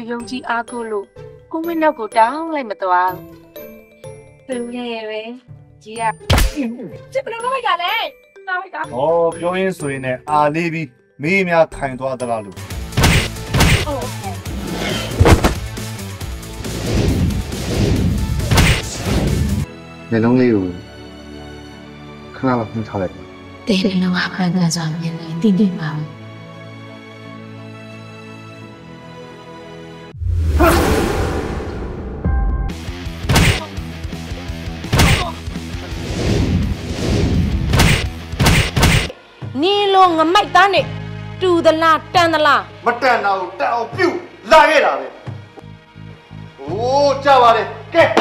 ယုံကြည်အားကိုးလို့ကိုဝင်းနောက်ကိုတောင်းလိုက်မသွားသူရဲ့ပဲကြီးကစစ်ဘယ်လိုလုပ်လိုက်တာလဲတောင်းလိုက်တာပြောရင်းဆိုရင်လည်းအာလေးပြီးမေးများခိုင်သွားသလားလို့မျက်လုံးလေးကိုခဏလောက်ဖွင့်ထားလိုက်ပါတေးတယ်တော့ဖန်ကန်စွာမြင်နေတိတိပါနီလုံးငမိုက်သားနဲ့တူသလားတန်သလားမတန်တာကိုတက်အောင်ပြုတ်လာခဲ့တာပဲโอ้ကြပါလေကဲ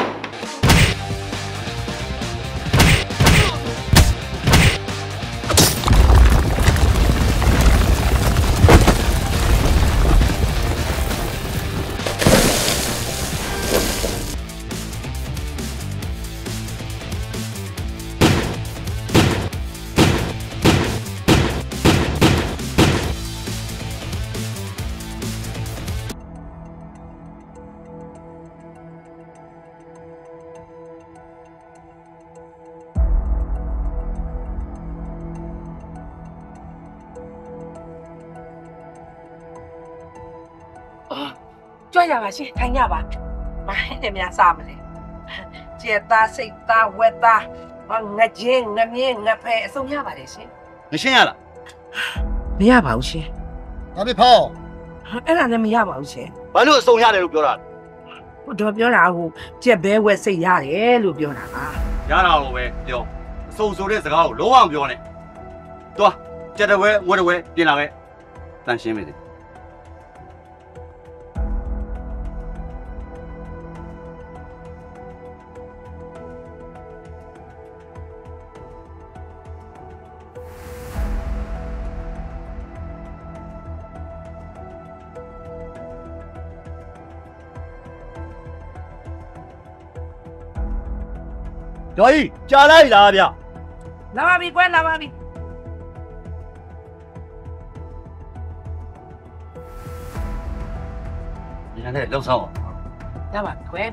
ကြွရပါရှင်ထိုင်ရပါမဟင်းတယ်များစားမလဲကျက်သားစိတ်သားဝက်သားငချင်းငမြင်းငဖဲအစုံရပါတယ်ရှင်မရှင်းရလားမရပါဘူးရှင်ဒါပေဖောင်းအဲ့ဒါလည်းမရပါဘူးရှင်ဘာလို့အစုံရတယ်လို့ပြောတာဟိုတော့ပြောတာဟိုကျက်ဘဲဝက်စိတ်ရတယ်လို့ပြောတာပါရတာကိုပဲပြောအစုံဆိုတဲ့စကားကိုလုံးဝမပြောနဲ့သွားကျက်တဲ့ဝဲဝက်တဲ့ဝဲပြင်လာခဲ့တန်ရှင်းပြီကျော်ကြီးကြာလိုက်လားဗျလာပါပြီကွယ်လာပါပြီဒီနေ့လောက်ဆောင်ရပါကွယ်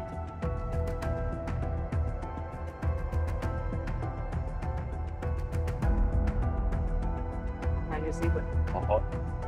နိုင်စီကွယ်ဟုတ်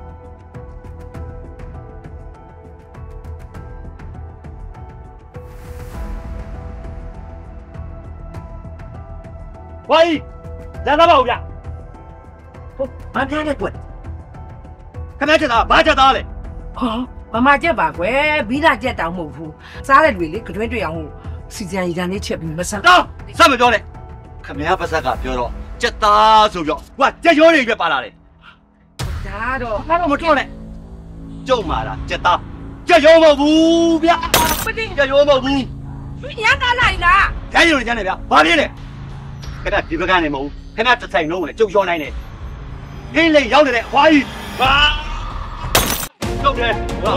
ဝိုင်းလာတော့ပါဦးဗျဟုတ်ဘာပြလဲကွယ်ခဏချက်သားဘာချက်သားလဲဟောဘာမှချက်ပါကွယ်ဘီးလာချက်တောင်မဟုတ်ဘူးစားတဲ့တွေလေကတွင်းတွေ့အောင်စီစံရည်တန်းလေးချက်ပြီးမဆန်းတော့စမပြောနဲ့ခမရပါဇက်ကပြောတော့ချက်သားဆိုပြောဟိုကချက်ရိုးတွေပဲပါလာတယ်ဒါတော့မတော်နဲ့ကျုံမာလားချက်သားချက်ရိုးမဟုတ်ဘူးဗျချက်ရိုးမဟုတ်ဘူးရန်ကားလိုက်လားခိုင်းရုံနဲ့ကျန်နေဗျဘာဖြစ်လဲခဏဒီဘက်ကနေမဟုတ်ခဏတစ်ဆိုင်လုံးနဲ့ကျုပ်ရောနိုင်တယ်ဟင်းလေးရောက်နေတဲ့အဖွားကြီးဟာကျုပ်တယ်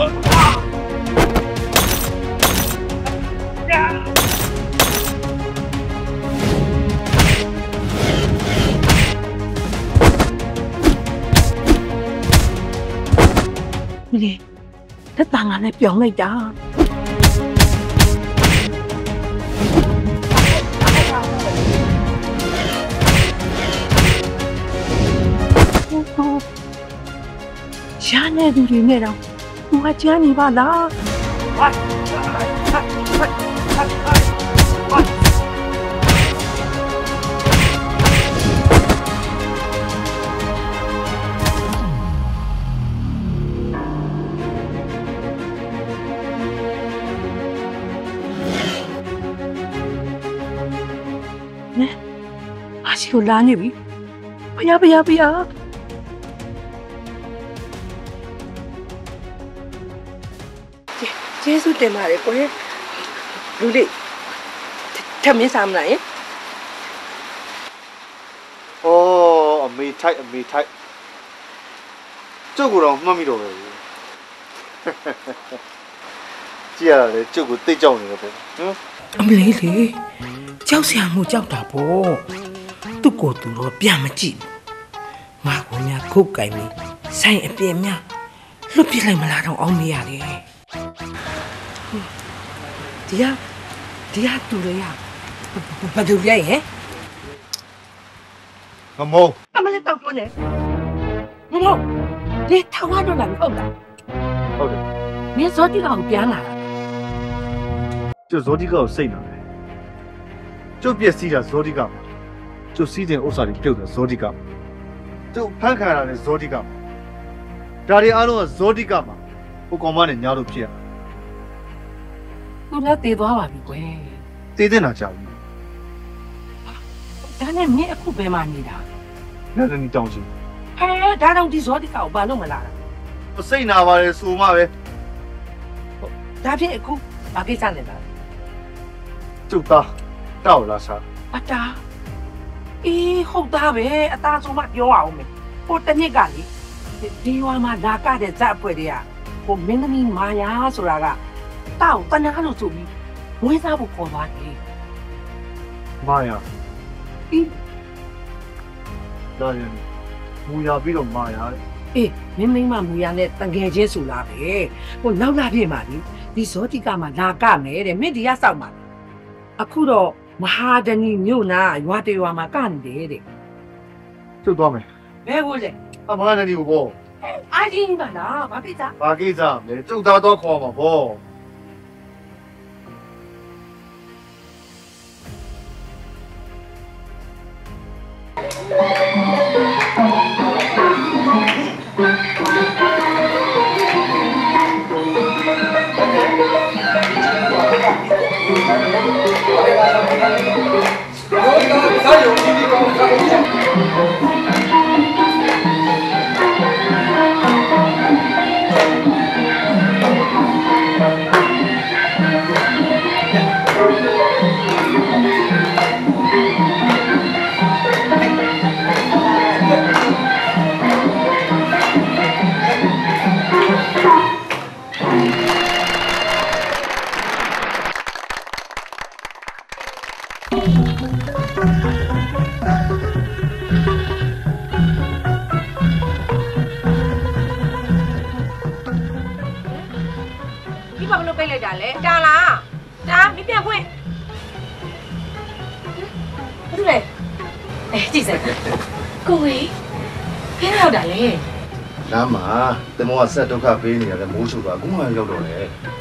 မလေးသက်တန်ကလည်းပြောင်းလိုက်တာရှားနေသူတွေနဲ့တော့ဟိုကကြားနေပါလား阿西都拉你比，不要不要不要！ကျေးဇူးတင်ပါတယ်ကိုယ်လူလေးထမင်းစားမလားယင်အမေထိုက်ကျုပ်ကတော့မှတ်မိတော့ပဲကြည့်ရတာလေကျုပ်ကိုတိတ်ကြောက်နေတယ်ပေါ့အမလေးလေကြောက်စရာမှုကြောက်တာပေါ့သူ့ကိုယ်သူတော့ပြန်မကြည့်ငါကများခုတ်ကင်ပြီးဆိုင်အပြင်းများလွတ်ပြလိုက်မလားတော့အောင်မရတယ်ဒီကတူရရဘာတူရရဲ့ငမောအမလေးတောက်တွန်းနေမလို့ဒီထောင်ရတော့လာပြီဟုတ်လားဟုတ်တယ်မင်းစောတိကောင်ပြန်လာတာကျုပ်ဇောတိကကိုစိတ်နာတယ်ကျုပ်ပြက်စီးတာဇောတိကမှာကျုပ်စီးတဲ့ဥစ္စာတွေပြုတ်တယ်ဇောတိကမှာကျုပ်ဖန်ခံရတာလည်းဇောတိကမှာဒါတွေအားလုံးကဇောတိကမှာဟိုကောင်မနဲ့ညားလို့ဖြစ်ရသူလည်းတည်သွားပါပြီကွယ်တည်တဲ့နာကြဘူးဒါနဲ့မင်းအခုပဲမှနေတာလက်ရည်တောင်းချင်ဟဲဒါတော့ဒီဇောတိကောင်ဘာလို့မလာတာစိတ်နာပါတယ်ဆိုမှပဲဒါဖြင့်အခုဘာကိစ္စလဲလားကျုပ်သားတောက်လာစားအတားအေးဟုတ်သားပဲအသားဆုံးမပြောအောင်မယ်ဟိုတစ်နှစ်ကလေဒီရွာမှာလာကတဲ့ဇက်အဖွဲ့တွေကဟိုမင်းသမီးမာယာဆိုတာကတောက်တနာလို့ဆိုပြီးဝေးစားဖို့ခေါ်သွားတယ်မာယာအေးဒါရင်မူရပြီးတော့မာယာတဲ့အေးမင်းမမူရနဲ့တငယ်ချင်းဆိုလားပဲဟိုနောက်လာပြည့်မှာလေဒီဇောတိကမှာလာကမယ်တဲ့မင်းဒီကစောက်မှာအခုတော့မဟာဒဏီမြို့နာရွာတရွာမှာကနေတယ်တဲ့ကျုပ်သွားမယ်ဘယ်ကိုလဲအမကနေကိုပေါ့အာကြီးပါလားဘာဖြစ်တာဘာကိစ္စလဲကျုပ်သားတော့ခေါ်မှာပေါ့ဒီဘာလို့ပိတ်လိုက်တာလဲတာလားတာမပြန်ခွင့်ဘာလို့လဲကြည့်စမ်းကိုဝေးဖဲရောက်တာလေလမ်းမှာတင်မောကဆက်ဒုက္ခပေးနေရတယ်မိုးချိုကအခုမှရောက်တော့လေ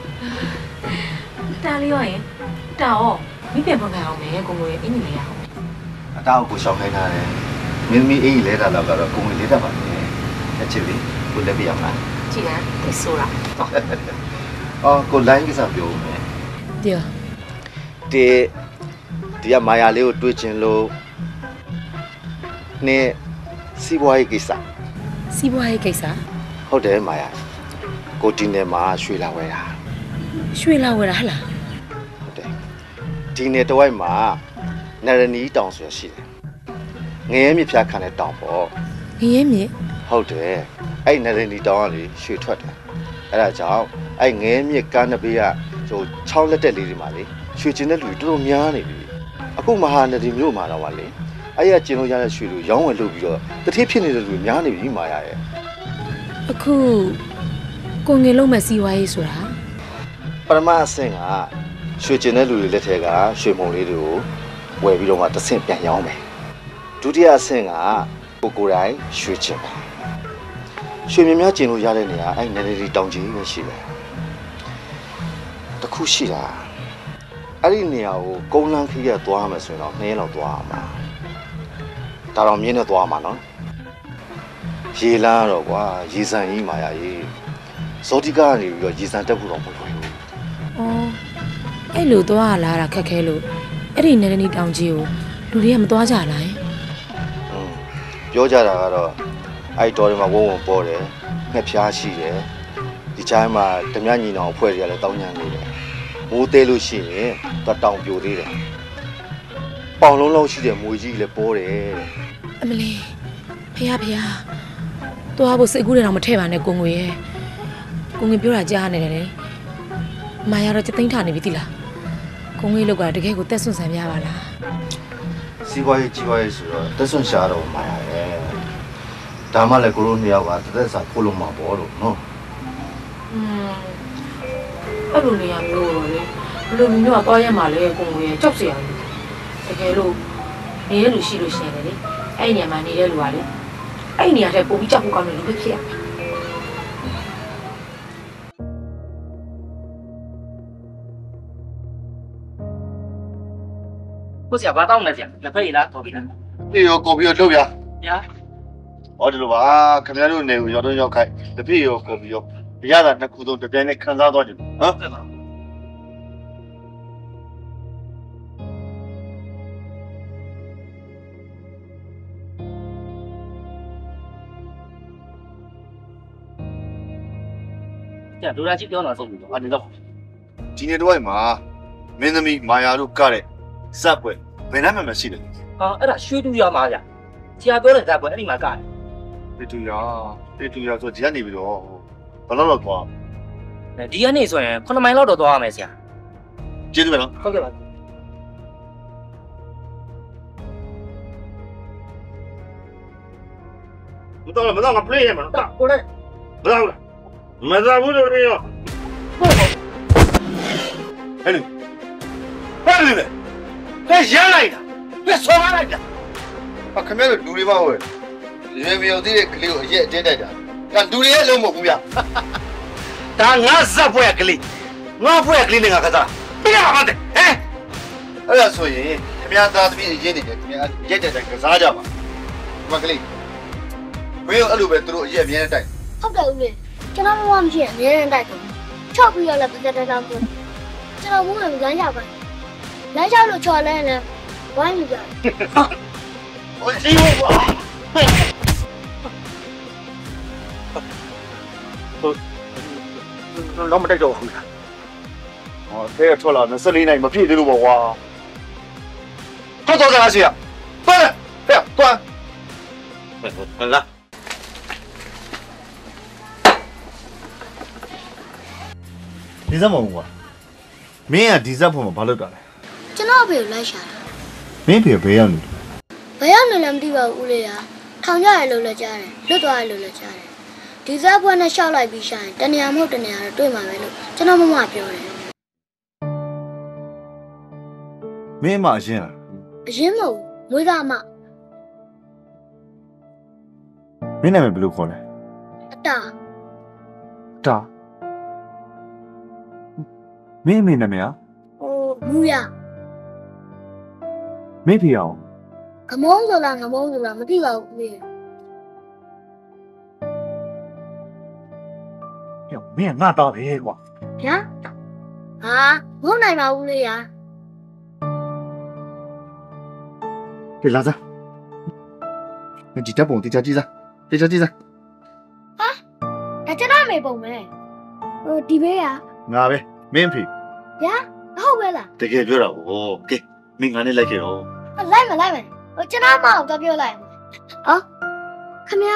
တာလေးရောရင်တာရောမပြန်ဖွင့်ခိုင်းအောင်မယ်ကိုဝေးအင်းကြီးလေးရအောင်အတောက်ကိုရှောက်ခိုင်းထားတယ်မင်းမင်းအေးကြီးလဲတာတော့ကတော့ကိုဝင်လေးတတ်ပါနဲ့အချစ်လေးကိုလက်ပြရမှာကြည့်လားဒီဆိုလားအော်ကိုလိုင်းကိစ္စပြောမယ်ပြောဒီကမာယာလေးကိုတွေးချင်လို့နဲ့စီးပွားရေးကိစ္စစီးပွားရေးကိစ္စဟုတ်တယ်မာယာကိုဒီနယ်မှာရွှေလာဝဲတာရွှေလာဝယ်တာဟလားဟုတ်တယ်ဒီနယ်တစ်ဝိုက်မှာနရနီတောင်ဆိုရရှိတယ်ငရဲမြစ်ဖြားခံတဲ့တောင်ပေါ့ငရဲမြစ်ဟုတ်တယ်အဲ့နရနီတောင်ကလေရွှေထွက်တယ်အဲ့ဒါကြောင့်အဲ့ငရဲမြစ်ကမ်းတစ်ဘေးကဟို6လက်တက်လေးတွေမှာလေရွှေကျင်တဲ့လူတော်တော်များနေပြီအခုမဟာနဒီမြို့မှာတော့ဗာလေအဲ့ရကျင်လို့ရတဲ့ရွှေလူရောင်းဝယ်လုပ်ပြီးတော့တတိဖြစ်နေတဲ့လူများနေပြီမာယာရဲ့အခုကိုငယ်လုံးမဲ့စီးပွားရေးဆိုတာပရမအဆင့်ကရွှေကျင်တဲ့လူတွေလက်ထဲကရွှေမုံလေးတွေကိုဝယ်ပြီးတော့မှတစ်ဆင့်ပြန်ရောင်းမယ်ဒုတိယအဆင့်ကကိုယ်တိုင်ရွှေကျင်တယ်ရွှေမြများကျင်လို့ရတဲ့နေရာအဲ့နယ်ရီတောင်ကြီးပဲရှိတယ်တခုရှိတာအဲ့ဒီနေရာကိုကုန်းလန်းခီးရသွားမယ်ဆိုရင်တော့2ရက်လောက်သွားရမှာဒါတော့မြင်းနဲ့သွားမှာနော်ရေလန်းတော့ကွာရေစံကြီးမာယာကြီးဇောတိကကနေပြီးတော့ရေစံတက်ဖို့တော့မလွယ်ဘူးအော်အဲ့လိုသွားလာတာခက်ခဲလို့အဲ့ဒီနယ်နီတောင်ကြီးကိုလူတွေကမသွားကြလားပြောကြတာကတော့အဲ့တော်တွေမှာဝုံဝုံပေါ်တယ်ငှက်ဖျားရှိတယ်ဒီချိုင်းမှာဓမြညီနောင်အဖွဲ့တွေကလည်းတောင်းညံနေတယ်မိုးသေးလို့ရှိရင်တော့တောင်ပြိုသေးတယ်ပေါင်လုံးလောက်ရှိတဲ့မွေကြီးလည်းပေါ်တယ်တဲ့အမလီဖះသွားဖို့စိတ်ကူးတယ်တော့မထည့်ပါနဲ့ကိုငွေရဲ့ကိုငွေပြောတာကြားနေတယ်လေမာယာတော့သိမ့်ထားနေပြီတိလားကိုငွေလောက်ကတကယ်ကိုတက်ဆွန့်ဆန်ပြပါလားစီးပွားရေးကြီးပွားရေးဆိုတော့တက်ဆွန့်ရှာတော့မှာရတယ်ဒါမှလည်းကိုလိုနှစ်ယောက်ကတက်စာခိုးလို့မှာပေါ့လို့နော်အဲ့လိုနေရာမျိုးတော့လေဘလို့မျိုးကသွားရမှာလဲကိုငွေကြောက်စရာကြီးတကယ်လို့နေတဲ့လူရှိလို့ရှိရင်လေအဲ့နေရာမှာနေတဲ့လူကလေအဲ့နေရာထဲပို့ပြီးကြောက်ဖို့ကောင်းတယ်လို့ဖြစ်ရမယ်ကိုဆရာဘာတောင်းလဲဆရာလက်ဖက်ရည်လားတော်ပြီလားဒီရောကော်ဖီရောလုပ်ရညာဟောဒီလိုပါခင်ဗျားတို့နေကိုရောက်တော့ရောက်ခိုက်တစ်ပြည့်ရောကော်ဖီရောရတာနှစ်ခုသုံးတစ်ပြိုင်နဲ့ခံစားသွားကြတယ်ဟမ်ဆရာဒူရာကြီးပြောတော့ဆုံးပြီတော့အနေတော့ဒီနေ့တော့မှာမင်းသမီးမာယာတို့ကတဲ့စက်ပွဲဘယ်နှမ်းမှမရှိတယ်ဟာအဲ့ဒါရွှေတူရမှာဗျဆရာပြောတဲ့ဇာတ်ပွဲအဲ့ဒီမှာကတယ်တေတူရဆိုဒီကနေပြီးတော့ဘယ်လောက်သွားဒီကနေ့ဆိုရင်9မိုင်လောက်တော့သွားရမယ်ဆရာကျေးဇူးပဲနော်ဟုတ်ကဲ့ပါမတော်ငါ play ရမှာနော်ကိုလည်းဘယ်လောက်မသာဘူးလို့ပြောဟဲ့လူဘာလဲလဲရလိုက်တာပြဆောရလိုက်တာခင်ဗျားတို့လူတွေမဟုတ်ဘူးရေမြော်သေးတဲ့ကလေးကိုအရက်အတင်းတိုက်တာဒါလူတွေရဲ့လုံးမဟုတ်ဘူးဗျဒါငါဇက်ပွဲကလေးငါပွဲကလေးနဲ့ငါကစားပြရမှာတဲ့ဟဲ့အဲ့ဒါဆိုရင်ခင်ဗျားသားသမီးအရင်နေတယ်ခင်ဗျားရက်တဲ့တိုင်ကစားကြပါဒီကလေးမင်းအဲ့လိုပဲသူတို့အရက်အမြဲတိုက်ဟုတ်တယ်ဦးလေးကျွန်တော်မမရှိရင်အများနဲ့တိုက်တယ်ချော့ပြီးတော့လည်းပတ်သက်တဲ့တော့ကျွန်တော်ဘူးကလမ်းချပါလမ်းချလို့ချော်လဲနဲ့ဝိုင်းယူကြတယ်ဟိုစီးဖို့ပါတော့မတိုက်တော့ဘူးလားဟောတဲ့ထွက်လာ24နိုင်မပြည့်သေးလို့ပေါ့ကွာတော့စားစီရသွားတယ်ဟဲ့သွားဟလာဒီစက်မဟုတ်ကွာမင်းကဒီစက်ဖို့မှာဘာလုပ်တာလဲကျွန်တော်အဖေကိုလိုက်ရှာတာမင်းဖေဘယ်ရောက်နေလဲဘယ်ရောက်နေလဲမသိပါဘူးဦးလေးကထောင်ကြရလို့လည်းကြားတယ်လွတ်သွားရလို့လည်းကြားတယ်ဒီဇက်ဘွဲနဲ့ရှောက်လိုက်ပြီးရှာရင်တနေရာမဟုတ်တနေရာတော့တွေ့မှာပဲလို့ကျွန်တော်မမပြောတယ်မင်းမအရင်လားအရင်မဟုတ်မွေးသားမမင်းနာမည်ဘယ်လိုခေါ်လဲအတာတာမင်းနာမည်อ่ะဟိုမူရမင်းဖေအောင်ငမုံးဆိုလားငမုံးဆိုလားမသိပါဘူးဦးလေးမင်းငါတော့ပဲကွာဗျာဟာမဟုတ်နိုင်ပါဘူးလေရာကဲလာစားဒီတပ်ပုံတေချာကြည့်စားတေချာကြည့်စားဒါကျွန်တော်မေပုံပဲဟိုဒီဘေးကငါပဲမင်းဖေဗျာဟုတ်ပဲလားတကယ်ပြောတာဟောကဲမင်းငါနဲ့လိုက်ခဲ့တော့လိုက်မယ်ဟိုကျွန်တော်မအောင်တော့ပြောလိုက်ဟောခမရ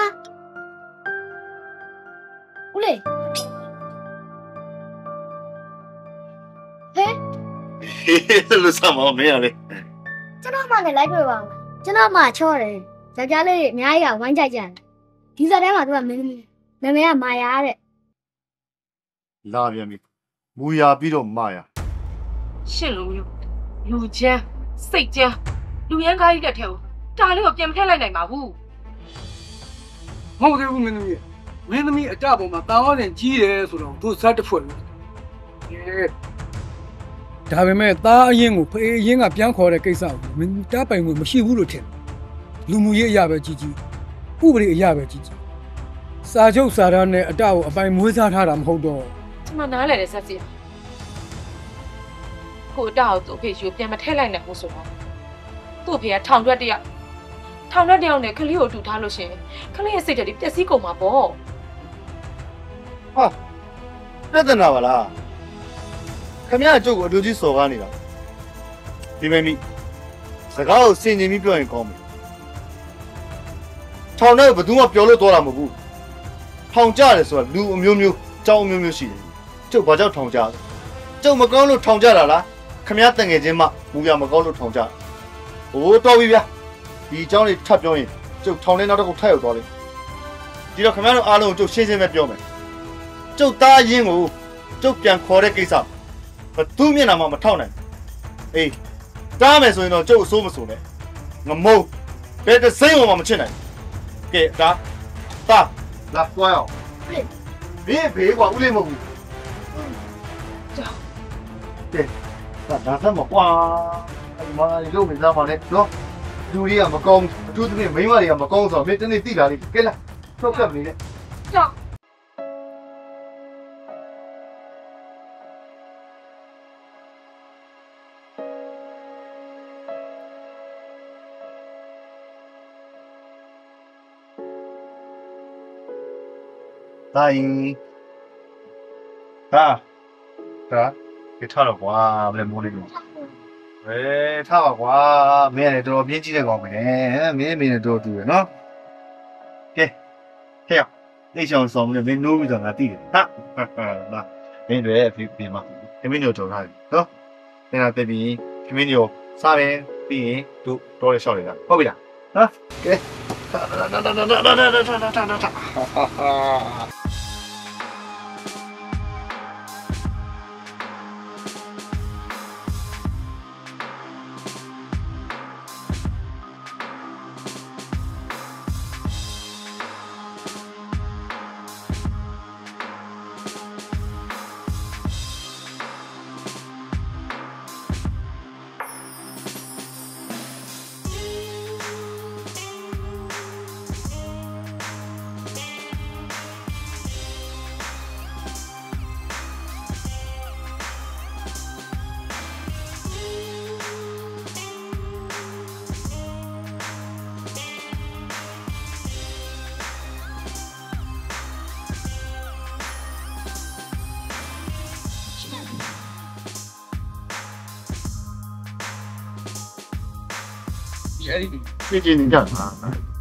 ဦးလေးဟဲ့လူစားမမင်းရလေကျွန်တော်မနဲ့လိုက်တွေ့ပါဦးကျွန်တော်မချောတယ်ယောက်ျားလေးအများကြီးကဝိုင်းကြိုက်ကြတယ်ဒီစားထဲမှာသူကမင်းသမီးနာမည်ကမာယာတဲ့လာပြန်ပြီမူရပြီးတော့မာယာရှင့်လူမျိုးလူချမ်းစိတ်ချမ်းလူရန်ကားကြီးလက်ထဲကိုတားလေးကိုပြန်မထည့်လိုက်နိုင်ပါဘူးမဟုတ်သေးဘူးမင်းသမီးမင်းသမီးအတပေါ်မှာတာဝါတင်ကြီးတယ်ဆိုတော့သူဇက်တစ်ဖွဲ့လို့ဒါပေမဲ့သားအရင်ကိုဖေးအရင်ကပြန်ခေါ်တဲ့ကိစ္စကိုမင်းတားပိုင်ဝင်မရှိဘူးလို့ထင်လူမှုရေးအရာပဲကြီးကြီးဥပဒေအရာပဲကြီးကြီးစာချုပ်စာတမ်းနဲ့အတကိုအပိုင်မွေးစားထားတာမဟုတ်တော့ကျွန်တော်နားလဲတဲ့ဆက်စီကိုတောက်သူ့ဖေရှိကိုပြန်မထည့်လိုက်နိုင်ဘူးဆိုတော့သူ့ဖေကထောင်ထွက်တယောက်နဲ့ခလေးကိုတူထားလို့ရှင်ခလေးရဲ့စိတ်ဓာတ်တွေပျက်စီးကုန်မှာပေါ့ဟာပြဿနာပါလားခမရအကျုပ်ကိုအတူကြီးစော်ကားနေတာဒီမင်းမိစကားကိုစင်ကျင်ပြီးပြောရင်ကောင်းမယ်ထောင်ထဲဘယ်သူမှပြောလို့တော့တာမဟုတ်ဘူးထောင်ကြတယ်ဆိုတာလူအမျိုးမျိုးကြောင်းအမျိုးမျိုးရှိတယ်ကျုပ်ဘာကြောင့်ထောင်ကြလဲကျုပ်မကောင်းလို့ထောင်ကြတာလားခမရတန်ငယ်ချင်းမှမူရမကောင်းလို့ထောင်ကြဟိုတော်ပြီဗျာဒီအကြောင်းလေးထပ်ပြောရင်ကျုပ်ထောင်ထဲနောက်တစ်ခုထပ်ရောက်သွားလိမ့်ဒီတော့ခမရတို့အားလုံးကိုကျုပ်ရှင်းရှင်းပဲပြောမယ်ကျုပ်သားရင်းကိုကျုပ်ပြန်ခေါ်တဲ့ကိစ္စသူ့မျက်နှာမှာမထောက်နိုင်အေးတားမယ်ဆိုရင်တော့ကျုပ်အစိုးမဆိုနဲ့ငမုံဘယ်တစ်စိမ့်မှမချစ်နိုင်ကဲတာလာသွားရအောင်ဘေးကွာဦးလေးမဟုတ်ဘူးကဲဒါဆက်မကွာအဲ့မှာလုံးနေသားပါနဲ့နော်လူတွေကမကောင်းအထူးသဖြင့်မိန်းမတွေကမကောင်းဆိုတော့မင်းတနေ့သိလာလိမ့်ကဲလာထုတ်ကပ်နေနဲ့ကြောက်တိုင်းဒါ给差了瓜，不来摸那种。哎，差了瓜，没人多，别记得搞没，没人多对喏。给，嘿呀，你想什么的？没努力到哪地的？哈，那，没对，别嘛，没牛走哪里？喏，那baby，没牛，啥边边都多了少的，好不啦？啊，给，哈哈。最近你干啥？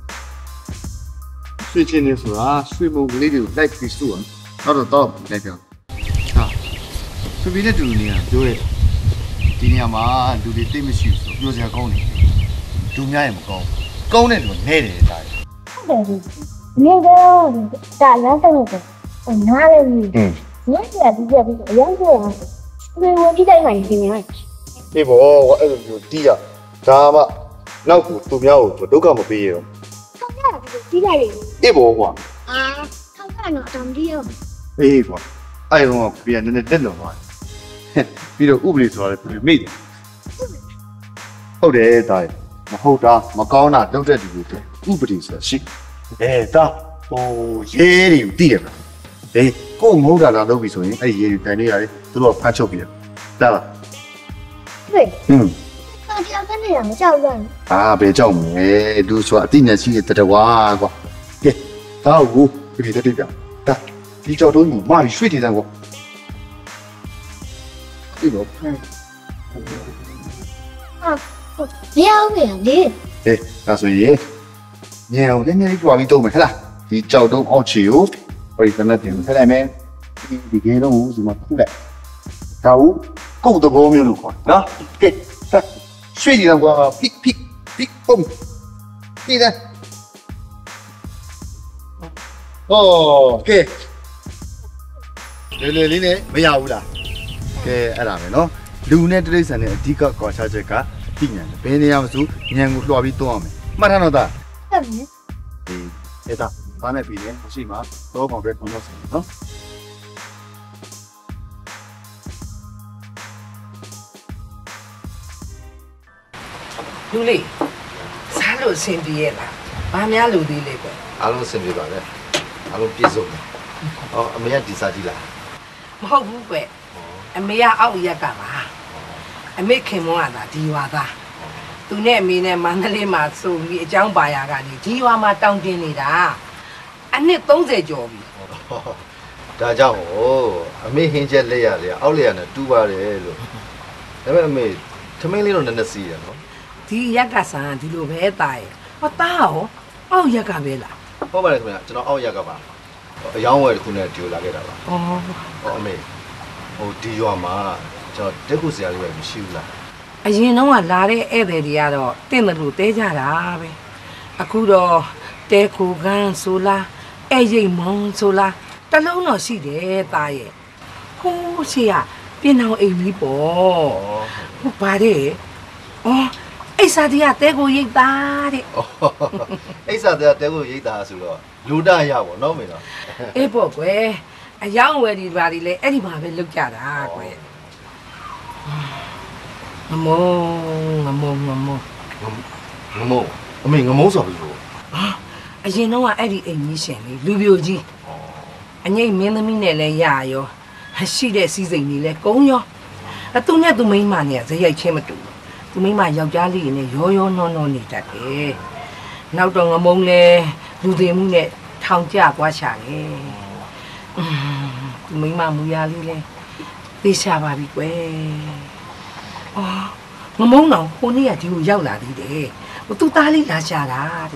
最近的是啊，水某屋里头来批数啊，那都到代表。啊，这边的住呢，对，今年嘛，住的对面修数，有些高呢，住面也不高，高呢就奶的大。 对，那个大人生的，我拿了你，你这养这样，我比较喜欢听的。 你不，我那个就低啊，咋嘛？那股都苗都干么毕业？ 他家是几个人？ 一波话。 啊，他家那当地哦。 哎个，哎个我别人那真的话，比如屋里做的比没的。好的，大，那好大，那高那都在这里头，屋不里是是。哎，大，哦，也有地了。哎，过好大那都比说，哎也有在那里都要拍照片，对了。 对。 大家跟着人叫人啊，别叫我，都说今年是得哇个，给，大五给他这边，来，你叫到你妈的水的那个，这个， 啊，你好样的！ 哎，那所以，你好，你话你做没啦？你叫到好球，可以跟他点出来没？你给到我什么出来？大五，够得过没有话，啊，给，来。水里那个噼噼噼嘣，对的。哦，给，你呢没有啦？给အဲ့ဒါပဲနော်လူနဲ့တိရစ္ဆာန်နဲ့အဓိကကွာခြားချက်ကသိဉာဏ်ဘယ်နေရာမှာဆိုဉာဏ်ကိုလွှာပြီးတွန်းအောင်မယ်မှတ်ထားတော့သားဟုတ်ပြီအဲ့ဒါဘာနဲ့ပြီးလဲရှိမှာတော့ကောင်ပဲခွန်တော့ဆိုနော်လူလေးစားလို့အဆင်ပြေရဲ့လားဘာများလူသေးလဲကွအားလုံးအဆင်ပြေပါလေအားလုံးပြည့်စုံတယ်ဟောအမေကဒီစားကြီးလားမဟုတ်ဘူးကွအမေကအောက်ရက်ကပါအမေခင်မွန်းကသာဒီရွာသားသူနဲ့အမေနဲ့မန္တလေးမှာစုံပြီးအကြောင်းပါရကနေဒီရွာမှာတောင်းတင်းနေတာအနှစ်30ကျော်ပြီဒါကြောင့်ဟိုအမေဟင်းချက်လက်ရလေအောက်လက်ရနဲ့တူပါတယ်လို့ဒါပေမဲ့အမေထမင်းလေးတော့နည်းနည်းစီးရနော်ဒီရက်ကစားဒီလိုပဲတားရဲ့ဟောတားရောအောက်ရက်ကပဲလားဟုတ်ပါတယ်ခင်ဗျာကျွန်တော်အောက်ရက်ကပါအယောင်းဝယ်တစ်ခုနဲ့ဒီလိုလာခဲ့တာပါအော်ဟောအမေဟိုဒီရွာမှာကျွန်တော်တက်ခုစရာလေးပဲမရှိဘူးလားအရင်တော့ကလာတဲ့ဧည့်သည်တွေကတော့တင့်တယ်လို့တဲကြတာပဲအခုတော့တဲခုကန်းဆိုလားအဲ့ရိတ်မုံဆိုလားတလုံးတော့ရှိတယ်တားရဲ့ဟိုးရှိရပြင်အောင်အိမ်ကြီးပေါ့ဟုတ်ပါတယ်အော်အိစာတီးကတဲကိုရိတ်တာတဲ့အိဆာတဲ့တဲကိုရိတ်တာဆိုတော့လူတရပါတော့မင်းတော့အေးပေါ့ကွယ်အယောင်ဝယ်ဒီပါဒီလေအဲ့ဒီမှာပဲလောက်ကြတာကွယ်ငမောငမောငမိုးအမေငမိုးဆိုပြီးလို့အရင်တော့အဲ့ဒီအိမ်ကြီးရှင်လေလူပြိုကြီးအငိမ့်မင်းသမီးနဲ့လည်းရရောရှိတဲ့စီးစိမ်ကြီးလည်းကုန်းရောအသူနဲ့သူမိန်းမနဲ့ဇရိုက်ချင်းမတူသူမိန်းမယောက်ျားလေးနဲ့ရောနှောနေတတ်တယ်နောက်တော့ငမုံလဲလူသေးမှုနဲ့ထောင်ကျသွားချတယ်သူမိန်းမမူရလေးလဲသိချပါပြီကွယ်အော်ငမုံတော့ကိုနေ့ကဒီကိုရောက်လာသေးတယ်သူသားလေးလာချတာတဲ့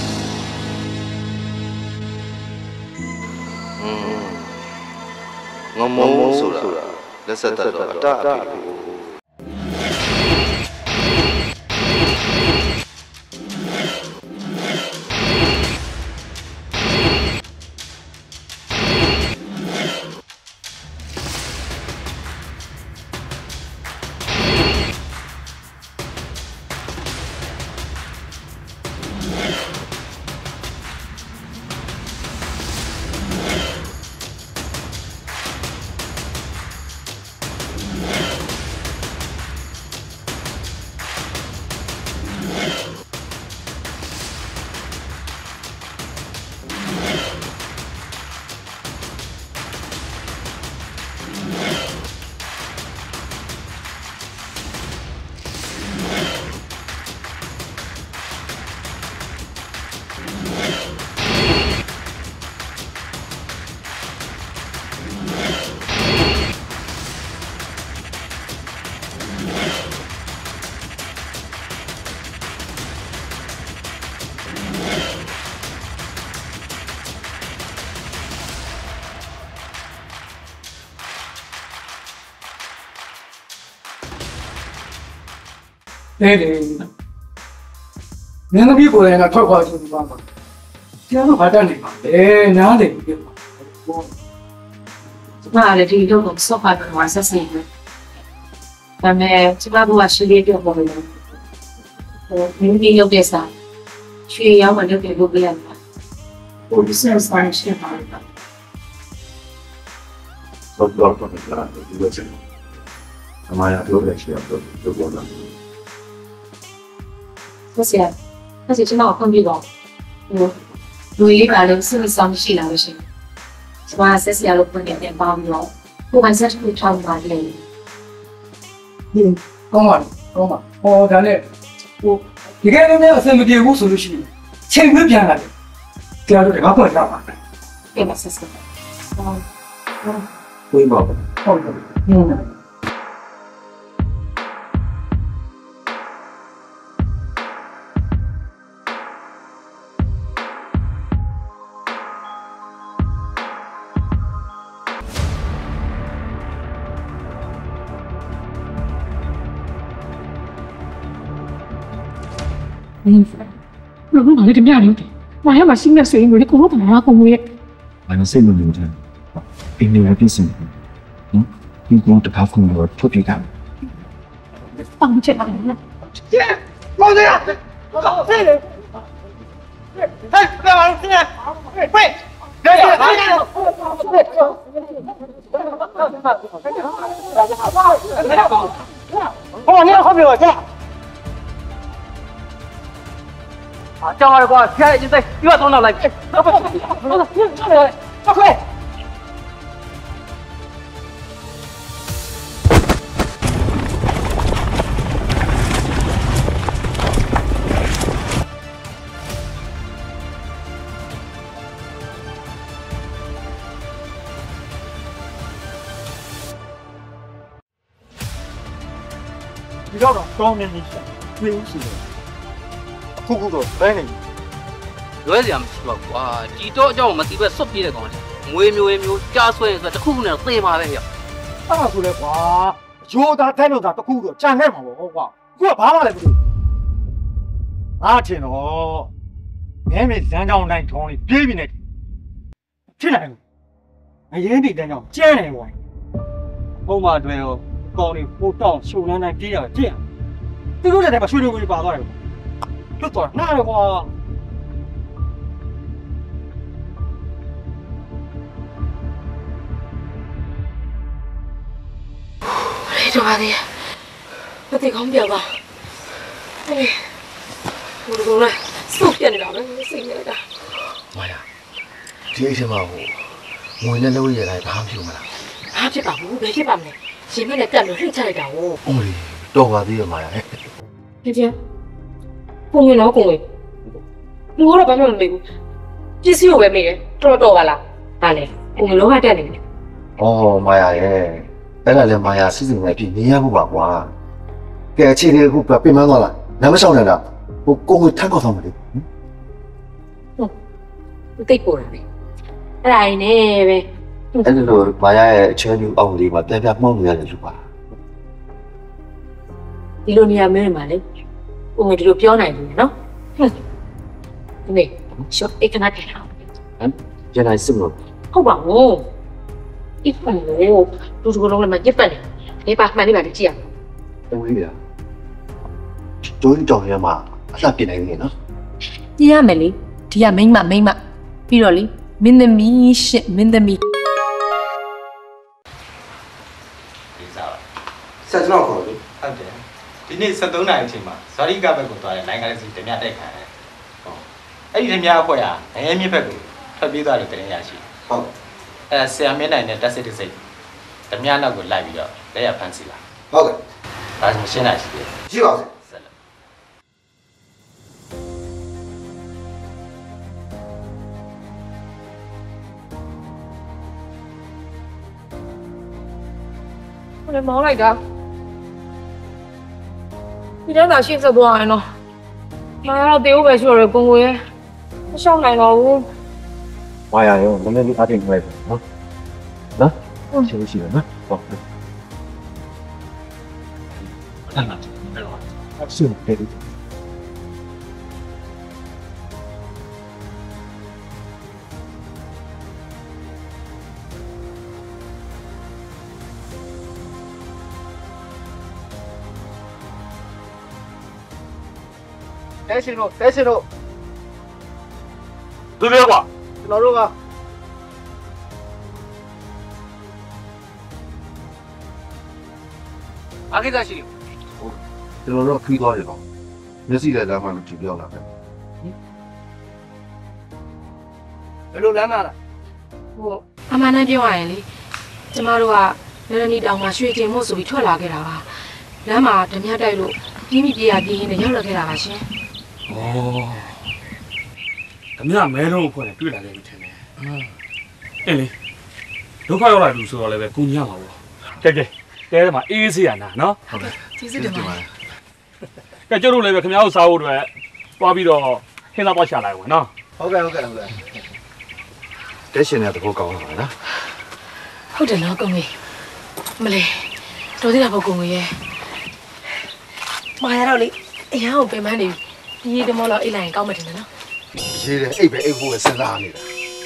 ငမိုးဆိုတာလက်ဆက်တက်တော့အတားအဖေကို对对，人家比过来那ထွက်ခွာချင်ပါမှာကျန်တော့ဘာတတ်နေပါလဲနားလေပြီပါကျမလည်းဒီလိုကိုစောက်ပါမှာဆက်စီတယ်။ဒါပေမဲ့ကျမကရှိလေးပြောပေါ်တယ်။မင်းကြီးရုပ်တဲ့စားရွှေရောင်းမလုပ်ပြဖို့ပြရမှာ။ပိုလီဆန်ဆိုင်ရှင်းပါလား။ဆော့တော့တော့လာဒီလိုချင်အမရပြောရရှိရတော့ပြောလာ那些真的我碰不到，如一般的是上去了不行，是吧？这些路碰点帮忙，不管是会唱哪里。 ကောင်းပါကောင်းပါဟောဒါနဲ့ဟိုဒီကနေ့လည်းအဆင်မပြေဘူးဆိုလို့ရှိရင်ချိန်ခွင့်ပြန်လာတယ်ကြားတော့တကားပွင့်ကြပါမယ်对吧？是。 ဝေးပါဘူးဟုတ်တယ်如果我这面留的，我要把新的水我的公路把它公约。 我要谁能留着？因为我必须，你光这卡风我脱皮干。 放不起来了。 老子呀！老子！哎，干嘛？现在，喂！我你要好比我去。啊，叫他的话，现在就在又要从哪来？快！你要找高明一些，最优势的。ခုခုတော့ဘယ်နေလွဲစရာမရှိပါဘူးကွာဒီတော့အကြောင်းမသိပဲစွတ်ပြေးတဲ့ကောင်လေငွေမျိုးကြားဆွဲရင်ဆိုတခုခုနဲ့သေမှာပဲဟဲ့အဲ့ဒါဆိုလဲကွာရိုးသားတဲ့လို့သာတခုတော့ကြံခဲ့မှာပေါ့ကွာခုကဘာမှလည်းမသိအားထင်တော့မဲမဲဇန်းကြောင်းတိုင်းထုံးလေးပြေးပြီးနေဖြစ်နိုင်ဘူးအရင်ဒီတန်းကြောင်းကျန်းနေဝင်ပုံမှန်တွင်ရောကောင်းနေပို့တောင်းရှုံနှမ်းနိုင်ပြေးရကြည့်သူတို့လည်းမရွှေလူကြီးပါသွားတယ်လွတ်သွားနားရကွာတော်ပါသေးမသိကောင်းပြပါအေးဘယ်လိုလဲစုပ်ပြနေတာပဲစိတ်ရတာမာယာဒီအိမ်ထဲမှာဟိုငွေနဲ့လုံးရတိုင်းဘာမှမဖြစ်မလားဘာဖြစ်ပါဘူးဘယ်ဖြစ်ပါမလဲရှင်မနဲ့တက်လို့ထိတ်ချလိုက်တာဟိုအိုးလေတော်ပါသေးရမာယာဟဲ့ကြည့်ပုံရတော့ကိုယ်လူကတော့ဘာမှမမေ့ဘူးပစ္စည်းကိုပဲမေ့တယ်တော်ပါလားဒါလေကိုယ်လောကတက်နေတယ်အော်မာယာရဲ့အဲ့ဒါလည်းမာယာစစ်စစ်နဲ့ပြည်နေရဖို့ပါကွာကဲအခြေအနေအခုပြင်ပန်းသွားလားနားမဆောင်နေတာဟိုကိုကိုထပ်ကောက်ဆောင်မလို့တိတ်ပေါ်တာပဲအဲ့ဒါနေပဲအဲ့လိုမာယာရဲ့အချဲလူအောင်လေးမှာပြန်မှုန်းနေရတယ်လူပါဒီလိုနေရာမျိုးတွေမှာလေကိုယ်ဒီလိုပြောနိုင်တယ်နော်ဒီနေ့ရှော့အိတ်ခဏထိုင်အောင်ဟမ်ကျန်တိုင်းစစ်မလို့ဟုတ်ပါဘူးအိတ်ဖုန်းကိုလူစကလုံးလည်းမညစ်ပတ်နေဒီပါမှန်နေပါလေကြည့်ရအောင်အိုးလေကျိုးတောင်ရမှာအလှပြင်နိုင်နေနော်ကြည့်ရမယ်လေဒီကမိမပြီးတော့လေမင်းသမီးရှစ်မင်းသမီးဒီစားပါဆက်ကျွန်တော်ခေါ်လို့ဟုတ်တယ်ဒီနေ့73နိုင်အချိန်မှာဇော်ရီကဘက်ကိုသွားတဲ့လိုင်းကားစီတမြတိုက်ခံတယ်ဟုတ်အဲ့ဒီတမြအဖွဲ့ဟာငရဲမြစ်ဘက်ကိုထွက်ပြေးသွားတဲ့တင်ရရှိဟုတ်အဲဆရာမင်းနိုင်နဲ့တက်စစ်တစ်စိတ်တမြနောက်ကိုလိုက်ပြီးတော့လက်ရဖမ်းစီလာဟုတ်ကဲ့ဒါဆိုရှင်းလိုက်ရှိတယ်ရှိပါစေဆက်လက်我的毛来着，你这哪心思多爱呢？妈呀，对我白说了，公公，我上来了，我。 မာယာရောနည်းနည်းလေးအားတင်လိုက်ပါနော်နော်ရှိရှိတယ်နော်ဟုတ်အဲ့ဒါအဆင်ပြေတယ်တဲရှင်တို့ဘယ်လိုကွာကျွန်တော်တို့ကအားကိစ္စရှိတယ်ကျွန်တော်တို့ခီးသွားရတော့မျက်စိလည်းလမ်းမှမကြည့်ပြောင်းလာပဲဘယ်လိုလမ်းလာလားဟိုအမှန်တမ်းပြောရရင်လေကျမတို့ကနရနီတောင်မှာရွှေကျင်မို့ဆိုပြီးထွက်လာခဲ့တာပါလမ်းမှာဓမြတိုက်လို့ပြင်းပြရင်းနဲ့ရောက်လာခဲ့တာပါရှင်ဩဓမြမဲလုံးအဖွဲ့နဲ့တွေ့လာတယ်လို့ထင်တယ်အေးလေဒုက္ခရောက်လာပြီဆိုတော့လည်းပဲကုညရမှာပေါ့ကဲတဲမှာအေးစေးရနာနော်ဟုတ်ကဲ့ကျေးဇူးတင်ပါတယ်ကဲကျတို့လည်းပဲခင်ဗျားတို့စားဖို့အတွက်သွားပြီးတော့ဟင်းသားသွားရှာလိုက်ဝင်နော်ဟုတ်ကဲ့တဲရှင်တဲ့သဘောကောင်းလာပါနော်ဟုတ်တယ်နော်ကုံကြီးမလေးတော်သေးတာပေါ့ကုံကြီးရဲ့မာရတော့လေအရန်ကိုပင်ပန်းနေပြီဒီတမောလောက်အိတ်လိုက်ရင်ကောင်းမှတင်တယ်နော်ရေးတယ်အိပ်ပဲအိပ်ဖို့ပဲစဉ်းစားနေတာ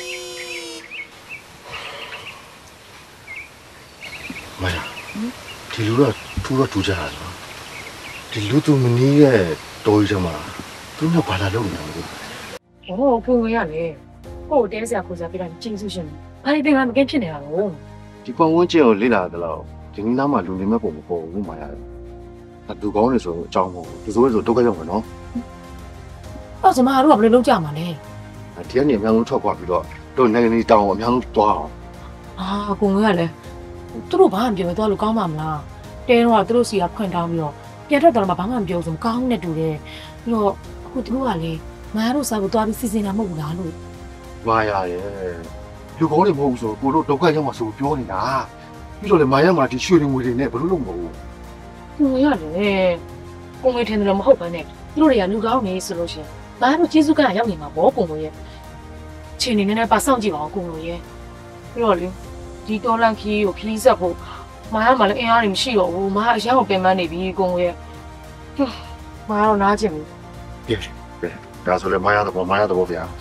မာယာဒီလူတော့ထူတော့ထူကြတာနော်ဒီလူသူမနီးရဲ့တော်ကြီးချမှာသူကဘာလာလုပ်နေတာလဲ哦，公公呀嘞，我等下回家给他进出去，把你等下没跟骗来了哦。 ဒီပတ်ဝန်းကျင်ကိုလေ့လာတယ်လို့ဒီနေ့နားမှာလူနေမဲ့ပုံမပေါ်ဘူးမာယာလူကောင်းနေဆိုအကြောင်းမဟုတ်ဘူးသူဆိုဒုက္ခရောက်မှာနော်到什么路啊？不是路家嘛嘞？ ဒီကနေအများဆုံးထွက်ခွာပြီးတော့တို့နိုင်ငံကြီးတောင်အများဆုံးသွားအောင်啊，公公呀嘞，သူတို့ဘာမှပြောတော့လို့ကောင်းပါမလားတဲတော့သူတို့စီကခွင့်တောင်းပြီးတော့ပြန်ထွက်တော့မှဘာမှမပြောဆိုကောင်းနေတူတယ်ပြီးတော့အခုသူတို့ကလေမအားတို့စားဖို့သွားပြီးစီစဉ်တာမဟုတ်ဘူးလားလို့မာယာရဲ့လူကောင်းတွေမဟုတ်ဘူးဆိုကိုတို့ဒုက္ခရောက်မှာဆိုပြောနေတာပြီးတော့လေမာယာမှာဒီရွှေတွေငွေတွေနဲ့ဘယ်လိုလုပ်မလို့公公呀嘞公公ထင်တယ်မဟုတ်ပါနဲ့သူတို့တွေကလူကောင်းနေဆိုလို့ရှင်မအားတို့ကျေးဇူးကရောက်နေမှာဗော公公ရဲ့ချိန်နေနေပါစောင့်ကြည့်ပါဦး公公ရဲ့ပြီးတော့လေဒီတော်လန့်ခီးကိုခီးဆက်ဖို့မအားမှလည်းအင်အားတွေမရှိတော့ဘူးမအားအရန်ကိုပင်ပန်းနေပြီ公公ရဲ့မအားတော့နားကျင်ဘူးကဲဒါဆိုလေမာယာတော့ဗျာ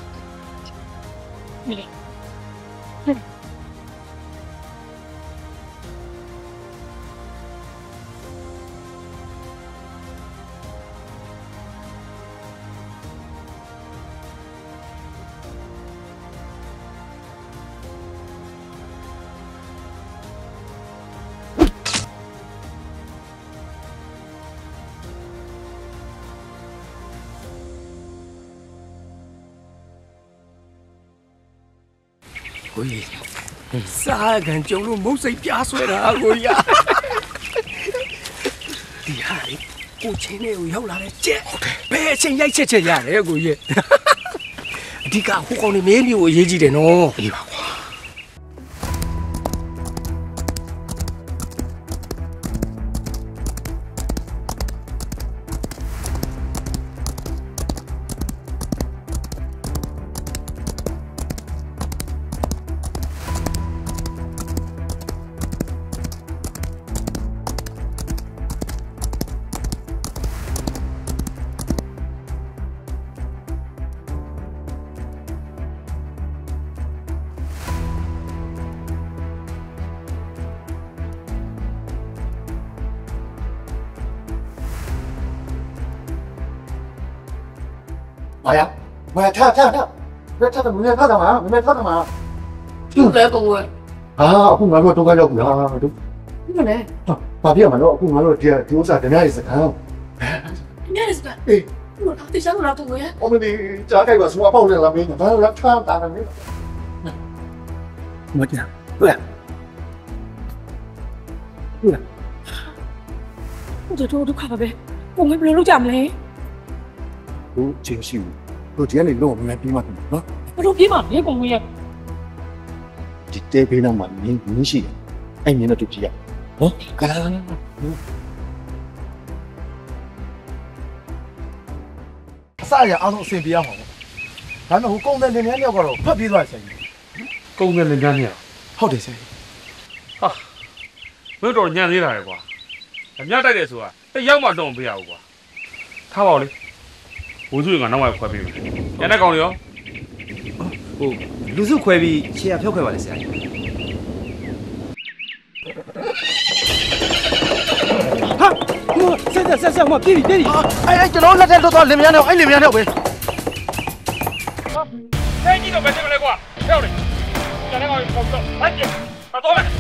ဟကိုကြီးစားကန်ကြုံလို့မုတ်စိတ်ပြားဆွဲတာကိုကြီးဒီဟာလေကိုချင်းလေးကိုရောက်လာတဲ့ကြက်ဘယ်အချိန်ရိုက်ချက်ရတယ်ကိုကြီးအဓိကဟိုကောင်နေမင်းမျိုးကိုအရေးကြီးတယ်နော်အေးပါကွာမာယာထဘယ်ထမင်းဖတ်တာမှာမင်းဖတ်တာမှာသူ့လဲကောင်ဝဲအခုငါတို့တော့ရောက်ပြီဟာတို့ဒီမလဲဘာပြရမလို့အခုငါတို့ဒီဥစ္စာဓမြရေးစကားဓမြရေးစကားအေးတို့တော့တိကျတော့တော့ဝဲအမဒီကြားခိုက်ပါစမပေါက်နေလားမင်းဘာလို့လက်ထားတာလဲမကြဟုတ်တို့ခါပါပဲကိုငယ်ဘယ်လိုလုပ်ကြမလဲဟုတ်ချင်ရှိဘူးတို့ဒီကနေလုံးဝမပြေးမှတယ်နော်ဘယ်လိုပြေးမှလဲကိုငယ်ရဲ့ဒီတဲဘေးနောက်မှာမင်းရှိတယ်အဲ့မြင်တော့သူကြည့်ရနော်ကလာအစရအောင်အဆင်ပြေရမှာပေါ့ဒါမှမဟုတ်ကုန်းတဲ့လင်မြန်းရောက်တော့ဖတ်ပြေးသွားတယ်ဆိုင်ကုန်းတဲ့လင်မြန်းเนี่ยဟုတ်တယ်ဆိုင်ဟာမင်းတော့ညံသေးတာလေကွာအမြတ်တိုက်တယ်ဆိုတာတယောက်မှတော့မပေးရဘူးကွာထားပါဦးလေဘိုးစုကနောက်မှခွဲပေးမယ်ညနေကောင်ရောဟိုလူစုခွဲပြီးခြေရဖြောက်ခွဲပါလေဆရာကြီးဟာဆက်မပြေးအဲ့ကျွန်တော်လက်ထက်တော့လင်မယားနဲ့အဲ့လင်မယားနဲ့ပဲအဲ့ကြီးတော့ပဲတင်မလဲကွာဖြောက်တယ်ညနေကောင်ပေါ့တော့လိုက်ကြတော့မယ်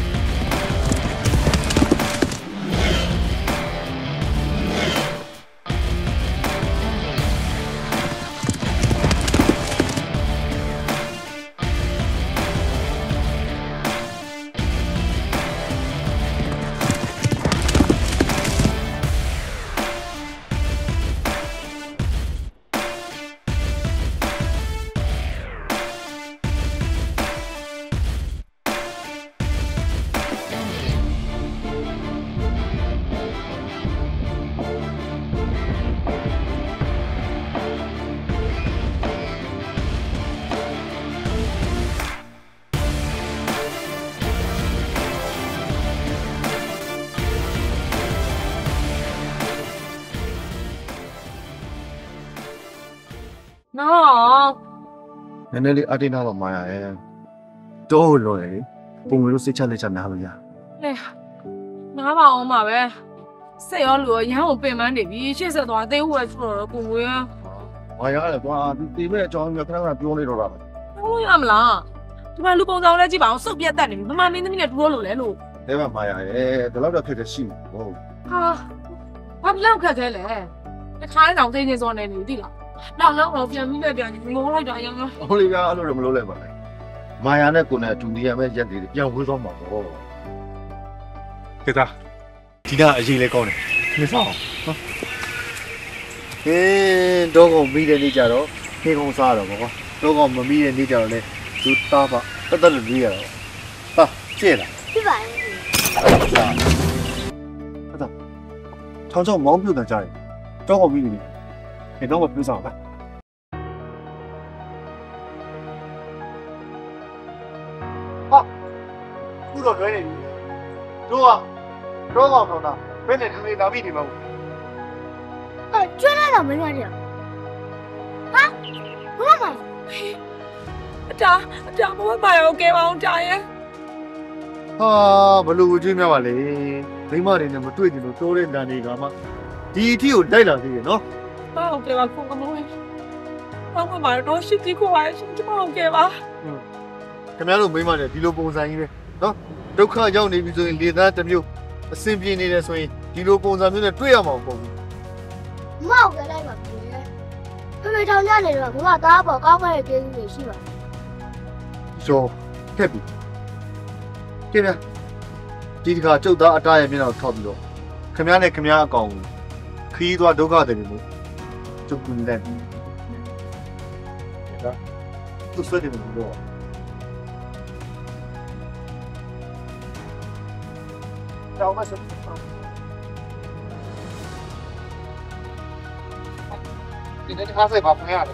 နည်းနည်းလေးအတင်းထားပါမာယာရဲ့တော့လွယ်ပုံမျိုးလို့စိတ်ချလက်ချနားလို့ရလေနားပါအောင်ပါပဲစိတ်ရောလူရောရဟန်းကိုပင်ပန်းနေပြီရှေ့ဆက်သွားသေးဦးပဲဆိုတော့ကိုငွေမာယာလည်းကွာဒီမဲ့အကြောင်းမျိုးခဏခဏပြောနေတော့တာပဲပြောလို့ရမလားဒီမှာလူပုံစံလည်းကြည့်ပါအောင်စုပ်ပြတ်တတ်နေပြီမမမင်းသမီးနဲ့တူလို့လဲလို့ဒါမှမာယာရဲ့ဒီလောက်တော့ဖြစ်တဲ့ရှိမှာဟုတ်ဟာဘာလောက်ခက်ခဲလဲတခါလေးတောင်သိနေစောနေနေသိလားတော့ပြန်ပြီးပြန်ငိုလိုက်တာရမ်းဟုတ်လေဗျာအဲ့လိုတော့မလုပ်လိုက်ပါနဲ့မာယာနဲ့ကိုနဲ့ဒူနီယာမဲ့ရက်တွေပြန်ဝေးသွားမှာပေါ့ကေတာဒီကအရေးလဲကောင်းတယ်နေဆောင်ဟုတ်ဟင်းတော့ကောင်ပြီးတဲ့နေ့ကျတော့ခေကုံစားတော့ပေါ့ကွာတော့ကောင်မမီးတဲ့နေ့ကျတော့လေသူတားပါတက်လို့ပြီးရတော့ဟာကျဲလားပြပါရဲ့ဟုတ်တာထောင်းချောင်းမောင်းပြုတ်တယ်ကြားတယ်တော့ကောင်ပြီးနေ你等我补上吧。好，不找人呢？走啊，走啊，走呐！别那城里当兵的嘛。 ကျွမ်းလာတော့မင်းရတယ်ဟာဘမမအတာဘမမရောကဲပါအောင်တာရဲ့ဟာဘလို့ကြည့်မြပါလေမိမတွေနဲ့မတွေ့ကြလို့တိုးတဲ့တန်တွေကမှဒီအထီကိုလိုက်လာသေးတယ်နော်ဟုတ်ကဲ့ပါခုကမိုးဘာမှမတော့ရှိသေးကိုပါရှင်ကျမဟုတ်ကဲ့ပါခင်ဗျားတို့မိမတွေဒီလိုပုံစံကြီးပဲနော်ဒုက္ခရောက်နေပြီဆိုရင်လေသားတစ်မျိုးအဆင်ပြေနေတယ်ဆိုရင်ဒီလိုပုံစံမျိုးနဲ့တွေ့ရမှာပေါ့ဘူးမဟုတ်ကဲ့လိုက်ပါခင်ဗျာဖေဖေထောင်ကြနေတော့ဘုမသားပေါ်ကောင်းခဲ့တဲ့ကျေးဇူးတွေရှိပါတယ်ကျော်ခဲ့ပြီကဲဗျာဒီတခါကျုပ်သားအတားရဲ့မျက်နှာထောက်ပြီးတော့ခမည်းနဲ့ခမည်းအကောင်ခီးသွားဒုက္ခတယ်လို့ကျုပ်ကူနေတယ်ဒါသူဆွဲတယ်လို့တောင်းမစဒီနေ့ခါဆိုင်ပါဖွင့်ရတယ်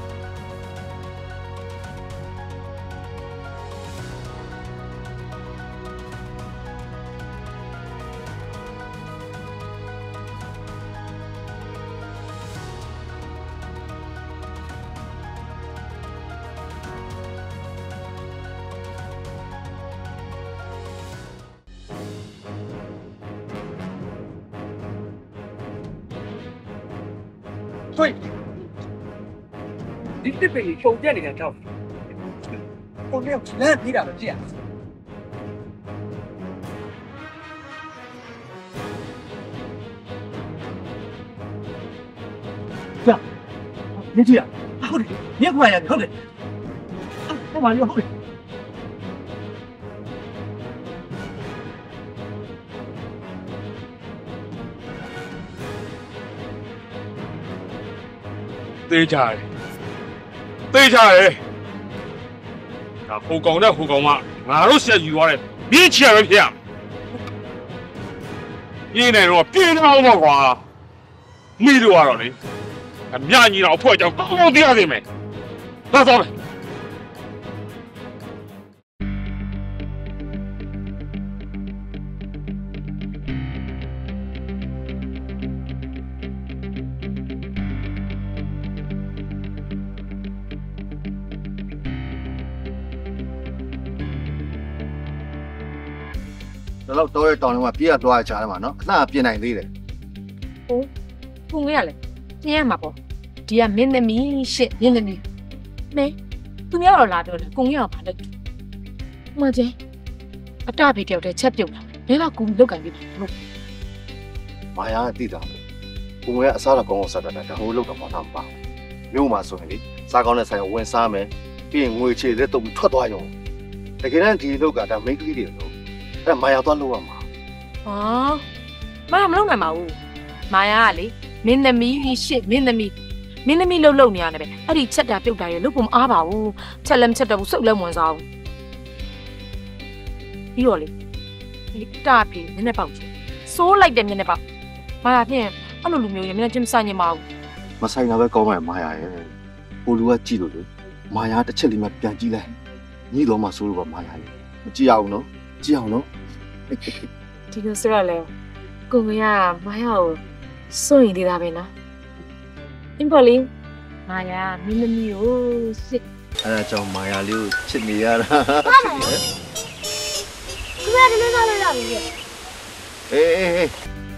对，你这边有店里的照片，我没有人比了的店。这样，别这样，后头，别过来呀，后头，我往右后头。 သေးကြတယ်သေးကြတယ်ဒါဟိုကောင်နဲ့ဟိုကောင်မငါတို့ဆက်ယူသွားတယ်မြင်းချရပဲဖြစ်ရပြင်းနေတော့ပြင်းတော့မှာကွာမိတို့ကတော့လေအမြညီတော်အဖွဲ့ကြောင့်ကောင်းသိရစေမယ်သာသွားမယ်တော့တော့တောင်းလုံးကပြေးရသွားချားတယ်မှာနော်ခဏပြင်နိုင်သေးတယ်ဟိုကိုငွေရလေပြင်ရမှာပေါ့ဒီကမင်းသမီးရှစ်မင်းသမီးမဲသူများတော့လာတော့လေကိုငွေရပါလက်မကျင်းအတဖေတယောက်တည်းချက်ပြုတ်လာဘယ်တော့ကူလောက်ကန်ပြီလို့မာယာကတိတာကိုငွေကအစားတော့ကောင်းအောင်စားတတ်တာဟိုလောက်တော့မထားပါမြို့မှာဆိုရင်လေစားကောင်းတဲ့ဆိုင်ကိုဝင်စားမယ်ပြီးရင်ငွေချေလက်တော့ထွက်သွားရောတကယ်တမ်းဒီလောက်ကဒါမိန်းကလေးတွေလို့အဲ့မာယာသွားလို့ရမှာဟာမလုပ်နိုင်ပါဘူးမာယာကလေမင်းသမီးရှစ်မင်းသမီးလှုပ်နေရတယ်ပဲအဲ့ဒီချက်တာပြုတ်တာရလို့ပုံမအားပါဘူးချက်လည်းမချက်တော့ဘူးစုပ်လည်းဝင်စားဘူးပြီးတော့လေဒီတာဖေမျက်နှာပေါက်စိုးလိုက်တဲ့မျက်နှာပေါက်မာယာဖြင့်အဲ့လိုလူမျိုးရမျက်နှာချင်းမဆိုင်နိုင်ပါဘူးမဆိုင်တာပဲကောင်းပါရဲ့မာယာရဲ့ဟိုလူကကြည့်လို့လေမာယာတစ်ချက်လေးမှပြန်ကြည့်လိုက်ညီတော်မှဆိုးလို့ပါမာယာရဲ့ကြည့်အောင်နော်ကြည့်အောင်နော်ဒီလိုဆိုရလဲကိုငွေကမာယာကိုစိုးရင်သေးတာပဲနော်အင်ပေါ်လင်းမာယာမင်းသမီးကိုစစ်အဲ့ဒါကြောင့်မာယာလေးကိုချစ်နေရတာသူကလည်းစားလို့ရပြီအေး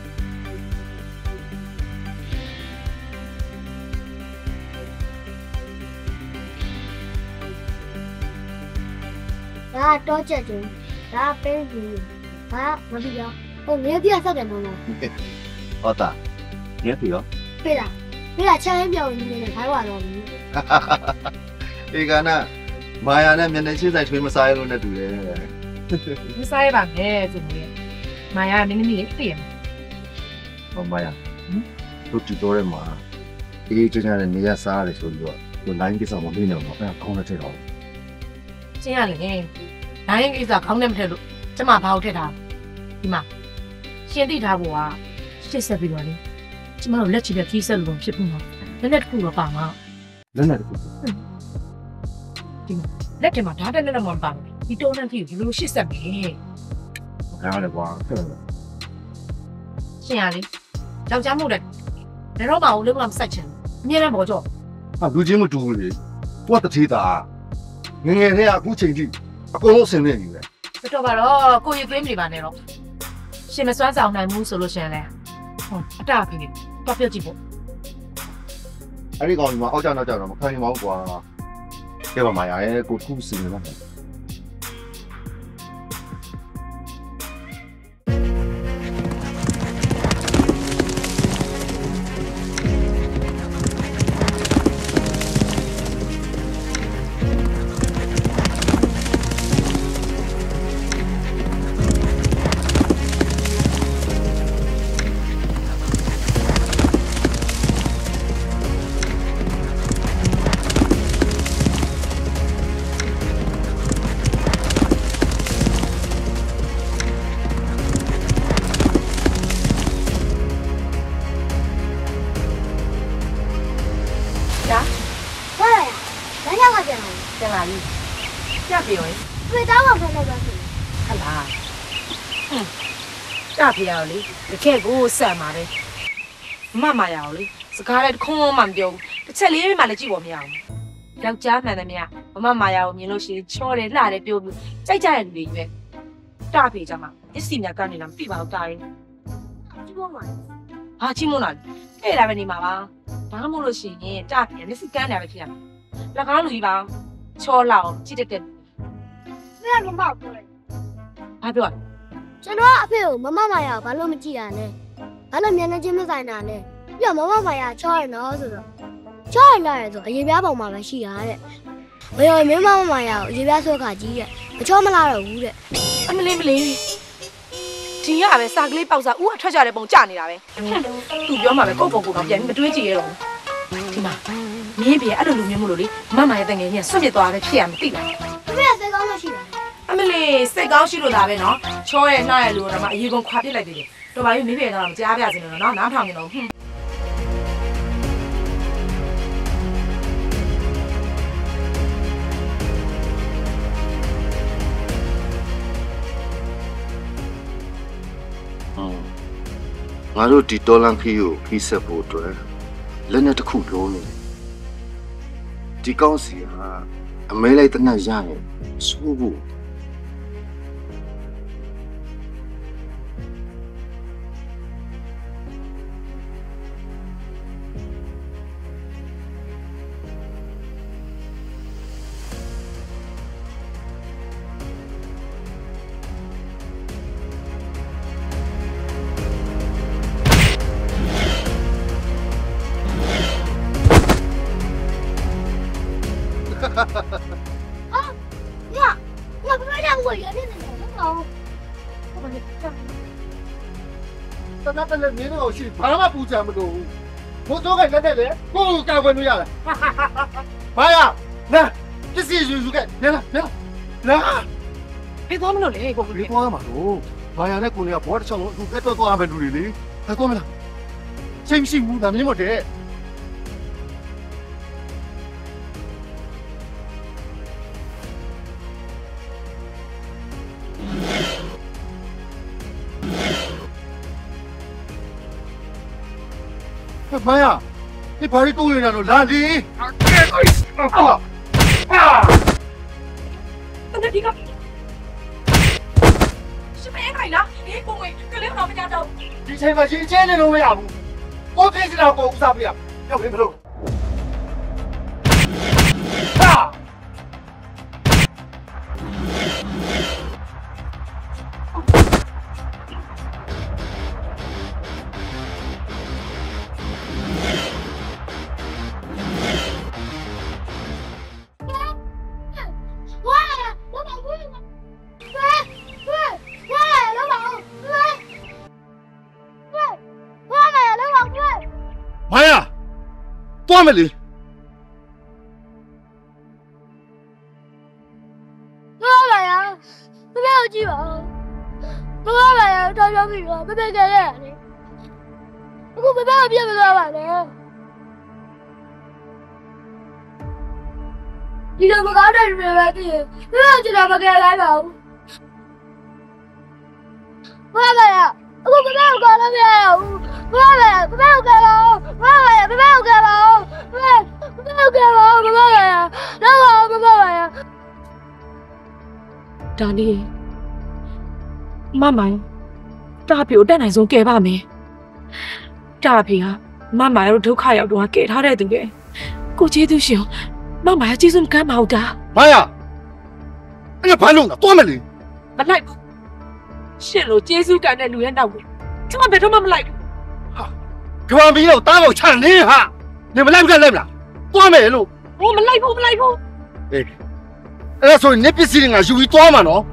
ဒါတော့ချက်တယ်ဒါပဲကြီးဟာမပြီးတော့ဟိုမြေပြဆောက်တယ်မဟုတ်ဟုတ်တာညက်ပြီရောဖေးလားချမ်းပြောင်းနေတယ်ခိုင်းပါတော့ပြီဒီကနာမာယာနဲ့မျက်နှာချင်းဆိုင်ထွေးမစားရလို့နဲ့တူတယ်မစားရပါနဲ့ဆိုပြီးမာယာမင်းသမီးလေးသိရမှာဟောမာယာတို့တူတော်ရဲမှာအေးကျကျနဲ့နေရစားရတယ်ဆိုပြီးတော့ဟို line ကိစ္စမမေးနေတော့အဲ့ဒါကောင်းတဲ့ထက်တော့ရှင်းရလေနိုင်ကိစ္စခေါင်းနဲ့မထက်လို့ကျမဘာလို့ထက်တာဒီမှာရှင်းသိထားဖို့ကရှစ်ဆက်ပြီးတော့လေကျမတို့လက်ချီတဲ့ခီးဆက်လို့ဖြစ်ဖို့မှာလက်နဲ့တစ်ခုတော့ပါမှာလက်နဲ့တခုဒီမှာလက်ထဲမှာဓာတ်တက်နဲ့မပါဘူးဒီတုံးနှံ့ဖြစ်ဘလို့ရှစ်ဆက်မယ်အဲ့ဒါလည်းကွာဆက်တယ်ရှင်းရလေယောက်ျားမို့တဲ့ဘယ်တော့မှဦးလုံးကမဆက်ချင်အမြဲတမ်းပေါ်ကြော့ဟာလူချင်းမတူဘူးလေကိုကတတိတာငငယ်တည်းကအခုချိန်ထိအကုန်လုံးဆင်နေပြီပဲတော်ပါတော့ကိုရီသွေးမနေပါနဲ့တော့ရှင်မစွမ်းဆောင်နိုင်ဘူးဆိုလို့ရှင်လဲဟုတ်အတားဖိနေတော့ပြုတ်ကြည့်ဖို့အဲ့ဒီကောင်ဒီမှာအောက်ကျနောက်ကျတော့မခံနိုင်ပါဘူးကွာကဲပါမာယာရဲ့ကိုခုစင်နေမှာ别打我看那个。 好啦，大皮啊哩，你看我啥嘛嘞？妈妈呀哩，是看来空蛮丢，这里面买了几碗面。ယောက်ျားမှန်သမျှမမမာယာကိုမြင်လို့ရှိရင်ချောတယ်လှတယ်ပြောပြီးကြိုက်ကြတဲ့လူတွေပဲတာဖေကြမှာအစ်စီမြတ်ကနေလာမသိပါဘူးတာရင်ချီးမွမ်းပါဟာချီးမွမ်းလာတဲ့လာပဲနေမှာပါဒါမှမဟုတ်လို့ရှိရင်တာဖေမျက်စိကန်းတယ်ပဲဖြစ်ရမှာ၎င်းလူကြီးပါချောလာအောင်ကြည့်တဲ့那个嘛过来。 ဘာပြောလဲကျွန်တော်အဖေကိုမမမာယာဘာလို့မကြည့်တာလဲဘာလို့မျက်နှာချင်းမဆိုင်တာလဲပြီးတော့မမမာယာချောရနော်ဆိုတော့ချောရလာရဆိုအရင်ပြားပုံမှာပဲရှိတာတဲ့ဘယ်လိုမမမာယာကိုအရင်ပြားဆွဲခါကြီးတဲ့မချောမလာတော့ဘူးတဲ့အမလေးဒီရပဲစာကလေးပေါက်စားဦးအထွက်ကြတဲ့ပုံကြနေတာပဲသူပြောမှာပဲကိုယ့်ပုံကတော့ပြန်မတွေးကြည့်ရတော့ဒီမှာမင်းပြေအဲ့လိုလူမျိုးမလို့လေမမရဲ့တငယ်ကြီးဆွတ်ပြစ်သွားတယ်ဖြစ်ရမသိလားအမေစိတ်ကောင်းလို့ရှိတာအမလေးစိတ်ကောင်းရှိလို့ဒါပဲနော်ချောရဲ့နှားရဲ့လူတော့မှအရေကုန်ခွာပစ်လိုက်သေးတယ်တော်ပါပြီမင်းပြေတော့မကြားပြစင်လို့နော်နားထောင်နေတော့ငါတို့ဒီတော်လန်ခီကိုခီးဆက်ဖို့အတွက်လက်နဲ့တစ်ခုလုံးနေဒီကောင်းစီကအမဲလိုက်တနတ်ရရင်စိုးဖို့我不要让我原谅你了， တနတ်လည်းမင်းတို့ရှိဘာမှပူကြမလို့ဘိုးစောကလက်နဲ့လေကိုယ်ကိုကောက်ခွင့်လို့ရလားဘာရနာပစ္စည်းယူခဲ့လာဖေးသွားမလို့လေကိုလေးသွားမှာလို့ဘာရနဲ့ကိုလေးကဘောတစ်ချောင်းလုံးသူကတ်တော့သွားမယ်လူတွေလေဒါသွားမလားချိန်မရှိဘူးဒါမင်းမတဲ့ဘာရဒီဘာရီတိုးနေတာတော့လာလီဒီကစပယ်ခိုင်လားဒီပုံဝင်ကလေးတော့မကြတော့ဒီချိန်မှာရှင်ကျဲနေလို့မရဘူးကိုကိစ္စတော့ကိုဥစားပြရရောက်ရင်မလို့ဟာသွားမယ်လေဘာလာရဘယ်လိုကြည့်ပါဘာလာရတော်တော်ပြီတော့ဘယ်ကြရလဲအခုဘယ်ပြတ်မသွားပါနဲ့ဒီလိုမကားတဲ့လူတွေပဲတည်ဘယ်လိုကြည့်တော့မကဲလိုက်ပါဘူးဘာလာရအခုဘယ်လိုကားလဲမရဘူးဘာလာရဘယ်လိုကားလဲဘာလာရဘယ်လိုကားလဲဒါလေးမမိုင်တာဖေကိုတက်နိုင်ဆုံးကယ်ပါမယ်တာဖေကမမိုင်တို့ဒုက္ခရောက်တော့ကယ်ထားတဲ့သူပဲကိုကျေးဇူးရှင်မမိုင်ကကျေးဇူးမကမ်းပါဘူးတာဘာရအဲ့ဘာလုံးတော့သွားမယ်လေမလိုက်ဘူးရှင်လို့ကျေးဇူးကမ်းတဲ့လူရဲ့နောက်ကိုကျွန်မဘယ်တော့မှမလိုက်ဘူးဟာကဘာမီးတော့တားဖို့ချန်နေဟာနေမလိုက်ဘူးကလိုက်မလားသွားမယ်လို့ဟိုမလိုက်ဘူးအေးအဲ့ဒါဆိုရင်နေပစ္စည်းတွေငါယူပြီးသွားမှာနော်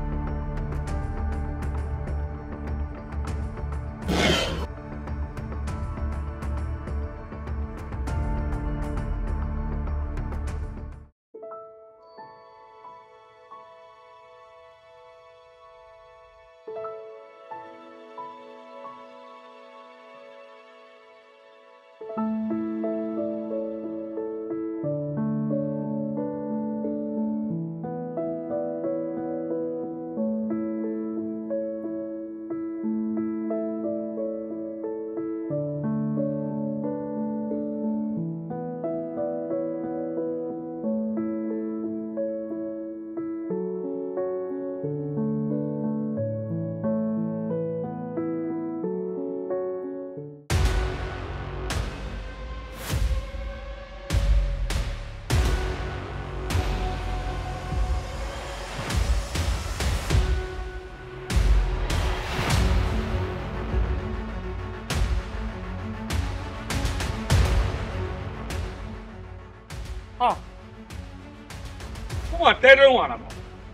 ကတဲတုံးရတာပေါ့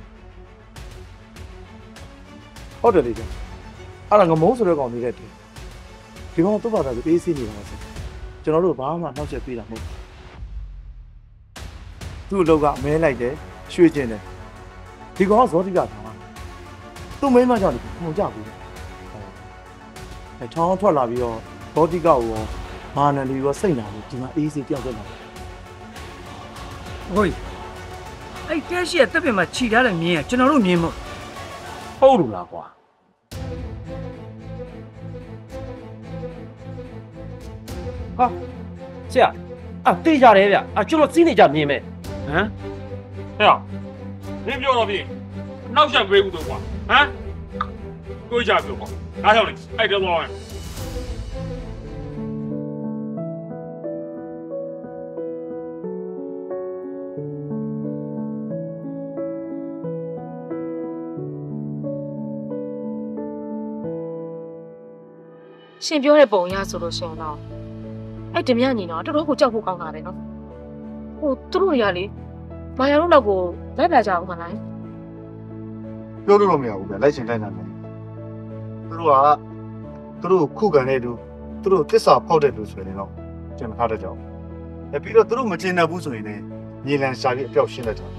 ဟုတ်တယ်လေအဲ့ဒါငမုန်းဆိုတဲ့ကောင်နေတဲ့တင်ဒီကောင်သူ့ဘာသာကိုအေးဆေးနေတာဆိုကျွန်တော်တို့ဘာမှနှောက်ချက်ပေးတာမဟုတ်သူ့အလုပ်ကမဲလိုက်တယ်ရွှေ့ကျင်တယ်ဒီကောင်ကဇောတိကထားသူ့မိမကြောင့်ခုံကြဘူးထောင်းထွက်လာပြီးတော့ဇောတိကကိုရောမာနလီရောစိတ်နာလို့ဒီမှာအေးဆေးကြောက်တက်လာဟိုအဲ့တဲရှိရဲ့တက်ပင်မှာခြိထားတဲ့မြင်းကကျွန်တော်တို့မြင်းမဟုတ်လို့လားကွာဟာဆရာတေးကြတယ်ဗျကျွန်တော်စီးနေကြမြင်မဲ့ဟမ်ဟဲ့နင်းပြောတော့ပြီနောက်ဆက်ပေးဦးတော့ကွာဟမ်ကိုကြပြောပေါ့အားထုတ်လေအဲ့တော့တော့ရှင်ပြောတဲ့ပုံရဆိုလို့ရှင်တော့အဲ့ဓမြညီတော့တော်တော်ကိုကြောက်ဖို့ကောင်းတာပဲနော်ဟိုသူတို့တွေကလေမာယာတို့တော့ကိုလိုက်လာကြအောင်မလားပြောလို့တော့မရဘူးဗျလိုက်ချင်တိုင်းတာမယ်သူတို့ခုခံတဲ့သူတို့တစ္ဆာဖောက်တဲ့သူဆိုရင်တော့ကျန်မထားတတ်ကြအောင်ပြီးတော့သူတို့မကျင်တတ်ဘူးဆိုရင်လည်းမြေလံရှာပြီးအပြောက်ရှင်းတတ်ကြတယ်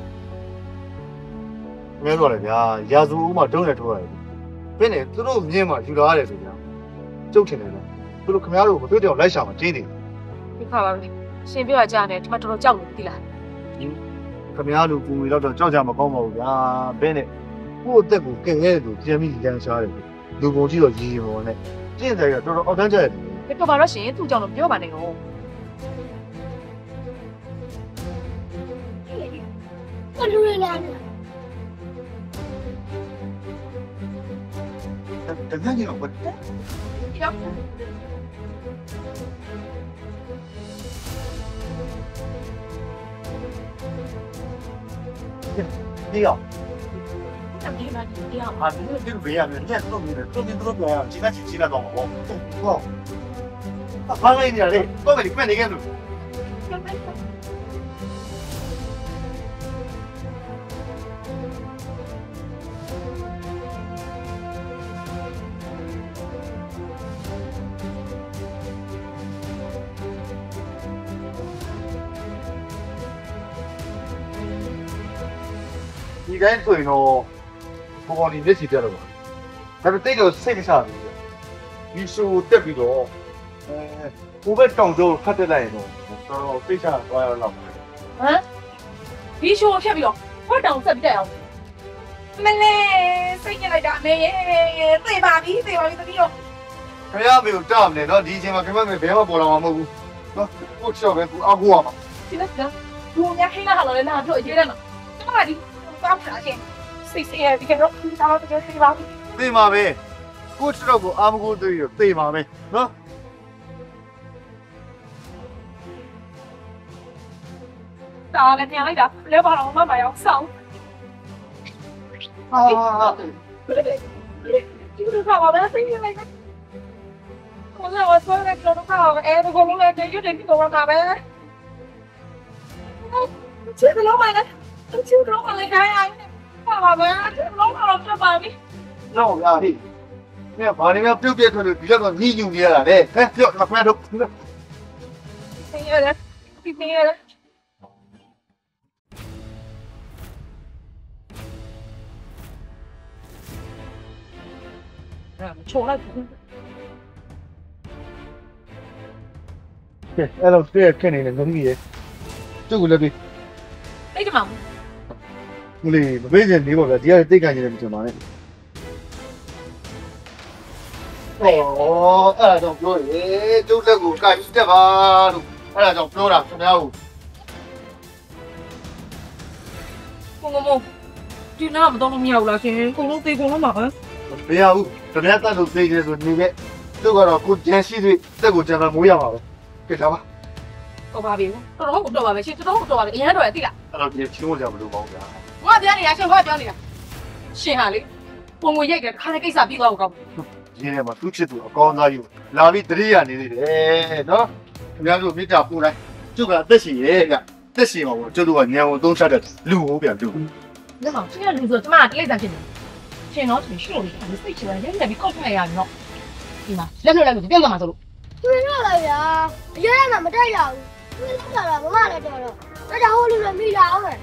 မဲလို့ရတယ်ဗျာရာဇူဦးမှာတုံးနေထိုးရတယ်ဘယ်နဲ့သူတို့မြင်းမှာယူလာရတယ်ဆိုကြကျုပ်ထင်တယ်လို့သူတို့ခမားတို့မတွေ့တော့လိုက်ရှာမှာတင်းတယ်ဒီခါပါပဲရှင်ပြောရကြတယ်ဒီမှာတော်တော်ကြောက်နေပြီလားခမားတို့ပူမီတော့ကြောက်ကြမှာကောင်းပါဘူးဗျာဘယ်နဲ့ကိုယ့်အသက်ကိုကင်ခဲ့တယ်လို့ကြံပြီးလမ်းရှားတယ်လူပုံကြီးတော့ရည်ရင်ပေါ်နဲ့ကျင့်တယ်ကတော်တော်အောက်တန်းကျရတယ်ဒီတော့ပါတော့ရှင်သူ့ကြောင့်တော့ပြောပါနဲ့တော့ဘယ်လိုလဲတကယ်ကြီးတော့ဘာဒီရောဒီမှာဒီအောင်啊，你不一样，你看都没得，都不一样，其他其他东西哦，啊，翻了一点嘞，多给你快点干住。你赶紧追喏。不光你这些了吧，但是这个谁啥的，你说这边多，我们广州看得来喏，到非常我要老。 你说我骗不了，我当真不了。没嘞，谁进来干没？对吧？你对吧？你这个。 他也没有这么的，那以前嘛根本没办法包了嘛，我我吃了不阿姑嘛。 是的，我家黑了好了，那做一点了，怎么来的？抓不上去。谁这个你干嘛这个对吧？ 对嘛呗，我知道不，俺们公都有对嘛呗，喏。 咋了？娘来的，来把我妈妈要上。就是看我们生意那个，我让我说那个都看我哎，如果我们这有点你给我干呗？这个老板呢？这个老板来干呀？看我们这老板这把你。 那我们啊，你把你们表别出来，比较个你用的了嘞，哎，不要他快走。 听见了，听见了。错了。 对，哎，老师看你的能力，这个了对。 哎，干嘛？ 我嘞，没人理我了，第二对干你的什么嘞？哦，哎，就ပြောရေကျုပ်လက်ကိုကိုက်တက်ပါလို့အဲ့ဒါကြောင့်ပြောတာခင်ဗျားကိုကိုဒီနားမတော့လို့မရဘူးလားရှင်ကိုလုံးသေးကိုလုံးပါဟမ်မရဘူးခင်ဗျားတက်လို့သိနေဆိုနေခဲ့သူကတော့ကိုကျန်ရှိသေးတက်ကိုကျန်တာမိုးရမှာပဲကြည့်တာပါဟုတ်ပါပြီတော်တော်ဟုတ်တော့ပါပဲရှင်တော်တော်ဟုတ်တော့ပါပဲအရင်တော့သိလားအဲ့တော့ဒီချင်းလို့ကြမလို့ပေါ့ဗျာငါပြောနေတာရှင်ငါပြောနေတာရှင်ဟာလေပုံငွေရိုက်တယ်ခါတဲ့ကိစ္စပြီးသွားအောင်ကောင်းရင်းထဲမှာသူ့ချစ်သူအကောင်းသားယူလာပြီးတတိယနေသေးတယ်နော်ခင်ဗျားတို့မြစ်တာပူလိုက်ကျုပ်ကအသက်ရှင်ရဲ့ကတက်စီမှာပေါ့ကျုပ်တို့ကညံကိုသုံးချတဲ့လူကိုပြန်ပြုတ်那么这个路子他妈的累在这里，现在挺瘦的，你飞起来人家比高出来呀，你说，对吗？来来来，你别干嘛走路。 对了呀，原来俺们这样，你来了，我妈来这了，那家伙里面没药了。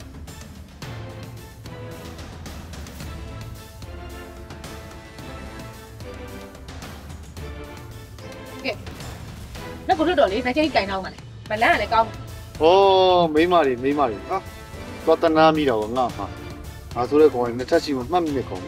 那不是道理，咱先改闹嘛嘞，本来来搞。 哦，没嘛的啊，我等哪米了我啊哈，啊，所以讲，那这是我慢慢的讲。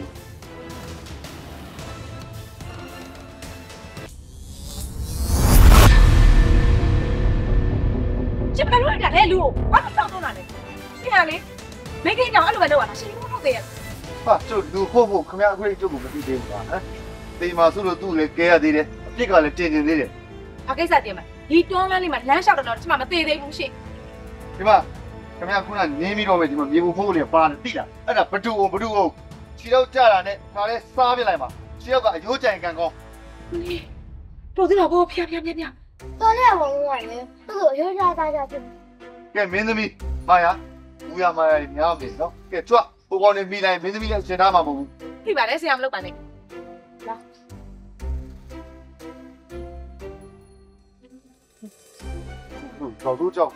这不是人来路，我不上到哪里？你看嘞，没给你讲，俺路来了，谁不好的呀？ 啊，就路好不，看面会就不对对吧？啊，对嘛，所以都来给啊对的，这个来真正的嘞。 啊，给啥的嘛？你多晚里嘛，两小时了，起码没对对东西。 对吧？看面可能年米多没地方，面部好的把的对了，哎那不住哦，吃到家了呢，他来杀回来嘛，只要个有钱干工。 你，老子老婆啪！ 当然我玩的，这个有啥大家去？ 给面子米，妈呀，不要妈呀，你要面喏，给抓，不光你米来，面子米来，其他嘛不。 你把那谁养老板的？来。 老都叫。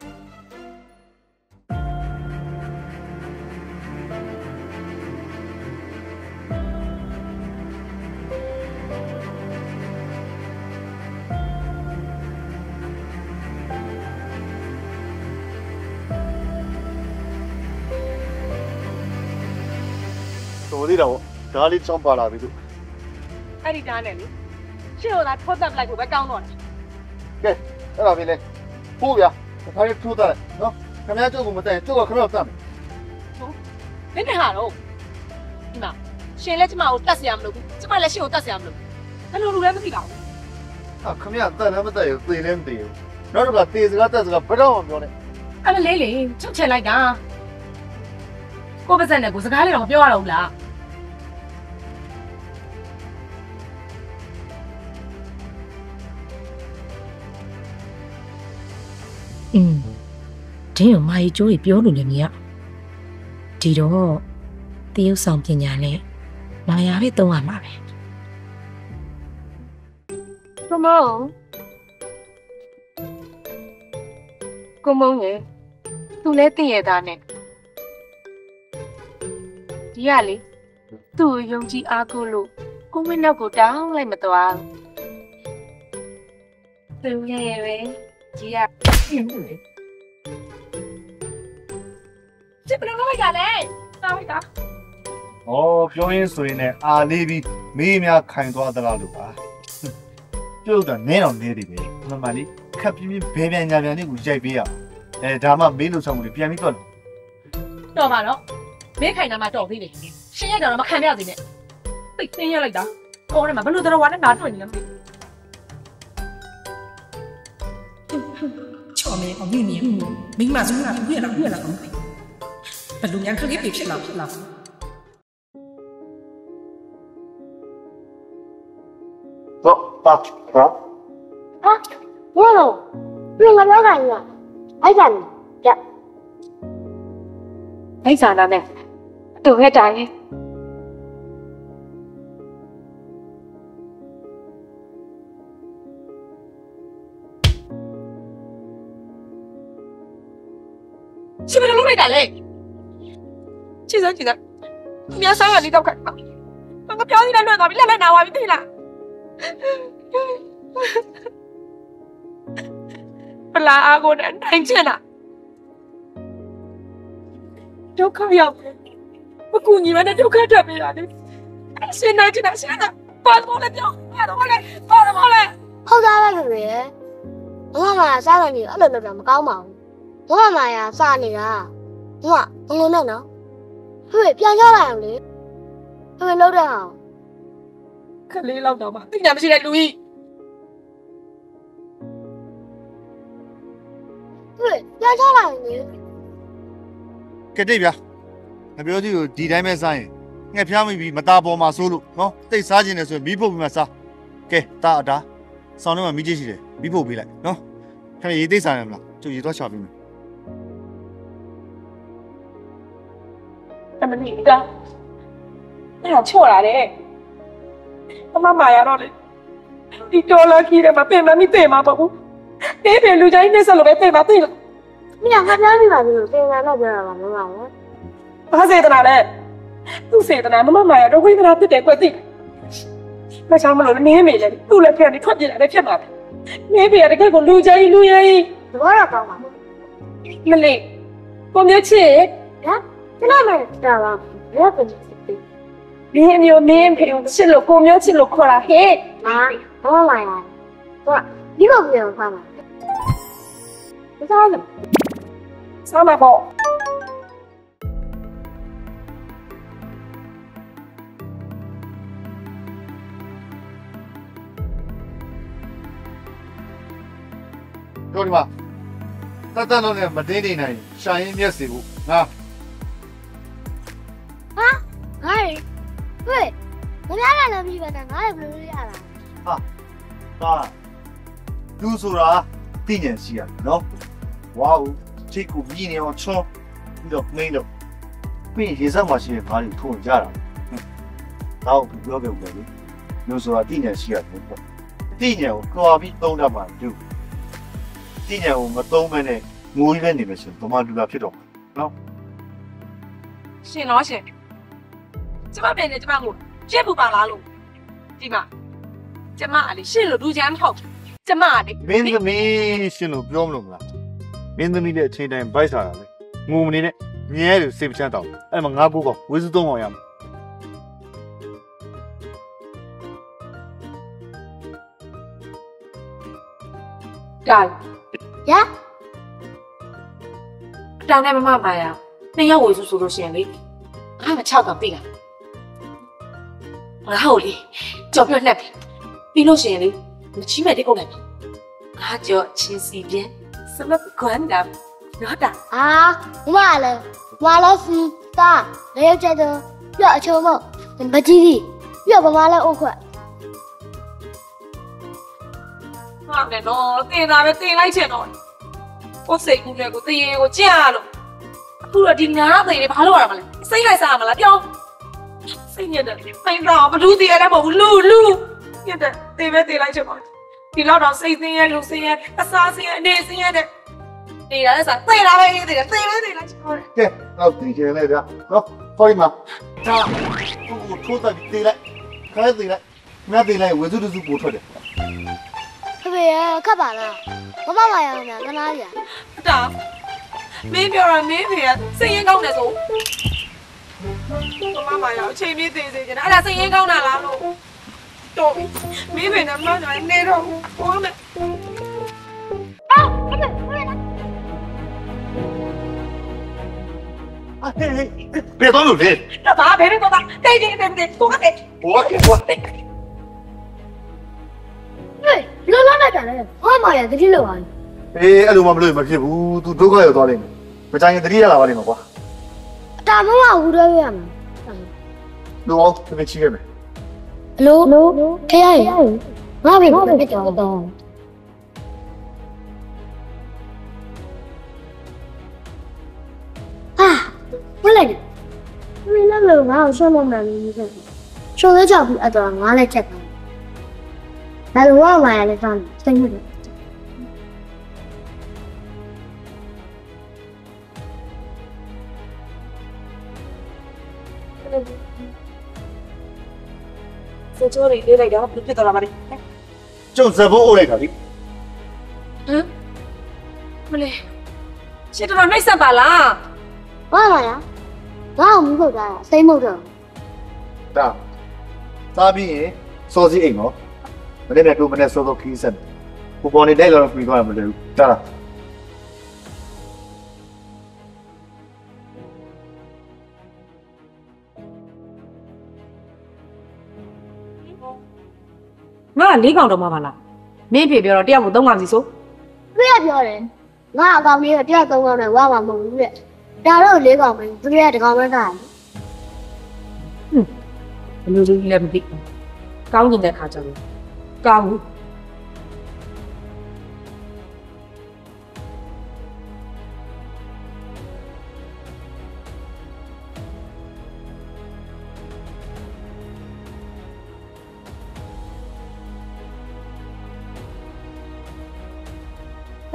တော်သေးတာပေါ့ဒါလေးကြောင်းပါလာပြီလို့အဲ့ဒီတားနဲ့လေရှင်းတော့လာထောက်တက်လိုက်ကိုပဲကောင်းတော့တယ်ကဲအဲ့ဒါပြီလေပို့ဗျာဒါခါလေးထိုးတက်နော်ခင်ဗျားကျုပ်ကမတက်ရင်ကျုပ်ကခင်ဗျားတက်မယ်ဟုတ်ဘယ်နဲ့ဟာတော့ဒီမှာရှင်လည်းကျမကိုတက်စရာမလိုဘူးကျမလည်းရှင်ကိုတက်စရာမလိုဘူးဘယ်လိုလုပ်လဲမသိပါဘူးဟာခင်ဗျားတက်လည်းမတက်ရင်သေလည်းမသေဘူးနောက်တစ်ခါသေစကားတက်စကားဘယ်တော့မှပြောနဲ့အဲ့ဒါလေးလေချုပ်ချင်လိုက်တာကိုပါစက်နဲ့ကိုစကားလေးတော့ပြောရတော့ဘူးလားတင်းကိုမာရီကျိုးကြီးပြောလို့လည်းမရဒီတော့တရုပ်ဆောင်ပညာနဲ့မာယာပဲသုံးရမှာပဲကမောင်ရဲ့သူလည်းသိရတာနဲ့ဒီကလေသူ့ကိုယုံကြည်အားကိုးလို့ကိုမင်းနောက်ကိုတောင်းလိုက်မသွားသူရဲ့ပဲကြီးက这不能弄下来，哪会打？ ဩပြောရင်းဆိုရင်လည်းအာလေးပြီးမေးများခိုင်သွားသလားလို့ပါကျုပ်ကနင်းအောင်နေတယ်ပဲမှန်ပါလေခက်ပြင်းပြင်းဘဲပြန်ညာပြန်လေးကိုရိုက်ပေးရအဲဒါမှမေးလို့ဆောင်မှုတွေပြန်ပြီးတော့တော်ပါတော့မေးခိုင်တာမှတော်သေးတယ်ရှင်းရတော့မခံရသေးနဲ့သိသိရလိုက်တာကောထဲမှာဘယ်လိုတော်ဝါနဲ့ငါတွေ့နေလဲမသိချော်မေအောင်မြင်မိမစုံကပြည့်လာကောင်းတယ်ဘယ်လိုများခလေးဖြစ်လာဟုတ်ပါဟာ我喽，那个老干部，还干呢，这。 အိုက်စာနာနဲ့တူခဲ့တိုင်း是不是弄来干嘞？其实，你要三个你都看嘛，那个表弟来乱搞，你来拿我对了。不拉阿哥的难见了。ဒုက္ခရောက်တယ်။အခုညီမနဲ့ဒုက္ခတက်ပေးရတယ်။ရှင်းနိုင်ချင်တာရှင်းတာ။ဘာလို့လဲပြော။ဘာလို့လဲ။ဟုတ်သားပဲဖေ။မမစားတယ်နေအဲ့လိုလုပ်တာမကောင်းပါဘူး။မမရစားနေတာ။မမဘလို့နဲ့နော်။ဖေပြန်ချလိုက်အောင်လေ။ဖေလုပ်တဲ့ဟာ။ခလေးလောက်တော့မှသိညာမရှိတဲ့လူကြီး။ဖေပြန်ချလိုက်အောင်လေ။ကဲတိတ်ဗျာငါပြောကြည့်ကိုဒီတိုင်းပဲစားရင်ငှက်ဖျားမိပြီးမသားပေါ်မှာစိုးလို့နော်တိတ်စားခြင်းနဲ့ဆိုရင်မီးဖုတ်ပြီးမှစားကဲတာအတာဆောင်းထဲမှာမီးကြီးရှိတယ်မီးဖုတ်ပေးလိုက်နော်ခင်ဗျရေသိစားရမလားကျုပ်ရေသွားချပေးမယ်အမနီတာအဲ့ဒါချော့လာတယ်အမမာရတော့လေဒီတော်လာကြီးတယ်မပင်မမိတဲ့မှာပေါ့ဘူးနေတယ်လူကြီးနဲ့ဆက်လို့ပဲတဲ့မှာတဲ့လို့မင်းကငါပြောနေပါဘူးသင်္ကန်းတော့ပြောတာပါမမကဘာစေတနာလဲသူ့စေတနာမမမာရတော့ဝိသနာဖြစ်တယ်ကွသိမချမ်းမလို့နေမေလေသူ့လည်းပြန်ပြီးထွက်ပြေးလာတယ်ဖြစ်မှာနေပေရတကယ်ကိုလူကြီးလူကြီးသဘောတော့ကောင်းပါမမလေးကိုမြချစ်ဟမ်ကျွန်တော်လည်းတာပါဘယ်ကနေမင်းအမျိုးမင်းဖေချစ်လို့ကိုမျိုးချစ်လို့ခေါ်တာဟဲ့ဟာဘာမှမရတော့ဒီလိုပြောဖားမှာစားလို့စားမှာပေါ့တို့ဒီမှာတတ်တတ်လုံးနဲ့မတင်းနေနိုင်ရှာရင်းမျက်စီဘူးငါဟာငါရေဟဲ့မများလာလည်းမရှိပါနဲ့ငါလည်းဘယ်လိုရလာဟာလူဆိုတာသိဉာဏ်ရှိရနော်ဝါဦးချိတ်ကိုမြည်နေအောင်ချွန်းပြီးတော့မင်းတော့ပြီးရေစက်မှာရှိတဲ့ဘာတွေထိုးကြတာတော့ပြောခဲ့ဦးမယ်လေလူဆိုတာသိဉာဏ်ရှိရတယ်ပေါ့သိဉာဏ်ကိုကြွားပြီးသုံးတတ်မှာလူသိဉာဏ်ကိုမသုံးမနဲ့ငိုရင်းနေမယ်ဆိုတော့ဘာမှလူလာဖြစ်တော့နော်ရှင်တော့ရှင်ကျမပြန်နေကျမကိုရှင်းပူပါလားလို့ဒီမှာကျမအလေးရှင်းလို့လူချမ်းမဟုတ်ကျမအလေးမင်းသမီးရှင်းလို့ပြောမလို့မလားမင်းသမီးနဲ့အချိန်တိုင်းဗိုက်စားတာလေငိုမနေနဲ့မြဲတယ်စေပချမ်းတောင်းအဲ့မှာငါးကိုကောင်ဝေစုသုံးကောင်ရမယ်ဒါရတောင်းနေမမပါရနှစ်ယောက်ဝေစုဆိုလို့ရှိရင်လေအားမ6ကောင်သိလားငါဟုတ်လေကြော်ပြလှက်ပြီပြီးလို့ရှိရင်လေမချီးမဲ့တိတ်ကုန်လိုက်ပြီငါကြော်ချင်းစီပြင်းစမပကွမ်းတာနော်တာမလည်းစီတာလေကျတော့ပြအချုံမမကြီးကြီးပြဗမာလည်းအုတ်ခွက်ဟာနဲ့တော့တင်တာပဲတင်လိုက်ချင်တော့ကိုစိတ်ကူးတယ်ကိုတရေကိုကြားလို့အခုတော့ဒီငါးသိနေဘာလို့ရမှာလဲစိတ်လိုက်စားမလားပြောစိတ်ညစ်တယ်စိတ်တော့ဘလူးတည်ရတဲ့မဟုတ်ဘူးလူညစ်တယ်တေးပဲတေးလိုက်ချင်ပါဒီလောက်တော့စိတ်ဆင်းရဲလူဆင်းရဲအစားဆင်းရဲအနေဆင်းရဲတဲ့တေးရတဲ့စားတေးတာပဲတေးတယ်တေးပဲတေးလိုက်ချင်ပါကဲတော့တေးချင်လိုက်ဗျာနော်ဟောဒီမှာဒါကိုထိုးတက်တေးလိုက်ခဲတေးလိုက်ငါတေးလိုက်ဝေစုတစုပို့ထွက်တယ်ဖေရခတ်ပါလားမမမရအောင်လားကနားရတာမင်းပြောရမင်းဖေကစိတ်ရင်းကောင်းတယ်ဆိုမမရအချိန်ပြည့်သေးစေချင်တယ်အဲ့ဒါစိတ်ရင်းကောင်းတာလားလို့တော့မင်းဖေနဲ့မမနေတော့ဟောမယ်别动手嘞！ 这咋别别动他？对对对对，动他得。 我。 လောလောလိုက်တာလေဟောမရတတိလောက်ပါအေးအဲ့လိုမှမလို့မဖြစ်ဘူး तू ဒုက္ခရောက်သွားလိမ့်မယ်မကြိုင်ရင်တတိရလာပါလိမ့်မယ်ကွာအတာမမဘူးတော့ရမှာလို့အောင်တကယ်ချီခဲ့မယ်အလိုခေရရငါပဲဖြစ်တော့မလိုက်မင်းလည်းငါ့ကိုရှင်းလို့မှလည်းမဖြစ်ဘူးရှင်းလဲချပြီးအတော့ငါလည်းချက်တယ်ဘာလို့ဝါမရလဲတော့စိတ်မလို့စချိုးလေးလေးလိုက်တော့ဘယ်ဖြစ်သွားတာပါလဲကျုပ်ဇဘိုးအိုးလိုက်တာလေဟမ်မလေးရှင်းတော့နှိမ့်ဆက်ပါလားဝါမရငါ့ကိုမဟုတ်တာစိတ်မဟုတ်တော့ဒါစားပြီးရင်စောစီအိမ်နော်မနေ့ကတို့မနေ့စောစောခီးဆက်ကိုပေါ်နေတိုက်တော့ပြီးသွားမှာမလို့တာလားငါ၄កောင်တော့မှပါလားမင်းဖေပြောတော့တယောက်ကို3កောင်စီဆိုပြည့်ပြောတယ်ငါအကောင်လေးကတယောက်3កောင်နဲ့ဝါမှာမဟုတ်ဘူးတဲ့ဒါတော့4កောင်ပဲသူရဲ့တကောင်ပဲတာဘယ်လိုလုပ်လဲမသိကောင်းနေတဲ့ခါကျတော့ကောင်းဘူး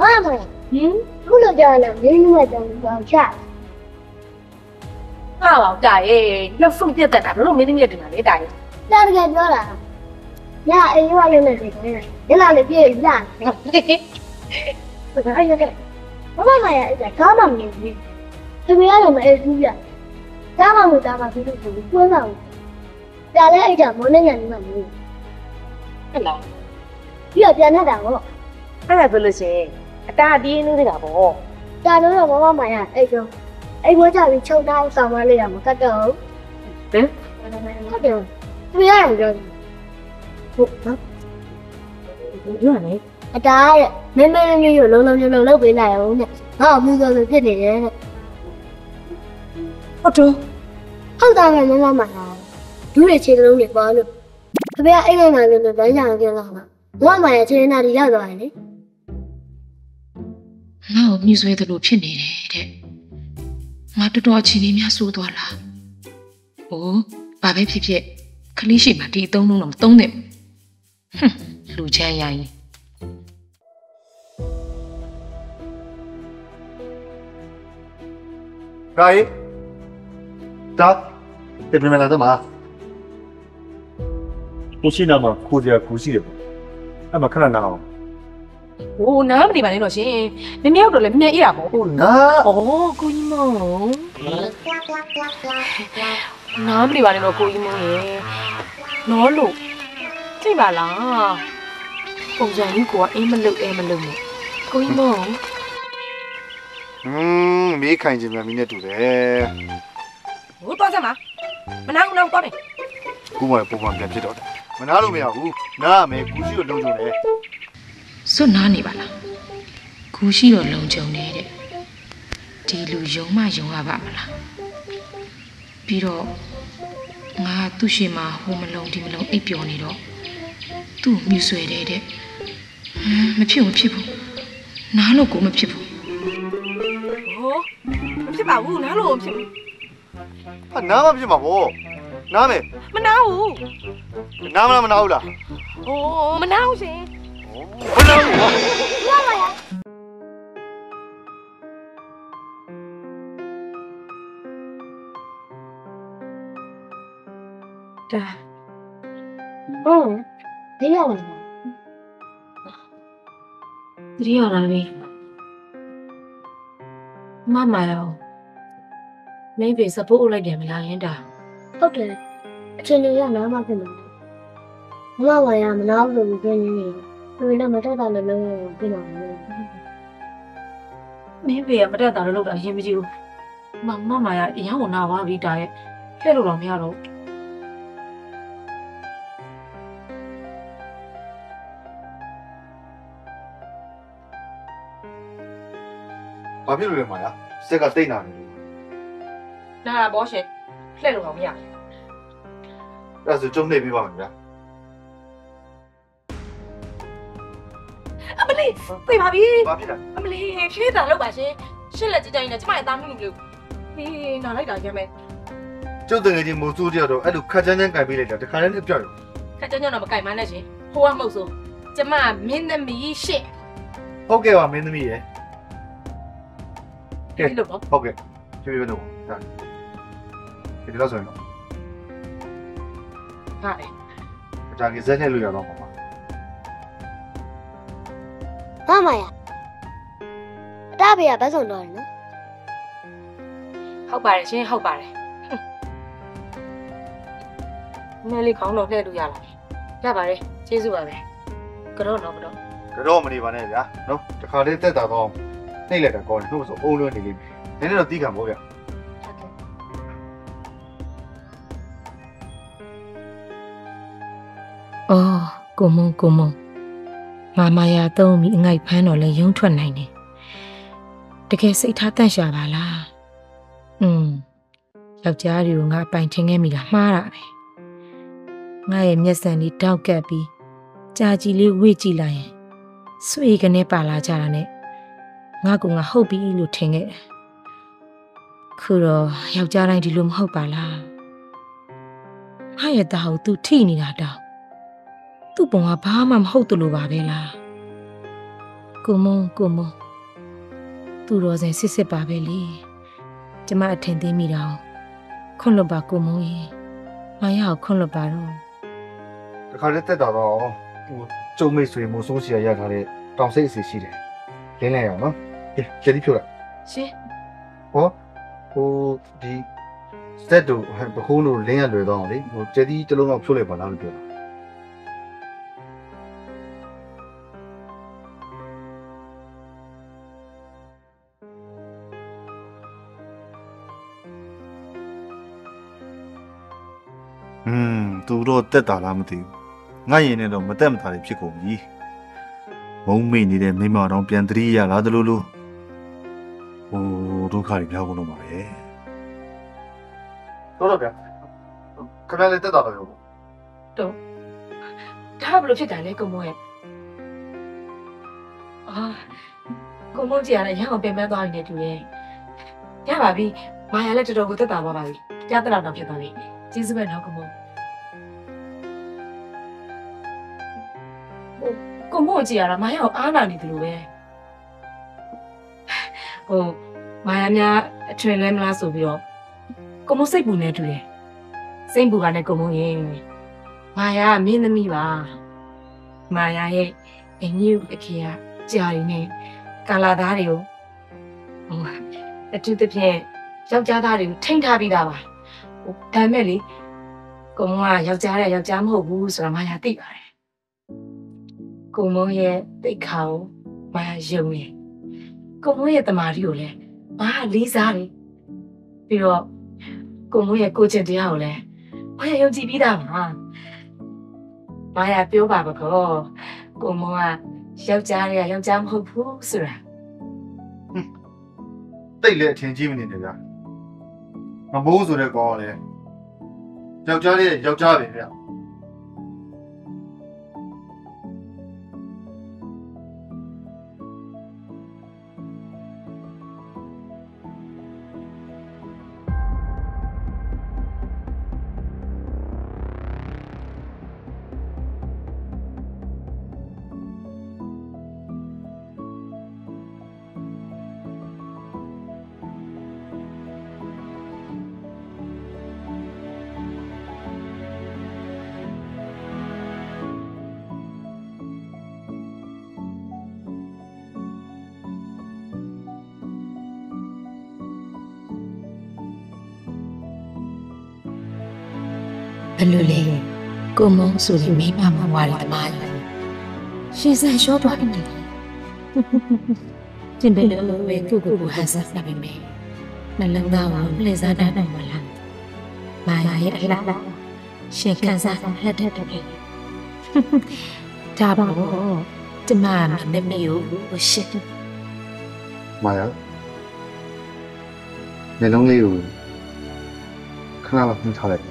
妈呀，不能叫了，没那么多要钱。 啊，大爷，那送别的，那没得别的了，大爷。 那这个叫了，那哎，我有那个，你那里别人家，这个还有个，我妈呀，这干嘛没有？这边有没有猪呀？干嘛没干嘛？就是多少？家里一家没那样子嘛没有。 啦， 要变那个我。 အဲ့ဒါဆိုလို့ရှိရင်အတားအတီးနည်းတကပေါ့ဒါတော့မမမရအဲ့တော့အဲ့ဘွားကြပြီးချုပ်သားဆောင်မလေးရမှာကတ်တော့ဟင်ဟုတ်တယ်သူရအောင်ပြောဟုတ်နော်ပြောရလေအတားတဲ့မင်းမင်းမျိုးလုံးလုံးမျိုးလုံးလုပ်ပေးလိုက်အောင်တဲ့ငါ့ကိုမှုဆိုဖြစ်နေတယ်တဲ့ဟုတ်တော့ဟုတ်တာပဲမမရဒူးရဲ့ခြေလုံးတွေပေါ်လို့တပည့်အိမ်ထဲမှာလို့ဗန်းချောင်ပြောတော့မှာမမရခြေနာတွေရောက်သွားတယ်လေငါ့ကိုမြှဆွဲသလိုဖြစ်နေတယ်တဲ့ငါတော်တော်အချိန်လေးများစိုးသွားလားဟိုဘာပဲဖြစ်ဖြစ်ခလေးရှိမှဒီအသုံးလုံးတော့မသုံးနဲ့ဟွန်းလူချမ်းရရင်ဒါရေးဒါပြပြမလာတော့မှာကိုရှိနာမှာခိုးကြကူရှိတယ်ပေါ့အဲ့မှာခဏနာအောင်ဟိုနားမနေပါနဲ့တော့ရှင်နည်းနည်းတော့လည်းမြန်အေးတာပေါ့ဟုတ်နားဩကိုကြီးမောင်နားမနေပါနဲ့တော့ကိုကြီးမောင်ရေနော်လို့ကြည့်ပါလားပုံစံကြီးကိုကအေးမလုပ်နဲ့ကိုကြီးမောင်မေးခိုင်ခြင်းများမင်းနဲ့တူတယ်ဟိုတော့စမ်းပါမနာဘူးတော့မယ်ခုမှပုံမှန်ပြန်ဖြစ်တော့တယ်မနာလို့မရဘူးနားရမယ်ကူရှိကိုလုံးကြုံတယ်စွတ်နားနေပါလားကူရှိတော့လုံကြုံနေတဲ့ဒီလူယုံမယုံရပါမလားပြီးတော့ငါသူ့ရှိမှာဟိုမလုံးဒီမလုံးအိပ်ပျော်နေတော့သူ့မြူဆွဲတဲ့မဖြစ်ဘူးနားလို့ကိုမဖြစ်ဘူးဟိုမဖြစ်ပါဘူးနားလို့မဖြစ်ဘူးဟာနားမဖြစ်မှာဗောနားမယ်မနာဘူးနားမလားမနာဘူးလားဟိုမနာဘူးရှင်မနာဘူးရပါရဒါဟုတ်ဒီရပါလားဒီရလာပြီမမရောမင်းပြေစပို့လိုက်တယ်မလားရင်တာဟုတ်တယ်အချိန်ကြီးရနားမဖြစ်မှာမမရမနာဘူးလို့ပြောနေတယ်သူလည်းမတက်တာလည်းလုံးဝပြင်ပါမယ်မင်းပြေကမတက်တာလို့လုပ်တာအရင်မကြည့်ဘူးမမရအရင်ကနာပါပြီတာရဲ့လှည့်လို့တော့မရတော့ဘာဖြစ်လို့လဲမာယာစက်ကတိတ်နာနေလို့နာဘောရှင်လှည့်လို့တော့မရအဲ့ဒါဆိုကျုံနေပြပါမယ်ဗျာအမလေးပြေးပါပြီဘာဖြစ်လဲအမလေးဖြည့်တာလောက်ပါရှင်ရှစ်လက်ကြကြနေကျမရဲ့သားမလို့လို့ဟေးနာလိုက်တာကျမဲကျုပ်တကယ်ချင်းမိုးစိုးတယောက်တော့အဲ့လိုခက်ချမ်းချမ်းကြိုင်ပေးလိုက်တာတခါတည်းနဲ့ပြောက်ရောခက်ချမ်းချမ်းတော့မကြိုင်မနဲ့ရှင်ဟိုကမဟုတ်ဆိုကျမမင်းသမီးရှစ်ဟုတ်ကဲ့ပါမင်းသမီးရယ်ကဲလို့နော်ဟုတ်ကဲ့ကျေးဇူးတော့ဒါဒီလောက်ဆိုရင်တော့ဟာလေဒါကြီးဇက်နဲ့လို့ရတော့မှာမမရအတားဘေးကဘတ်စုံတော့တယ်နော်ဟုတ်ပါတယ်ရှင်ဟုတ်ပါတယ်မဲလေးခေါင်းတော့လှည့်လို့ရလားရပါတယ်ကျေးဇူးပါပဲကတော့တော့မနေပါနဲ့ဗျာနော်တခါလေးတက်တာတော့နှိမ့်လိုက်တာကောင်းတယ်လို့ဆိုအုံးလွန်းနေလိမ့်မယ်နည်းနည်းတော့တီးခံပေါ့ဗျာအော်ကိုမုံငါမာယာသုံးပြီးအငိုက်ဖမ်းတော့လဲရုံးထွက်နိုင်တယ်တကယ်စိတ်ထားတန့်ရှာပါလားယောက်ျားတွေကိုငါပိုင်ထင်ခဲ့မိတာမှားတာပဲငါရဲ့မျက်စံလေးတောက်ကပ်ပြီးကြာကြီးလေးဝေ့ကြည့်လိုက်ရင်ဆွေကနေပါလာကြတာနဲ့ငါကဟုတ်ပြီလို့ထင်ခဲ့တယ်ခုတော့ယောက်ျားတိုင်းဒီလိုမဟုတ်ပါလားငါရဲ့သားကိုသူထိနေတာတော့သူ့ပုံကဘာမှမဟုတ်တယ်လို့ပါပဲလားကိုမုံသူတော်စင်စစ်ပါပဲလေကျမအထင်သေးမိတာခွန့်လွတ်ပါကိုမုံရေမရအောင်ခွန့်လွတ်ပါတော့တခါတည်းတက်တာတော့ဟိုကျုံမိတ်ဆွေမိုးဆိုးစီရထားတဲ့တောင်စိတ်အစီရှိတယ်လင်းလိုက်အောင်နော်ကဲကြတိဖြုတ်လိုက်ရှင်ဟောဟိုဒီစက်တို့ဘခုံးတို့လင်းရလွယ်တော့လေဟိုကြတိတစ်လုံးတော့ဖြုတ်လိုက်ပါလားလို့ပြောတာသူတို့တက်တာလားမသိဘူးငါရင်နဲ့တော့မတက်မသားတွေဖြစ်ကုန်ပြီမုံမိနေတဲ့မိမတော်ပြန်တတိရလားတလို့လို့ဟိုဒုက္ခတွေများကုန်တော့မှာပဲတော့ဗျာခဏလေးတက်တာတော့ရောတော့ဒါဘယ်လိုဖြစ်တာလဲကိုမုံရဲ့ကိုမုံကြီးရတယ်ရအောင်ပြန်မဲ့သွားနေတယ်တူရဲ့ရပါပြီမာယာလည်းတော်တော်ကိုတက်တာပါပြီကြားတလောက်တော့ဖြစ်သွားပြီကျေးဇူးပဲနော်ကိုမုံကိုမို့ကြည့်ရတာမာယာကိုအားနာနေတယ်လို့ပဲမာယာများအထွင်လဲမလားဆိုပြီးတော့ကိုမို့စိတ်ပူနေတူတယ်စိတ်ပူပါနဲ့ကိုမို့ရင်မာယာမင်းသမီးပါမာယာရဲ့အညူအခေကကြာရင်းနဲ့ကာလာသားတွေကိုအတူတဖြင့်ယောက်ျားသားတွေကိုထိန်းထားပြီးသားပါဒါမဲ့လေကိုမို့ကယောက်ျားတဲ့ယောက်ျားမဟုတ်ဘူးဆိုတာမာယာသိပါတယ်ကိုမုံရဲ့တိတ်ခါကိုမာယာယုံတယ်ကိုမုံရဲ့တမာရီကိုလည်းမာယာလေးစားတယ်ပြီးတော့ကိုမုံရဲ့ကိုကျင့်တရားကိုလည်းမာယာယုံကြည်ပြီးသားပါမာယာပြောပါကောကိုမုံကယောက်ျားတွေကယောက်ျားမဟုတ်ဘူးဆိုတာတိတ်လည်းအထင်ကြီးမနေနဲ့ဗျာမမိုးဆိုတဲ့ကောင်ကလည်းယောက်ျားလေးယောက်ျားပဲဗျာဘယ်လိုလဲကိုမုံဆိုရင်မိမမဝါရီတမားရှင်စံလျှောသွားတယ်တင်ဘယ်လိုပဲကိုဟန်စားနေပြီနှလုံးသားကိုလှည့်စားတတ်နိုင်မလားမာယာရဲ့အလားရှင်ကန်စားလက်ထက်တယ်ဒါပါဘောကျမမနဲ့မျိုးရှင်းမာယာမျက်လုံးလေးကိုခဏလောက်နှိမ့်ထားလိုက်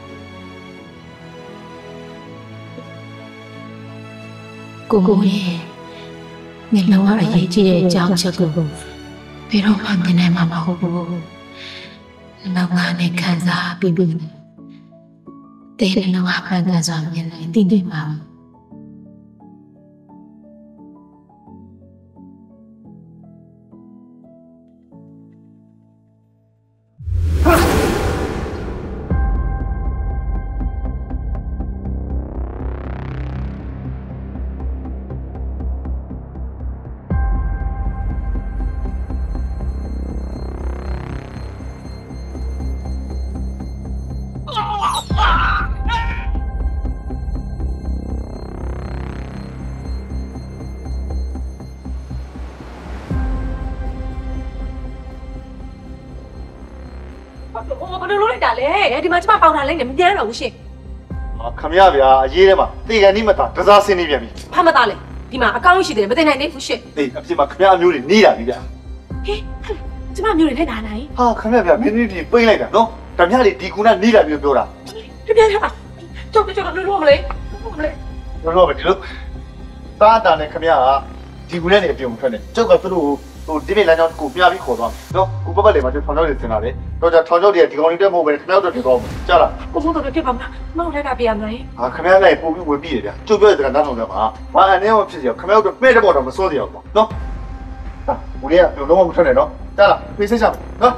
ကိုမုံရဲ့မျက်လုံးကအရေးကြီးတဲ့အကြောင်းချက်ကိုဘယ်တော့မှမြင်နိုင်မှာမဟုတ်ဘူး။နောက်ကနေခံစားပြီးတဲ့နှလုံးကဖန်ဆင်းစွာမြင်နိုင်သိနေမှာဒီမှာကျမပေါင်တာလိုက်နေမပြန်တော့ဘူးရှင်ခမရဗျာအရေးထဲမှာတေကန်နီးမတာကစားဆင်းနေပြန်ပြီဖမ်းမသားလေဒီမှာအကောင့်ရှိတယ်မသိနိုင်သေးဘူးရှင်အေးအပြင်မှာခမရအမျိုးတွေနေတာပြီဗျာဟေးကျမမျိုးတွေလိုက်လာနိုင်ဟာခမရဗျာမင်းကြီးပြင်ပိတ်လိုက်တာနော်ဓမြလေးဒီကူနာနေတာမျိုးပြောတာပြပြပါကြောက်လို့မလဲတော့ပဲဒီလိုတာတာနဲ့ခမရကဒီကူနဲ့နေအပြုံထွက်နေကျုပ်ကသူတို့ကိုဒီနေ့လမ်းကြောင်းကိုပြပြီးခေါ်သွားမယ်နော်ကိုဘက်လေးမှာထောင်ချောက်တွေတင်လာတယ်တော့ထောင်ချောက်တွေဒီကောင်လေးတက်မဟုတ်ပဲခင်ဗျားတို့တင်တော့ကြားလားကိုစိုးတော်ဖြစ်ပါမလားမောင်လည်းကပြရမလားဟာခင်ဗျားလည်းပို့ပြီးဝင်ပြီးတယ်ဗျာကျုပ်ပြောတဲ့ကနားထောင်ကြပါဘာအနေနဲ့ဖြစ်စီခင်ဗျားတို့မဲ့တဲ့ပေါ်တော့မစိုးစရာဘူးနော်ဟာဘူးလေးကလုံးဝမထွက်နဲ့နော်ကြားလားပြေးစိတ်ချနော်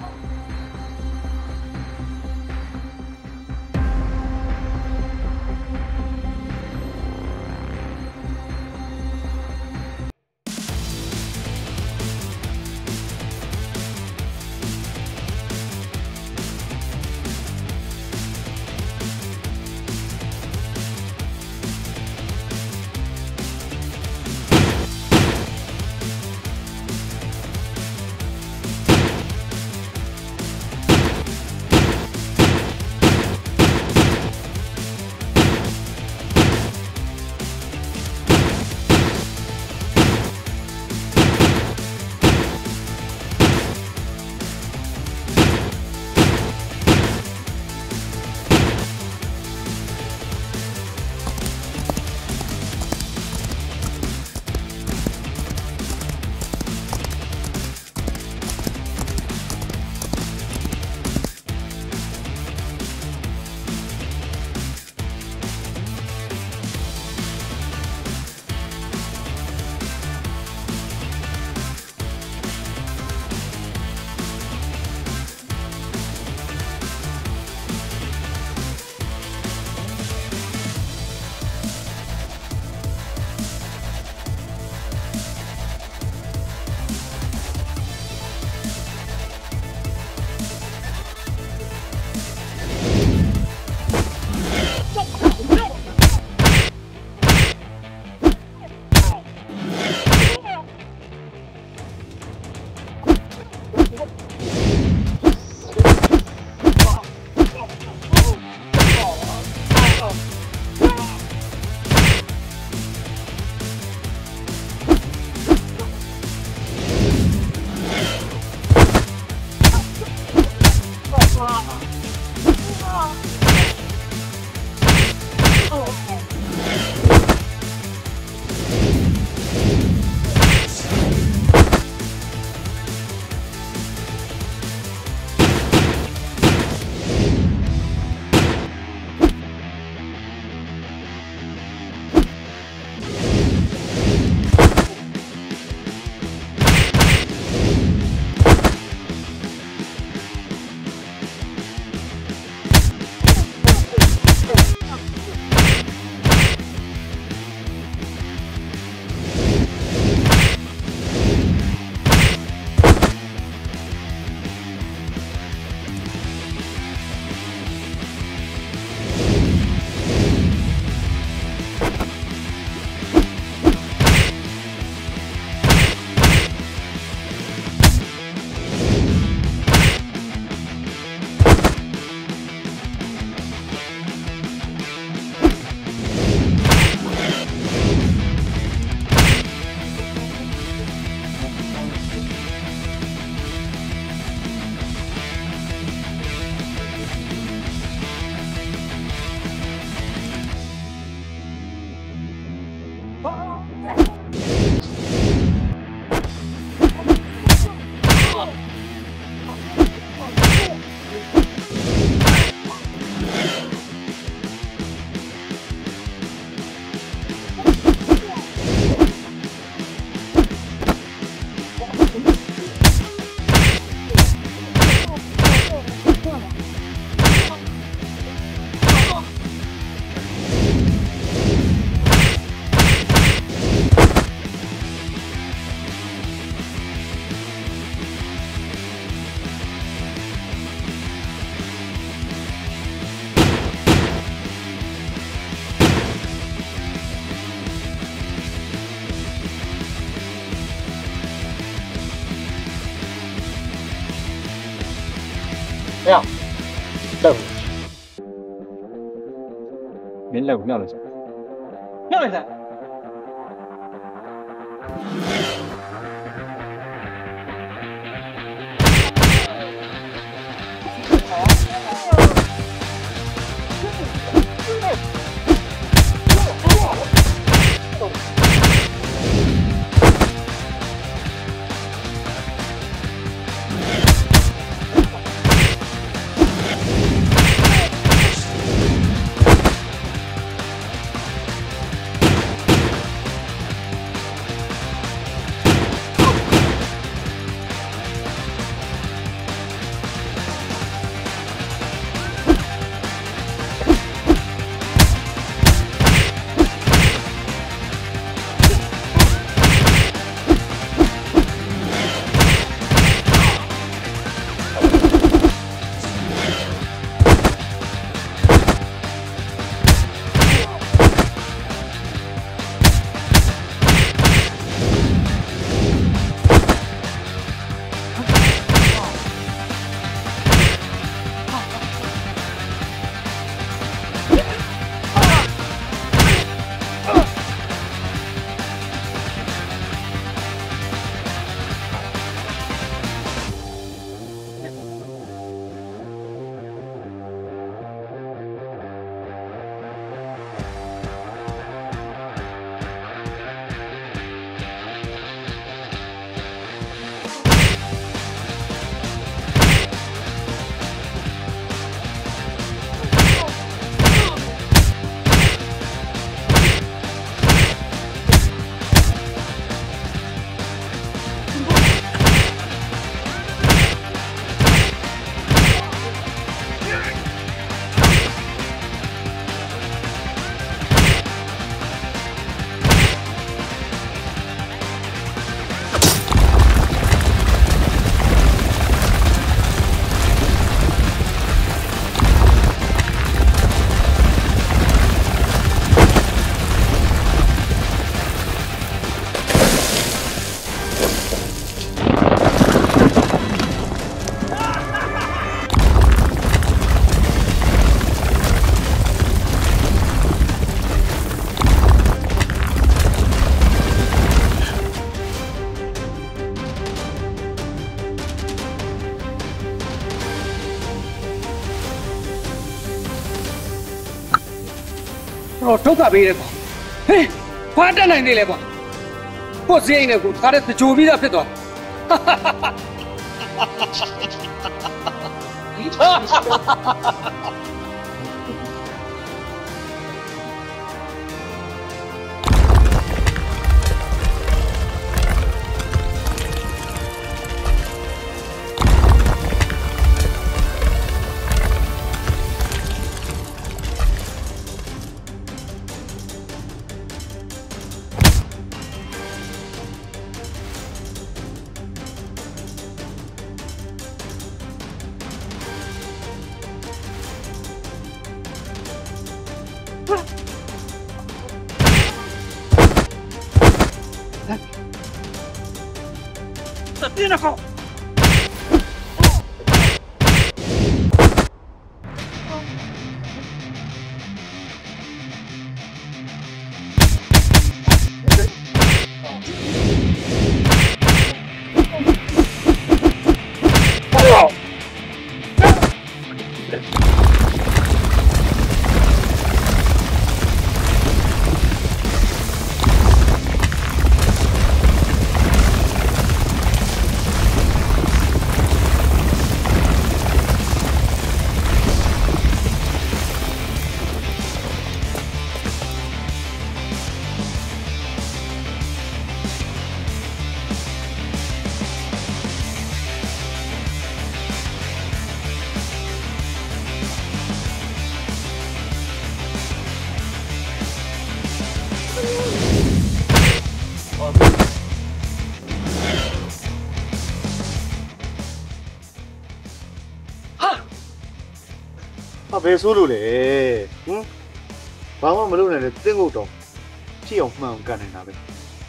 呀，豆腐，明豆腐妙了噻，妙了噻。 တော်ဒုက္ခပေးတယ်ကွာဟေးဘာတက်နိုင်သေးလဲကွာကိုယ်စင်းနေကိုခါတဲ့ကြိုပြီးသားဖြစ်သွား别那好。 ဘယ်ဆိုးလို့လဲဟမ်ဘာမှမလုပ်နိုင်တဲ့တင်းကုတ်တော့ကြည့်အောင်မှန်အောင်ကန်နေတာပဲ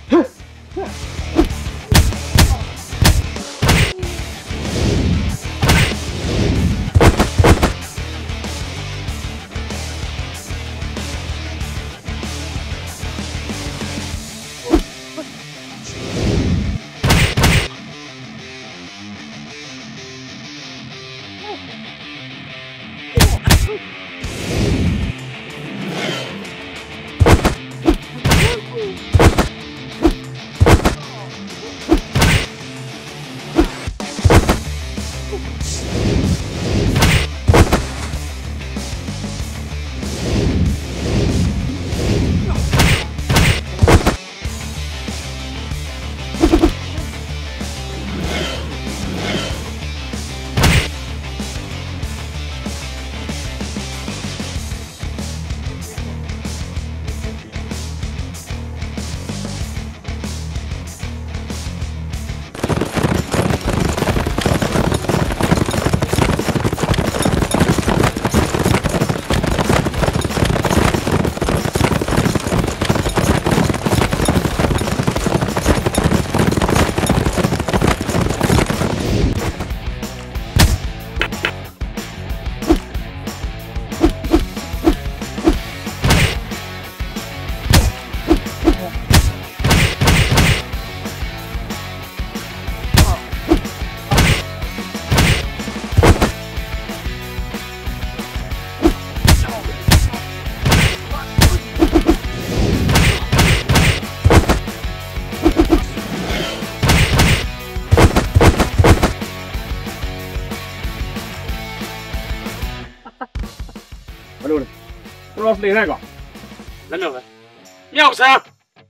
နေလိုက်ကွာလက်တော့ပဲမြောက်ဆန်း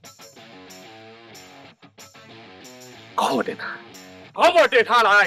ခေါ်တယ်ခေါ်ပေါ်တက်ထားလိုက်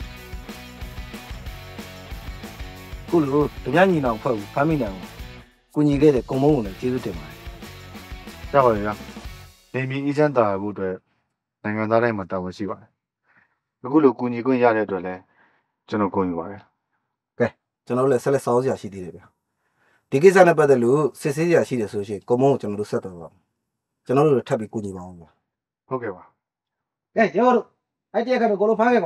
ကိုလိုတ냐ညီနောင်ဖွဲ့ဘူးဖမ်းမိနိုင်ဘူးကူညီခဲ့တဲ့ကုံမုံကိုလည်းကျေးဇူးတင်ပါတယ်ရပါတယ်ဗျာနေမီအေးချမ်းတာဖို့အတွက်နိုင်ငံသားတိုင်းမှာတာဝန်ရှိပါတယ်အခုလိုကူညီခွင့်ရတဲ့အတွက်လည်းကျွန်တော်ကိုယ်ယူပါတယ်ကဲကျွန်တော်တို့လည်းဆက်လက်ဆောင်စရာရှိသေးတယ်ဗျာဒီကိစ္စနဲ့ပတ်သက်လို့စစ်ဆေးစရာရှိတယ်ဆိုရှင်ကုံမုံကိုကျွန်တော်တို့ဆက်တော်ပါကျွန်တော်တို့ထပ်ပြီးကူညီပါအောင်ဗျာဟုတ်ကဲ့ပါကဲရောတို့အဲ့တရားကတော့ကိုလိုဖမ်းခဲ့ပါ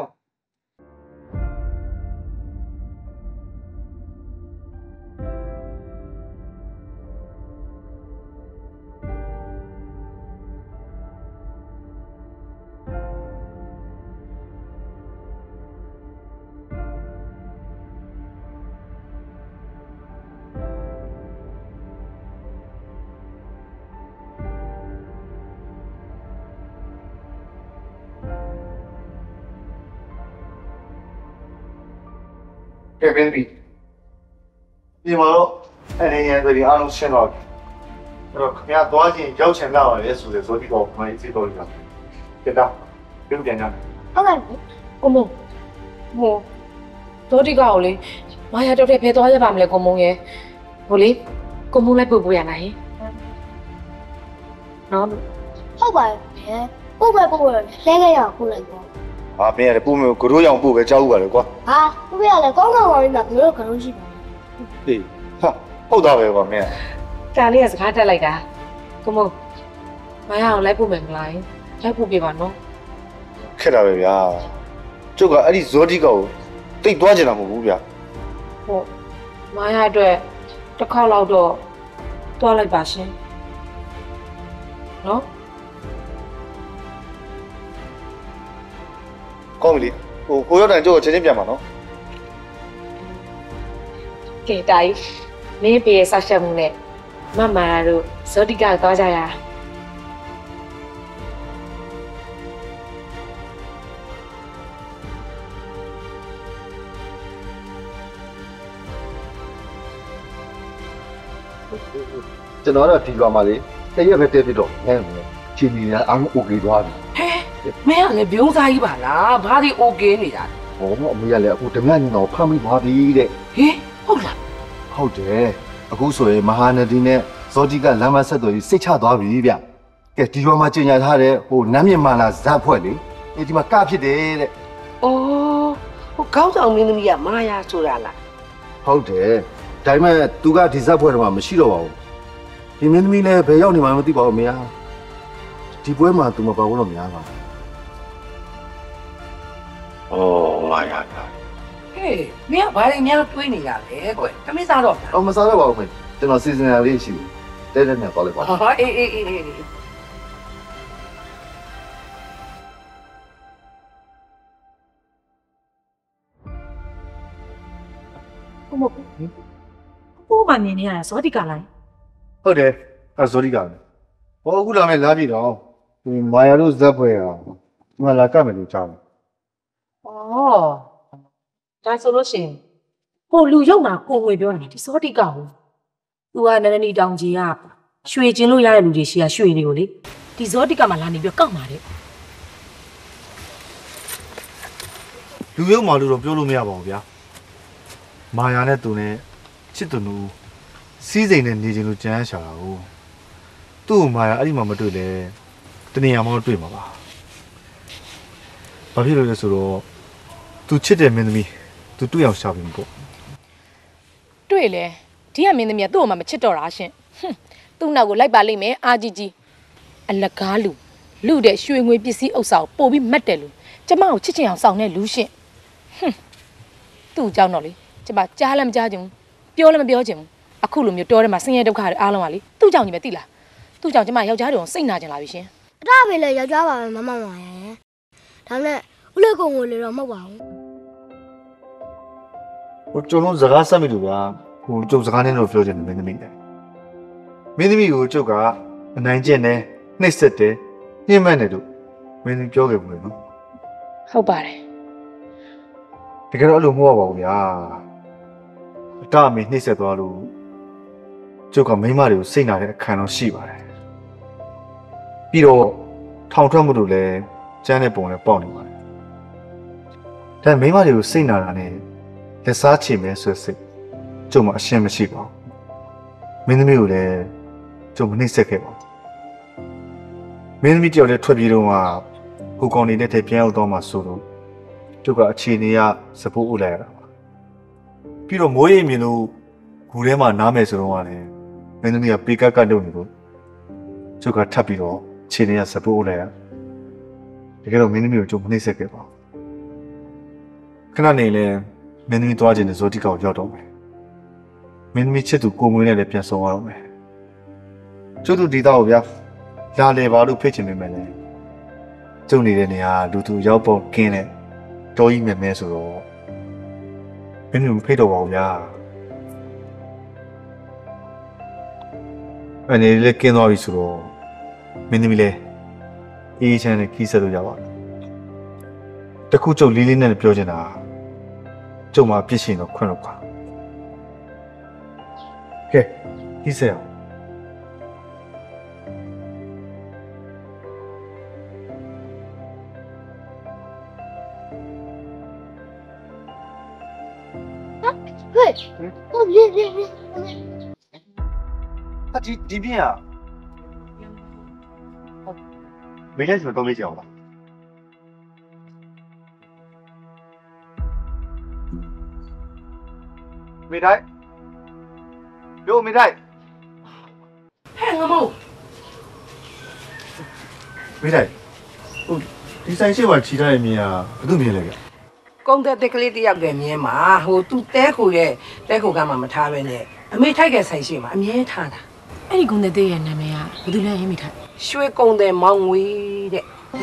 ကဲဘင်းပြီဒီမှာတော့အနေနဲ့ဆိုရင်အားလုံးရှင်းတော့ပြီအဲ့တော့ခင်ဗျားသွားချင်းရောက်ချင်လာပါလေဆိုတဲ့ဇောတိတော်ကိုမကြီးတော်ကြကဲတော့ပြန်ပြန်ကြဟုတ်ကဲ့ကိုမုံဟိုဒေါတိကကိုလေမာယာတော့တဲ့ဖဲသွားရပါမလဲကိုမုံရဲ့ဟိုလေကိုမုံလိုက်ပို့ပို့ရလားဟင်နော်ဟုတ်ပါတယ်ပို့ပဲပို့လဲခဲ့ရအောင်ပို့လိုက်ပေါ့ဟာမင်းရတယ်ပို့မျိုးကိုရိုးရောင်ပို့ပဲကြောက်ဥပါလေကွာဟာပို့ရလဲကောင်းကောင်းပါပြီမှာဘယ်လိုကရုံးရှိပါလဲဟေးဟာဟုတ်သားပဲကွာမင်းတာလေးကစကားတက်လိုက်တာကိုမုံမာယာအောင်လိုက်ပို့မယ်မလားလိုက်ပို့ပြပါနော်ခက်တာပဲဗျာကျုပ်ကအဲ့ဒီဇောတိကောကိုတိတ်သွားချင်တာမဟုတ်ဘူးဗျာဟုတ်မာယာအတွက်တစ်ခေါက်လောက်တော့သွားလိုက်ပါရှင်နော်ကောင်းပြီလေဟိုရောက်တိုင်းကျုပ်ကချင်းချင်းပြန်ပါနော်ကဲတာကြီးမင်းပြေဆောက်ရှက်မှုနဲ့မမရာတို့ဇောတိကသွားကြရကျွန်တော်တော့ဒီကွာမှာလေတရက်ပဲတက်ပြတော့ဟဲ့ချီနီကအားလုံးโอเคသွားပြီမင်းကလည်းပြုံးစားကြီးပါလားဘာဒီโอเคနေတာဟောအမေကလည်းအခုဓမြညင်တော်ဖမ်းပြီးသွားပြီတဲ့ဟင်ဟုတ်လားဟုတ်တယ်အခုဆိုရင်မဟာနဒီနဲ့ဇောတိကလမ်းမဆက်တော်ကြီးစိတ်ချသွားပြီဗျကဲဒီကွာမှာကျင်ညာထားတဲ့ဟိုနမ်းမြင်မာလာဇက်ဖွဲ့လေဒီမှာကဖြစ်တယ်တဲ့အော်ဟိုကောင်းဆောင်မင်းသမီးကမာယာဆိုတာလားဟုတ်တယ်ဒါပေမဲ့သူကဒီဇက်ဖွဲ့တော့မှမရှိတော့ပါဘူးဒီမင်းသမီးလည်းဘယ်ရောက်နေမှမသိပါဘူးမယားဒီပွဲမှာသူမပါဘူးတော့များပါဩမာယာဟေးမင်းကဘာတွေများတွေးနေရလဲကွယ်တမင်းစားတော့အော်မစားတော့ပါဘူးခင်ကျွန်တော်စီစဉ်ရလေးရှိတယ်တဲ့နဲ့ပေါ်လိုက်ပါဟာအေးကိုမကိုမမြင်နေရတာဇောတိကလားဟုတ်တယ်အဲဇောတိကလည်းဟောအခုလာမယ်လာပြီတော့ဒီမာယာတို့ဇက်ဖွဲ့ဟာဒီမှာလာကမယ်လို့ကြားတယ်ဩဒါဆိုလို့ရှိရင်ဟိုလူရောက်မှာကိုငွေပြောနေတာဒီဇောတိကကိုသူကနန္ဒနီတောင်ကြီးကရွှေကျင်းလို့ရတဲ့လူတွေရှိရရွှေတွေကိုလေဒီဇောတိကမှလာနေပြီးကောက်มาတဲ့လူရုပ်မာလို့တော့ပြောလို့မရပါဘူးဗျာမာယာနဲ့သူနဲ့ချစ်သူနူစီးစိမ်နဲ့နေချင်းလို့ကြမ်းရှာတာကိုသူ့ကိုမာယာအဲ့ဒီမှာမတွေ့လဲတနေရာမှတော့တွေ့မှာပါဘာဖြစ်လို့လဲဆိုတော့သူချစ်တဲ့မင်းသမီးသူတွေ့အောင်ရှာပြီပေါ့တွေ့လေဒီကမင်းသမီးကသူ့ကိုမှမချစ်တော့တာရှင်ဟွန်းသူ့နောက်ကိုလိုက်ပါလိမ့်မယ်အာကြီးကြီးအလကားလူတဲ့ရွှေငွေပစ္စည်းဥစ္စာကိုပို့ပြီးမတ်တယ်လူကျမကိုချစ်ချင်အောင်ဆောင်တဲ့လူရှင်ဟွန်းသူ့အကြောင်းတော့လေကျမကြားလည်းမကြားချင်ဘူးပြောလည်းမပြောချင်ဘူးအခုလိုမျိုးတောထဲမှာဆင်းရဲဒုက္ခတွေအားလုံးကလေသူ့ကြောင့်ကြီးပဲသိလားသူ့ကြောင့်ကျမယောက်ျားတွေကိုစိတ်နာကျင်လာပြီရှင်အတားပဲလေယောက်ျားပါပဲမမမာယာရဲ့ဒါနဲ့ဦးလေးကုံကိုလေတော့မဟုတ်ပါဘူးဟိုကျွန်တော်စကားဆက်မိလို့ပါဟိုကျုပ်စကားနဲ့တော့ပြောချင်တယ်မင်းသမီးမင်းသမီးကိုကျုပ်ကအနိုင်ကျင့်တယ်နှိပ်စက်တယ်ညှဉ်းပန်းတယ်လို့မင်းသမီးပြောခဲ့ဘူးလေနော်ဟုတ်ပါတယ်တကယ်တော့အဲ့လိုမဟုတ်ပါဘူးဗျာအတအမေနှိပ်စက်သွားလို့ကျုပ်ကမိန်းမတွေကိုစိတ်နာတဲ့အခါတော့ရှိပါတယ်ပြီးတော့ထောင်ထွက်မှုလို့လည်းကျန်းတဲ့ပုံနဲ့ပေါက်နေပါတယ်ဒါမိန်းမတွေကိုစိတ်နာတာနဲ့လက်စားချေမယ်ဆိုစိတ်ကျုပ်မှအရှင်းမရှိပါဘူးမင်းသမီးကိုလည်းကျုပ်မနှိမ့်ဆက်ခဲ့ပါဘူးမင်းသမီးတယောက်တည်းထွက်ပြေးတော့မှဟိုကောင်နေတဲ့ထဲပြန်ရောက်တော့မှဆိုတော့ကျုပ်ကအခြေအနေကစပိုးဥလိုက်ရတာပါပြီးတော့မိုးရိပ်မြင်လို့ဂူထဲမှာနားမယ်ဆိုတော့ကလည်းမင်းသမီးကပေကတ်ကတ်လုပ်နေလို့ကျုပ်ကထပ်ပြီးတော့အခြေအနေကစပိုးဥလိုက်ရတကယ်တော့မင်းသမီးကိုကျုပ်မနှိမ့်ဆက်ခဲ့ပါဘူးခဏနေလဲမင်းသမီးသွားခြင်းနဲ့ဇောတိကောင်ရောက်တော့မယ်မင်းသမီးချစ်သူကိုမွေးနဲ့လည်းပြန်ဆောင်ရတော့မယ်ကျုပ်တို့ဒီတော့ဗျာလာလေပါလို့ဖိတ်ချင်ပေမဲ့လည်းကျုံနေတဲ့နေရာလူသူရောက်ပေါ်ကင်းတဲ့တော်ကြီးမဲ့မဲဆိုတော့မင်းတို့ဖိတ်တော့ပါဦးဗျာအနေနဲ့ကင်းသွားပြီဆိုတော့မင်းသမီးလည်းအေးချမ်းနဲ့ခီးဆက်လို့ရပါတယ်တခုကျုပ်လေးလေးနဲ့ပြောချင်တာကျုံမှာပြစ်ရှင်တော့ခွင့်လို့ပါကဲခီးဆက်အောင်喂，我别， ဒီပြင်းอ่ะ没练什么都没教吧没带有没带ဟဲ့ငမို့没带ဒီဆိုင်ရှိမှာခြိထားတဲ့မြင်อ่ะဘယ်သူမြင်လဲကြကုန်းတဲ့တက်ကလေးတယောက်တည်းမြင်မှာဟိုသူတဲခိုရဲ့တဲခိုကမှမထားပဲနဲ့အမေထိုက်ကဆိုင်ရှိမှာအမြဲထားတာအဲ့ဒီကုန်းတဲ့ရဲ့နာမည်ကဘယ်သူလဲရေးမိထားရွှေကုန်းတဲ့မောင်ငွေတဲ့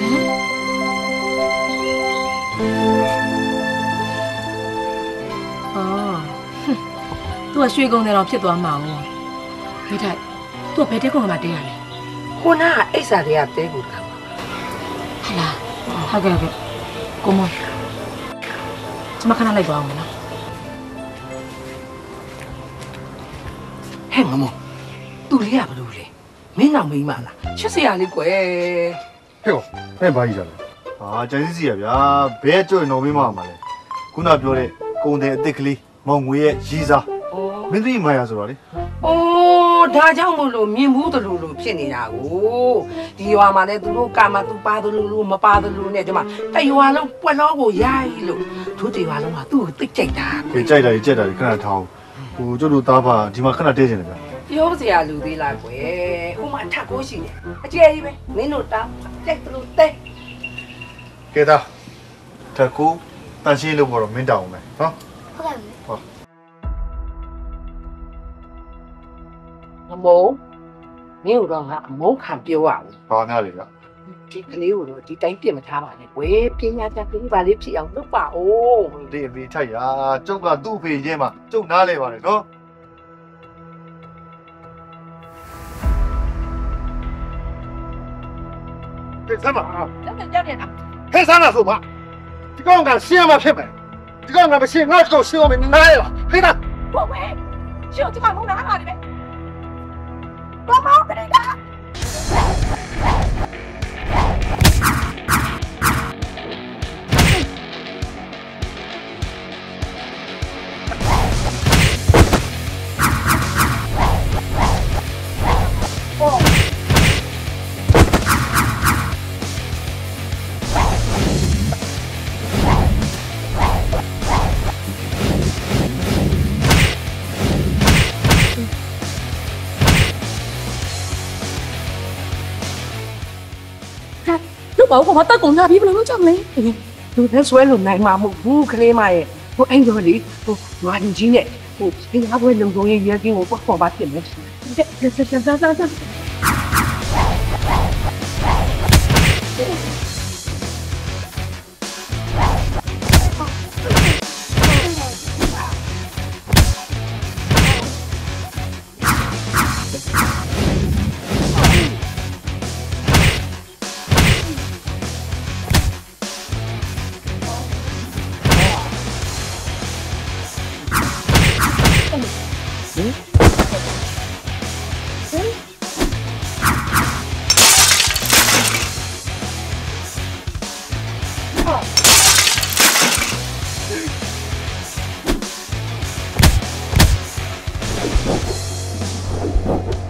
အော်သူကရွှေကုန်းတဲ့တော့ဖြစ်သွားမှာ哦မိထိုက်သူကဘယ်တဲကုန်းမှာတဲရလဲခုနကအိဆာတွေကတဲကိုတာဟလာဟုတ်ကဲ့ကိုမကျမခဏလိုက်ပါအောင်နော်ဟဲ့ငမို့သူလေးကဘလို့လဲမင်းနောက်မိမလားချစ်စရာလေးကွယ်ဟဲ့ဟဲ့ဘာကြီးလဲဟာကျန်စီစီရဗျာဘဲကျွတ်နော်မင်းမမှာလဲခုနပြောတဲ့ကုံတဲ့အစ်စ်ကလေးမောင်ငွေရဲ့ရီးစားမင်းသိမာယာဆိုတော့လေအိုးဒါကြောင့်မို့လို့မြင်ဘူးတလူလူဖြစ်နေတာကိုဒီရွာမှာလည်းသူတို့ကာမသူပါတလူလူမပါတလူနဲ့ဒီမှာတရွာလုံးပွက်လောကိုရိုက်လို့တို့တရွာလုံးကသူ့ကိုသိကြိုက်တာကိုကြိုက်တာကြက်တာခဏထောင်းဟိုကျတို့သားဖာဒီမှာခဏတဲနေတယ်ဗျာပြောစရာလူသေးလားကွယ်ဟိုမှာထပ်ကိုရှိနေအကျယ်ကြီးပဲမင်းတို့တားကြိုက်တလူတဲကဲသားထပ်ကိုတန်ရှင်းလို့ပေါ်တော့မင်းတောင်းမယ်နော်ဟုတ်ကဲ့ဟုတ်ငမို့မင်းတို့ကအမုန်းခံပြောရအောင်ဘာများလဲဗျာဒီကလေးကိုတော့ဒီတိုင်းပြစ်မထားပါနဲ့ကွယ်ပညာတတ်ကလေးပါလေးဖြစ်အောင်လုပ်ပါဦးဒီအမေထိုက်ရကျုပ်ကသူ့ဖေရဲမှာကျုပ်နားလဲပါတယ်နော်这什么啊？ 教练啊， 黑山了是吧？这个俺先嘛骗呗，这个俺们先俺这个先我们来了，黑的。 我喂，就这把龙拿哪里呗？帮忙给你干。 lúc bảo con ta cùng ra biết nó chẳng lấy tôi thấy xuôi lần này mà một vu cái mày cô anh rồi đi cô nói gì chứ nhỉ cô anh đã quên đường rồi gì kia cô có bắt tiền đấy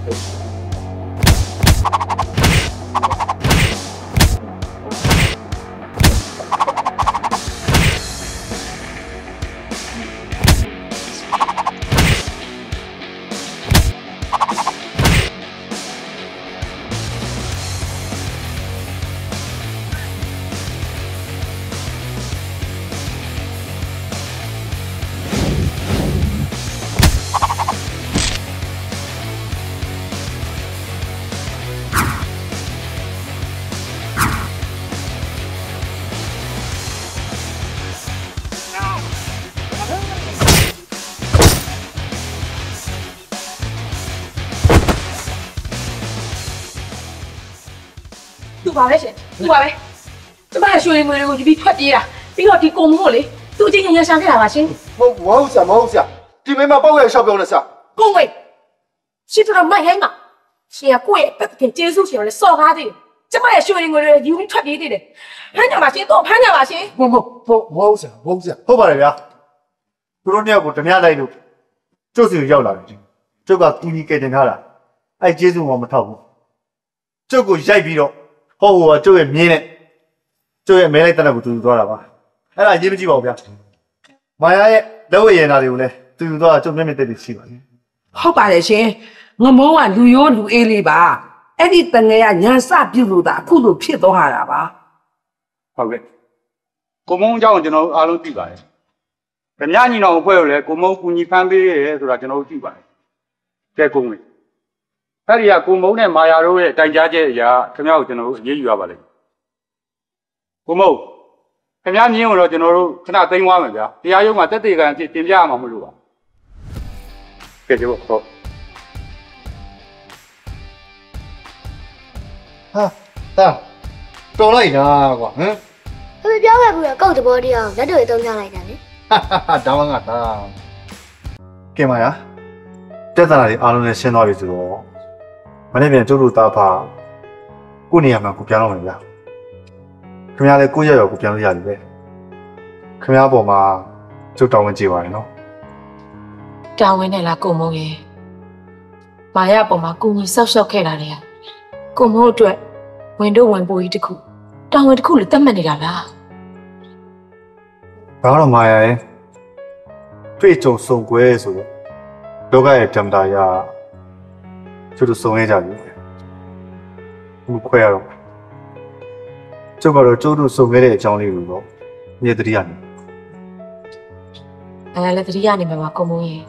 သူပါပဲရှင်သူပါပဲကျမရွှေငွေတွေကိုယူပြီးထွက်ပြေးတာပြီးတော့ဒီကုံမို့လေသူချင်းချင်းရရှာခဲ့တာပါရှင်မဟုတ်ဆရာဒီမိမပေါ့ရဲ့ရှောက်ပြောနေဆရာကုံဝေးရှစ်တော်မိုက်ဟဲ့မှာရှင်ကကိုယ့်ရဲ့အပက်ကကျေးဇူးရှင်ကိုလည်းစော်ကားသေးတယ်ကျမရဲ့ရွှေငွေတွေယူပြီးထွက်ပြေးသေးတယ်ဖမ်းကြပါရှင်တော့ဖမ်းကြပါရှင်မဟုတ်ဆရာဟုတ်ပါတယ်ဗျာသူတို့နှစ်ယောက်ကိုဓမြလိုက်လို့ကျုပ်စီကိုရောက်လာတယ်ကျုပ်ကကူညီကယ်တင်ထားတာအဲ့ကျေးဇူးမှမထောက်ဘူးကျုပ်ကိုရိုက်ပြီးတော့ဟောဟိုကကျုပ်ရဲ့မြင်းနဲ့ကျုပ်ရဲ့မဲလိုက်တဲ့ကိုသူယူသွားတာပါအဲ့ဒါအရေးမကြီးပါဘူးဗျာမာယာရဲ့လက်ဝဲရင်နာတွေကိုလည်းသူယူသွားတာကျုပ်မျက်မြင်သက်သက်ရှိပါတယ်ဟုတ်ပါတယ်ရှင်ငမောကလူရိုးလူအေးလေးပါအဲ့ဒီတငယ်ကညာစပြုတ်လို့သာအခုလိုဖြစ်သွားတာပါဟုတ်ကဲ့ကိုမုံအကြောင်းကျွန်တော်အားလုံးသိပါတယ်ဗမာညီနောင်အဖွဲ့ကိုလည်းကိုမုံကူညီဖမ်းပေးရဲဆိုတာကျွန်တော်သိပါတယ်ကဲကုန်းလေးအဲ့ဒီကကိုမုံနဲ့မာယာတို့ရဲ့တိုင်ကြားချက်အရာခင်ဗျားကိုကျွန်တော်တို့အရေးယူရပါလိမ့်ကိုမုံခင်ဗျားမြင်းကိုတော့ကျွန်တော်တို့ခဏသိမ်းသွားမယ်ဗျာတရားရုံးမှာတက်တေကန်တင်ပြရမှာမလို့ပါကဲကျွန်တော်ဟုတ်ဟာတာတော်လိုက်တာကွာဟမ်ဖေဖေပြောခဲ့ဘူးကောက်တဘောတရားလက်တွေသုံးပြလိုက်တာလေဟာဒါမှငါတာကဲမာယာတက်သနာတွေအားလုံးနဲ့ရှင်းသွားပြီဆိုတော့မနေ့ပြန်ကျုပ်တို့သားဖာကိုနေရာမှာကိုပြန်တော့မယ်ဗျာခင်ဗျားလည်းကိုရက်ရောကိုပြန်လို့ရပြီပဲခင်ဗျားပေါ်မှာကျုပ်တောင်းဝင်ကြည့်ပါရနော်တာဝန်နဲ့လားကိုမုံရေမာရပေါ်မှာကိုကြီးဆောက်ရှောက်ခဲ့တာလေကိုမုံအတွက်ဝင်တော့ဝင်ပိုးကြီးတစ်ခုတာဝန်တစ်ခုလည်းတတ်မှတ်နေတာလားဒါတော့မာယာရဲ့တွေ့ကြုံစုံကွဲဆိုတော့လောကရဲ့ဓမ္မတာရကျုပ်တို့စုံရဲကြပြီဘူးခွဲရတော့ကျုပ်ကတော့ကျုပ်တို့စုံခဲ့တဲ့အကြောင်းလေးကိုတော့မြေတတိယနေအဲ့လည်းတတိယနေမှာပါကိုမုံရေ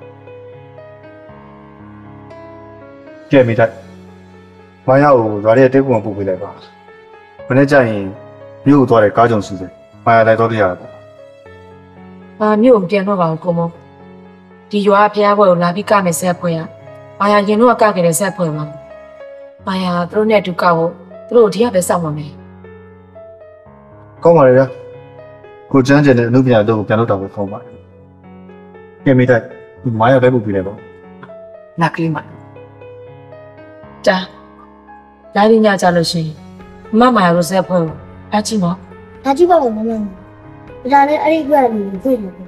ကဲမိတိုက်မာယာကိုဇာတ်ရဲ့တိတ်ကူမပူပေးလိုက်ပါမနေ့ကျရင်မြို့ကိုသွားတဲ့ကားကြုံစီစဉ်မာယာလိုက်တော့တရားပေါ့မြို့ကိုပြန်တော့ပါဘူးကိုမုံဒီရွာဖျားဘွယ်ကိုလာပြီးကမယ်ဆက်ဖွဲ့ရမာယာရင်တော့ကခဲ့တဲ့ဆက်ဖွဲ့မှာမာယာသူတို့နဲ့တူကောက်ဖို့သူတို့ဒီကပဲစောင့်ပါမယ်ကောင်းပါလေဗျာကိုကျန်းကျင်တဲ့အမှုပညာတို့ကိုပြန်လုပ်တာပဲကောင်းပါတယ်ကဲမိတိုက်မာယာပဲပူပေးလိုက်ပေါ့နာကလေးမတာလာရညကြလို့ရှိရင်မာယာတို့ဆက်ဖွဲ့ကိုအားကြည့်နော်ဒါကြည့်ပါဦးမမဒါနဲ့အဲ့ဒီကွက်လူတွေ့လို့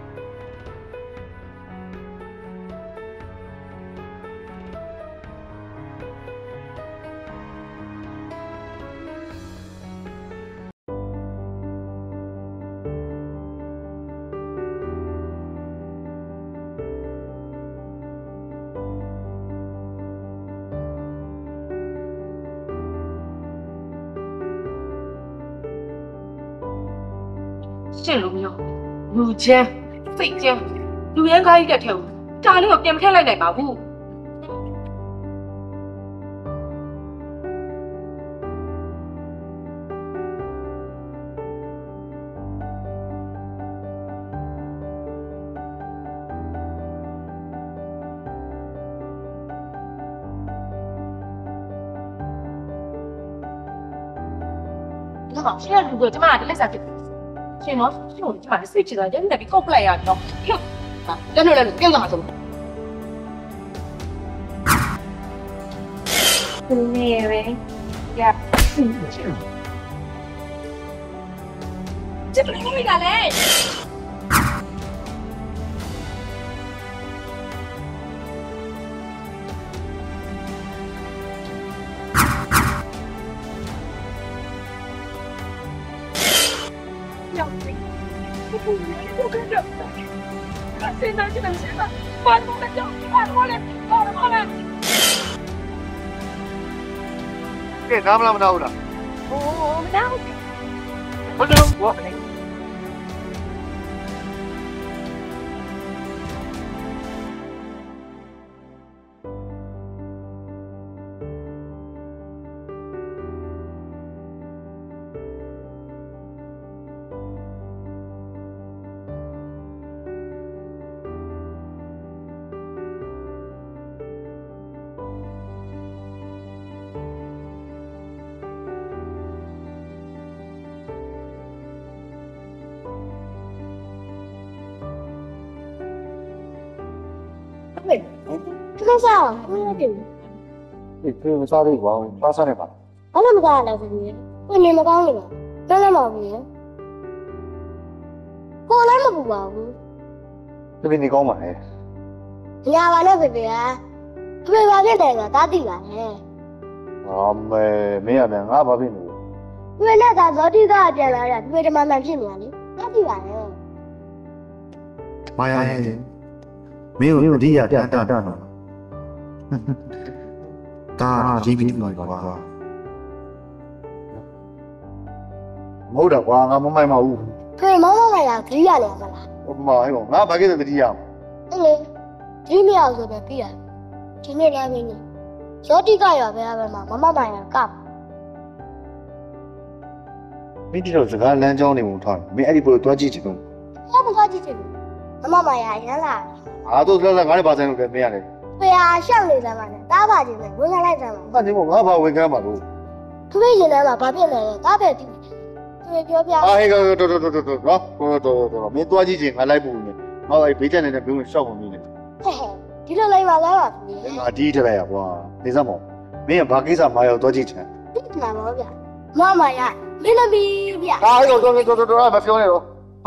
ရှင်လိုမျိုးလူချမ်းစိတ်ချမ်းလူရန်ကားကြီးတက်ထဲကိုဒါလေးကိုပြန်မထည့်လိုက်နိုင်ပါဘူးတော့ရှင်လူကကျမကလက်စားဖြစ်ရှင်နော်ရှင်တို့ကျမစိတ်ချတာညနေပြီးကောက်ပလိုက်ရတော့ဟာလက်လို့ပြန်လာမှာဆိုနေရယ်ရကျက်လို့မိကလည်း我跟着。现在，把我们叫，把我们。 给拿不拿不拿不拿？ 我们拿。 不能我。 这啥？我有点。 你这个啥的光，啥啥的吧？ 我怎么干了？我你们讲的，真的毛病。我那么不搞。 这边你讲嘛？ 人家玩的贝啊，贝把给那个打地板嘞。 啊没有的，俺把别弄。 贝那他早地个变来了，贝这慢慢变来的，打地板嘞。 妈呀！没有地呀，干了。大这边那个吧，冇得话，俺冇买毛。 对，妈妈呀，地呀了不啦？ 我妈哟，俺把给他个地呀。 对，地面要是的地呀，今年两年，小地个要不要嘛？妈妈呀，干。 没知道这个兰州的木头，没爱里不多几种。 我不多几种，妈妈呀，原来。 啊，都是俺的把这个没呀嘞。 对呀，乡里的嘛，打把进来，我上来着嘛。 那你我把我干嘛都？ 特别进来嘛，把别人打白丢，对不对？ 啊，那个走，没多几斤，俺来不呢。我白天那不用少方面的。 嘿嘿，地头来嘛来嘛。 啊，地头来呀，哇，那什么？没人把给啥嘛要多几钱？ 那毛病，妈妈呀，没那比比。 啊，走，把表来了。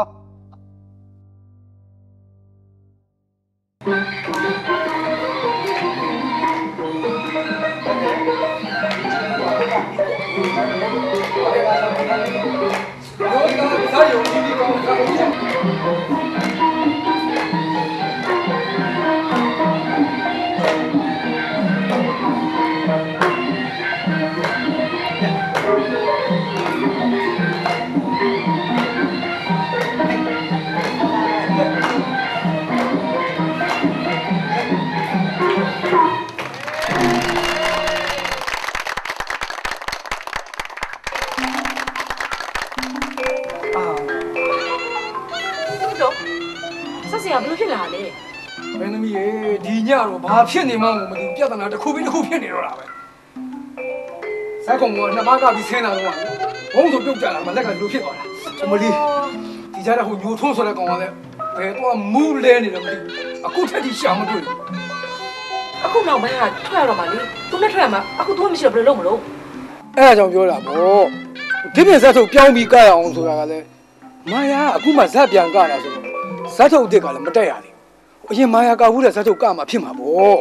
မင်းသမီးရေဒီညတော့ဘာဖြစ်နေမှမသိဘူးပြဿနာတစ်ခုပြီးတစ်ခုဖြစ်နေတော့တာပဲဇက်ကောင်ကနှစ်ပါးကပြီးဆင်းလာတော့ဘုံဆိုပြုတ်ကြလာမှလက်ကလူဖြစ်သွားတာအမလီဒီကြားတဲ့ဟိုညိုထွန်းဆိုတဲ့ကောင်ကလည်းဘယ်တော့မူးလဲနေတယ်မသိဘူးအခုထက်ထိရှာမတွေ့ဘူးအခုနောက်ပိုင်းကထွက်ရတော့မှလေသူနဲ့ထွက်ရမှာအခုသူမရှိတော့ဘယ်လိုလုပ်မလို့အဲ့ဒါကြောင့်ပြောတာပေါ့ဒီပြင်ဇက်ထုတ်ပြောင်းပြီးကရအောင်ဆိုတာကလည်းမာယာအခုမှဇက်ပြန်ကတာဆိုတော့ဇက်ထုတ်အစ်စ်ကလည်းမတက်ရသေးဘူးအရင်မာယာကဘူးတဲ့ဇက်ထုတ်ကမှဖြစ်မှာပေါ့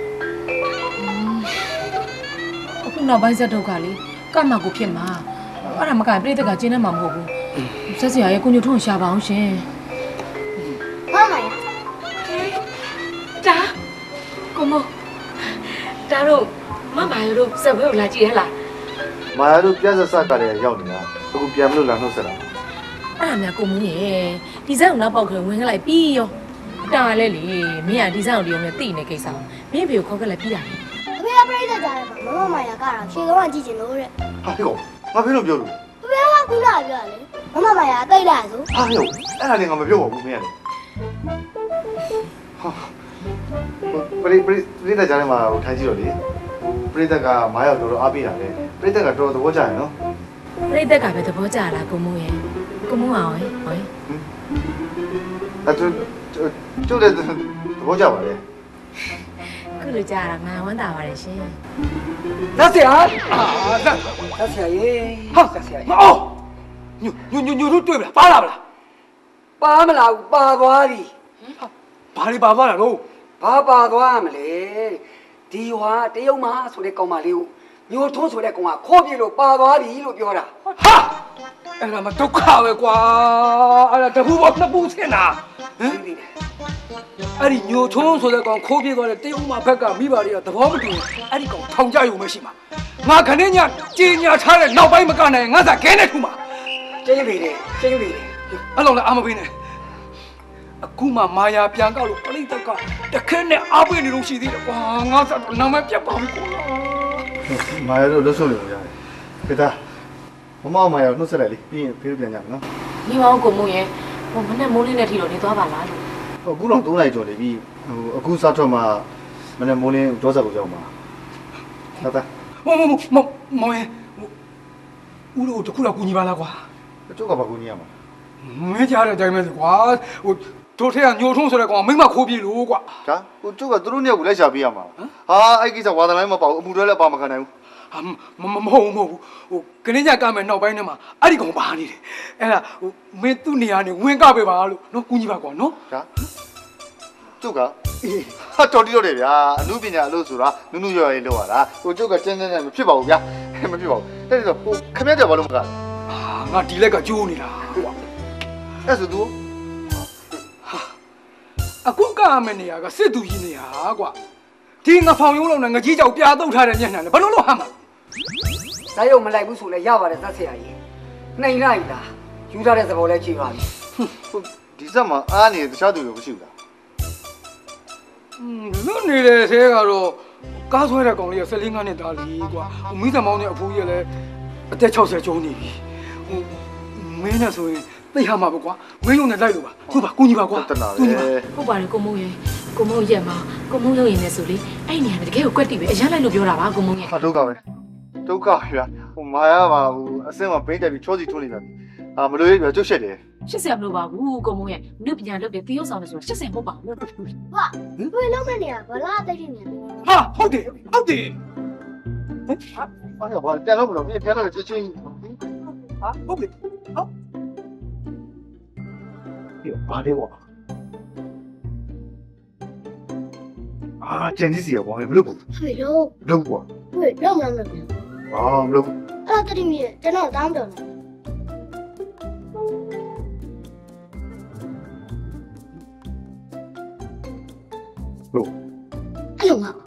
အခုနောက်ပိုင်းဇက်ထုတ်ကလေကမှကိုဖြစ်မှာအဲ့ဒါမကပြိတ္တကကျင်းနေမှာမဟုတ်ဘူးဇက်စရာရဲ့ကိုညိုထုံးရှာပါအောင်ရှင်妈妈呀， ဒါကိုမဒါတော့မမရတို့စက်ဘဲကိုလာကြည့်ရလားမာယာတို့ပြဿနာကလည်းရောက်နေတာအခုပြန်မလို့လာနှုတ်ဆက်တာအဲ့ဒါများကိုမင်းရဲ့ဒီဇက်ကိုနောက်ပေါက်ခရင်ဝင်ခလိုက်ပြီးရောတာလဲလေမင်းကဒီဇက်ကိုဒီုံနဲ့တိနေကိစ္စမင်းဖေကိုခေါ်ခလိုက်ပြီးတာလေအဖေကပြိတ္တကြားတယ်မှာမမမာယာကတော့ခြေကောင်းကကြည့်ချင်လို့တဲ့ဟာဟေ့ကောင်ငါဖေးလို့ပြောလို့အဖေကခုနကပြောတယ်မမမာယာတိတ်လာဆိုဟာဟေ့ကောင်အဲ့ဒါလည်းငါမပြောပါဘူးမင်းကလည်းဟာပရိသတ်ကြားထဲမှာထိုင်ကြည့်တော့လေပရိသတ်က9ယောက်တော်တော်အားပေးတာလေပရိသတ်ကတော်တော်သဘောကျတယ်နော်ပြိတ္တကပဲသဘောကျလားကိုမိုးရဲ့ကိုမိုးအောင်ဟဲ့ဟောအဲ့ကျုပ်လည်းသဘောကျပါလေခုလိုကြားတာငါဝမ်းသာပါတယ်ရှင်လက်ဆရာလက်ဆရာရေဟာလက်ဆရာမအောင်ညိုတို့တွေ့မလားပါလာမလားပါမလားပါသွားပြီဘာတွေပါသွားတာတော့ဘာပါသွားမလဲဒီဟွာတရုတ်မဆိုတဲ့ကောင်မလေးကိုညိုထုံးဆိုတဲ့ကောင်ကခေါ်ပြလို့ပါသွားပြီလို့ပြောတာဟာအဲ့ဒါမှဒုက္ခပဲကွာအဲ့ဒါတပူပေါ်နှစ်ပူဆင်းတာဟမ်အဲ့ဒီညိုထုံးဆိုတဲ့ကောင်ခိုးပြေးသွားတဲ့တေးဥမာဘက်ကမိဘတွေကသဘောမတူအဲ့ဒီကောင်ထောင်ကြရုံပဲရှိမှာငါခဏညကြီးညာထားတဲ့နောက်ပိုင်းမကနိုင်ငါသာခဲနဲ့ထူမှာကျင်းလေတယ်အဲ့လိုလည်းအာမပေးနဲ့အခုမှမာယာပြန်ကောက်လို့ပြိတ္တကတခဲနဲ့အားပေးနေလို့ရှိသေးတယ်ကွာငါသာနာမည်ပြတ်ပါပြီကွာမာယာတို့လှုပ်ဆုပ်လို့ရတယ်ခေတာမမမာယာနှုတ်ဆက်လိုက်လေပြီးရင်ဖေးပြန်ကြမယ်နော်နေပါဦးကိုမိုးရဲ့ဟိုမနဲ့မိုးလေးနဲ့ထီတော့နေသွားပါလားလို့အခုတော့3နာရီကျော်နေပြီအခုစားထွက်မှမနေ့မိုးလင်းဒေါ်ဆက်ကိုရောက်မှာဟုတ်တာမောင်ရဲ့ဦးတို့တခုတော့ကူညီပါလားကွာကျုပ်ကဘာကူညီရမှာမင်းကြားတဲ့အတိုင်းပဲကွာဟိုတို့ထဲကညိုထုံးဆိုတဲ့ကောင်မိမခိုးပြေးလို့ကွာဒါဟိုကျုပ်ကသူတို့နှစ်ယောက်ကိုလိုက်ရှာပေးရမှာဟာအဲ့ကိစ္စဝါသလိုင်းမပေါ့အမှုတွဲလည်းပါမခံနိုင်ဘူးမဟုတ်ဘူးဟိုကလေးညကမယ်နောက်ပိုင်းထဲမှာအဲ့ဒီကောင်ပါနေတယ်အဲ့ဒါဟိုမင်းသူ့နေရာနေဝင်ကပေးပါလို့နော်ကူညီပါကွာနော်ဒါကျုပ်ကဟာတော်တီတော့တယ်ဗျာအမှုပညာအလို့ဆိုတာနုနုရွရွလောက်ရတာဟိုကျုပ်ကတင်းတင်းနဲ့မဖြစ်ပါဘူးဗျာမဖြစ်ပါဘူးတဲ့ဆိုဟိုခမရကြဘာလို့မကလဲငါဒီလက်ကကျိုးနေတာကွာအဲ့ဆိုသူအခုကမယ်နေရာကစစ်သူကြီးနေရာကွာဒီငါဖောင်ရုံးလုံးနဲ့ငကြီးကြောက်ပြာတုတ်ထားတဲ့မျက်နှာနဲ့ဘယ်လိုလုပ်ဟမ်းမှာဇာတ်ရုပ်မလိုက်ဘူးဆိုလဲရပါတယ်သက်ဆရာကြီးနှိမ်လိုက်လားယူထားတဲ့သဘောလဲကြည့်ပါပြီဒီစက်မှာအားနေတခြားသူတွေမရှိဘူးလားလွတ်နေတဲ့ဆဲကတော့ကားဆွဲတဲ့ကောင်လေးက14ငါးနှစ်သားလေးကွာမိသားမောင်းတဲ့အဖိုးကြီးလည်းအသက်60ကျော်နေပြီဟိုမင်းနဲ့ဆိုရင်သိရမှာပေါ့ကွာမင်းရုံနဲ့လိုက်လို့ပါဟုတ်ပါကိုကြီးပါကွာတနာပဲဟုတ်ပါတယ်ကိုမိုးရဲ့ကိုမိုးရဲ့မှာကိုမိုးရုံရင်လည်းဆိုလေအဲ့နေရာမှာတကယ်ကိုကွက်တိပဲအရန်လိုက်လို့ပြောတာပါကိုမိုးရဲ့ဟာဒုက္ခပဲဒုက္ခဗျာဟိုမာယာပါဟိုအစင်းမှာပိတ်တက်ပြီးချောစီထိုးနေတယ်မလို့ရပြကျုပ်ရှက်တယ်ရှစ်ဆယ်မလို့ပါဘူးကိုမိုးရဲ့နုပညာလုပ်တယ်တီးရုပ်ဆောင်တယ်ဆိုတော့ရှစ်ဆယ်မဟုတ်ပါဘူးဟာဘယ်လောက်နေရဘာလားတိတ်နေဟာဟုတ်တယ်ဘာပြန်လို့မလို့ပြန်လို့ချင်းချင်းဟာဟုတ်တယ်ဟုတ်ဒီဘာလဲဝါကျန်စီရောဘာမလို့ဘူးဟေးလို့ကွာဟေးလောက်မလို့မလို့အဲ့တတိမြင့်ကျွန်တော်တောင်းတယ်လို့အဲ့လိုငါ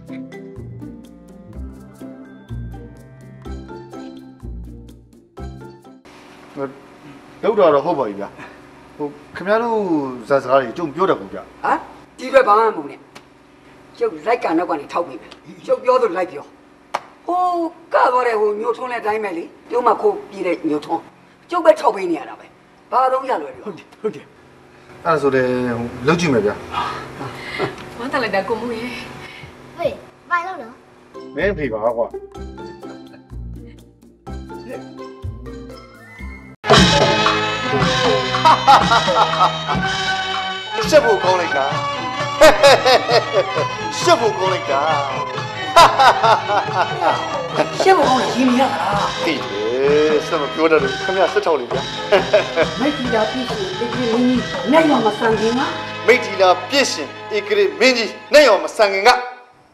လောက်တော့ဟုတ်ပါပြီဗျာဟိုခင်ဗျားတို့ဇာစကားတွေကျုံပြောတယ်ပေါ့ဗျာဟာဒီဘက်ဘာမှမဟုတ်နဲ့ကျုပ်လိုက်ကန်တော့ကနေထောက်ပြီပဲကျုပ်ပြောလို့လိုက်ပြောဟိုကသွားတဲ့ဟိုညိုထွန်းတဲ့အတိုင်းပဲလေပြုံးမခိုးပြေးတဲ့ညိုထွန်းကျုပ်ပဲထောက်ပေးနေရတာပဲဘာတော့ရလွယ်ပြီဟုတ်တယ်အဲ့ဆိုတော့လောက်ကြည့်မယ်ဗျာဝမ်းတက်လိုက်တာကိုမိုးရဲ့ဟေးမိုင်လို့နော်မင်းဖေပါကွာရှက်ဖို့ကောင်းလိုက်တာရှက်ဖို့ကောင်းလိုက်တာရှက်ဖို့ကောင်းရင်ရတာဟေးစမပြောတယ်ခင်ဗျာဆက်ထောက်လေဗျာမိတ်တီလာပြည့်ရှင်ဒီကနေ့နိုင်ရမဆန်ခင်ကမိတ်တီလာပြည့်ရှင်ဧကရေမင်းကြီးနိုင်ရမဆန်ခင်ကဟာ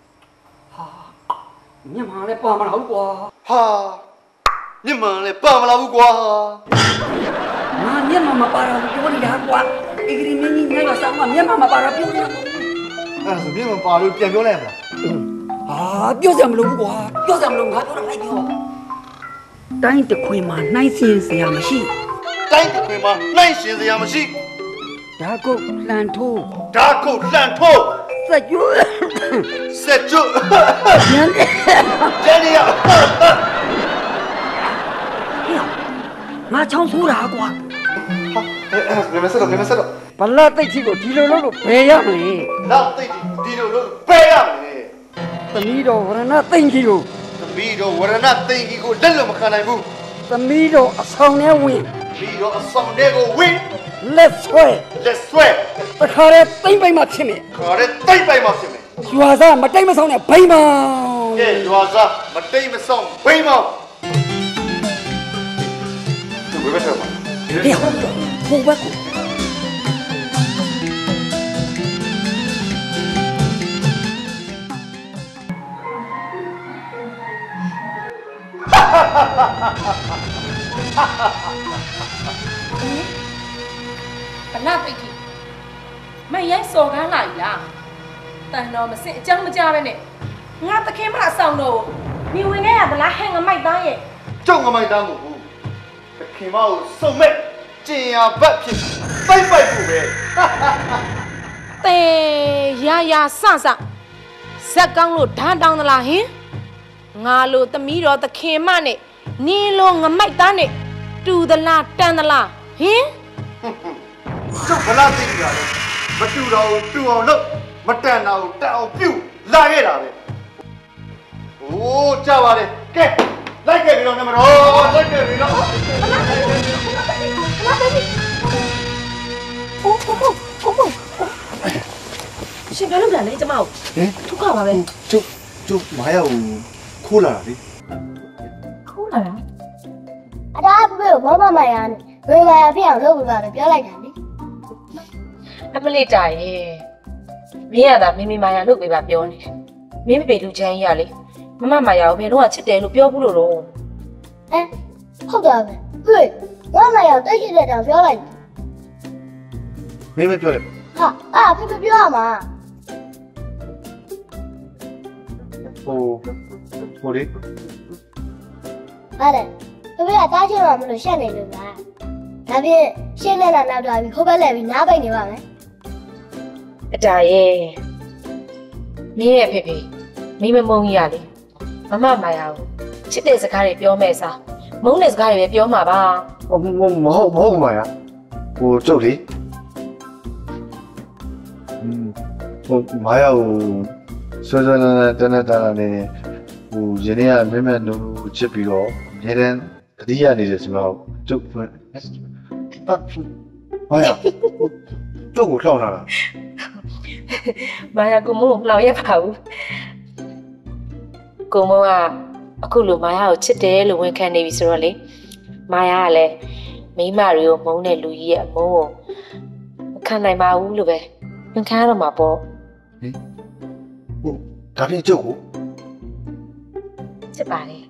မြန်မာလည်းပါမလားကွာဟာမြန်မာလည်းပါမလားဘူးကွာငါမြန်မာမပါတော့ပြောနေတာကွာဧကရေမင်းကြီးနိုင်ရဆန်ကမြန်မာမပါတော့ပြောနေတာအဲ့ဆိုမြန်မာပါလို့ပြန်ပြောလိုက်မလားဟာပြောစရာမလိုဘူးကွာပြောစရာမလိုငါပြောတာလိုက်ပြောတိုင်းတခွင်မှာနှိုင်းစင်စရာမရှိတိုင်းတခွင်မှာနှိုင်းရှင်စရာမရှိဒါကုတ်လှန်ထိုးစက်ကျွတ်ကျန်နေရငါချောင်းဆိုးတာကွာဟာမစတော့ဘလာတိတ်ကြီးကိုဒီလိုလုပ်လို့ဘယ်ရမလဲလာတိတ်ဒီလိုလုပ်ဘယ်ရမလဲသမီးတော်ဝရဏသိမ့်ကြီးကိုလက်လွတ်မခံနိုင်ဘူးသမီးတော်အဆောင်ထဲဝင်လက်ဆွဲတခါတည်းသိမ့်ပိုက်မှဖြစ်မယ်ရွာစားမတိတ်မဆောင်နဲ့ဘိန်းမောင်ကဲရွာစားမတိတ်မဆောင်ဘိန်းမောင်သူဘယ်ဘက်မှာဟေးဟိုဘက်ကိုဘလာပိတ်ကြီးမရိုက်စော်ကားလာပြီလားတန်တော်မစစ်အကြောင်းမကြပဲနဲ့ငါတခင်မအဆောင်တော့နေဝင်ခဲ့ရသလားဟဲ့ငမိုက်သားရဲ့ကျုံငမိုက်သားကိုတခင်မကိုစုံမဲ့ကျင်ရဘက်ဖြစ်ပိုက်ပိုက်ကိုပဲတေရဆဆဇက်ကောင်းလို့ဓာတ်တောင်းသလားဟင်ငါလိုသမီးတော်တခင်မနဲ့နင်းလိုငမိုက်သားနဲ့တူသလားတန်သလားဟင်ကျုပ်ဘလားသိကြတယ်မတူတော့တူအောင်လုပ်မတန်တော့တက်အောင်ပြုတ်လာခဲ့တာပဲโอ้ကြပါလေကဲလိုက်ခဲ့ပြီတော့နမတော်လိုက်ခဲ့ပြီတော့ရှင်ဘာလုပ်တာလဲကျမကိုဒုက္ခပါပဲကျုပ်မာယာကိုခိုးလာတာလေခိုးလာတာအတားဖေဖေကိုမမရနဲ့ဝေမာယာဖြစ်အောင်လုပ်ပြပါလို့ပြောလိုက်တာလေအမလေးတာရဲ့မင်းရတာမိမိမာယာလုပ်ပေးပါပြောနေမင်းမပေလူချမ်းကြီးရလေမမမာယာကိုဘယ်တော့ချစ်တယ်လို့ပြောဘူးလို့တော့ဟုတ်တာပဲဟေးမမယာတိတ်ရှိတဲ့တောင်ပြောလိုက်မင်းမပြောလေဟာဖေဖေပြောရမှာဟိုလေအဲ့ဒါဖေဖေကတားချင်မှမလို့ရှက်နေလို့လားဒါဖြင့်ရှင်းနေတာနောက်သွားပြီခိုးပတ်လဲပြီးနားပိတ်နေပါမယ်အတားရဲ့မင်းရဲ့ဖေဖေမိမမုံကြီးရလေမမမာယာကိုချစ်တဲ့စကားတွေပြောမဲ့စားမုန်းတဲ့စကားတွေပဲပြောမှာပါမဟုတ်မာယာဟိုကျုပ်လေဟိုမာယာကိုဆွဆွတနတာနဲ့ဟိုယနေ့ကမင်းမနုချစ်ပြီးတော့အများတန်းတတိယနေတယ်ဆိုတော့ကျုပ်မာယာကျုပ်ကိုလှောင်လာတာမာယာကိုမုန်းလှောင်ရပါဘူးကိုမုန်းကအခုလိုမာယာကိုချစ်တယ်လို့ဝန်ခံနေပြီဆိုတော့လေမာယာကလည်းမိမတွေကိုမုန်းတဲ့လူကြီးရဲ့အမုန်းကိုမခံနိုင်ပါဘူးလို့ပဲဝန်ခံရတော့မှာပေါ့ဒါဖြင့်ကျုပ်ကိုချစ်ပါလေ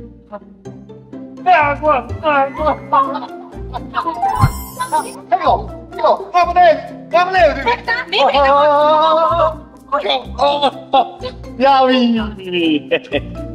ကွာဟဲ့မလေးဒီမင်းရပြီ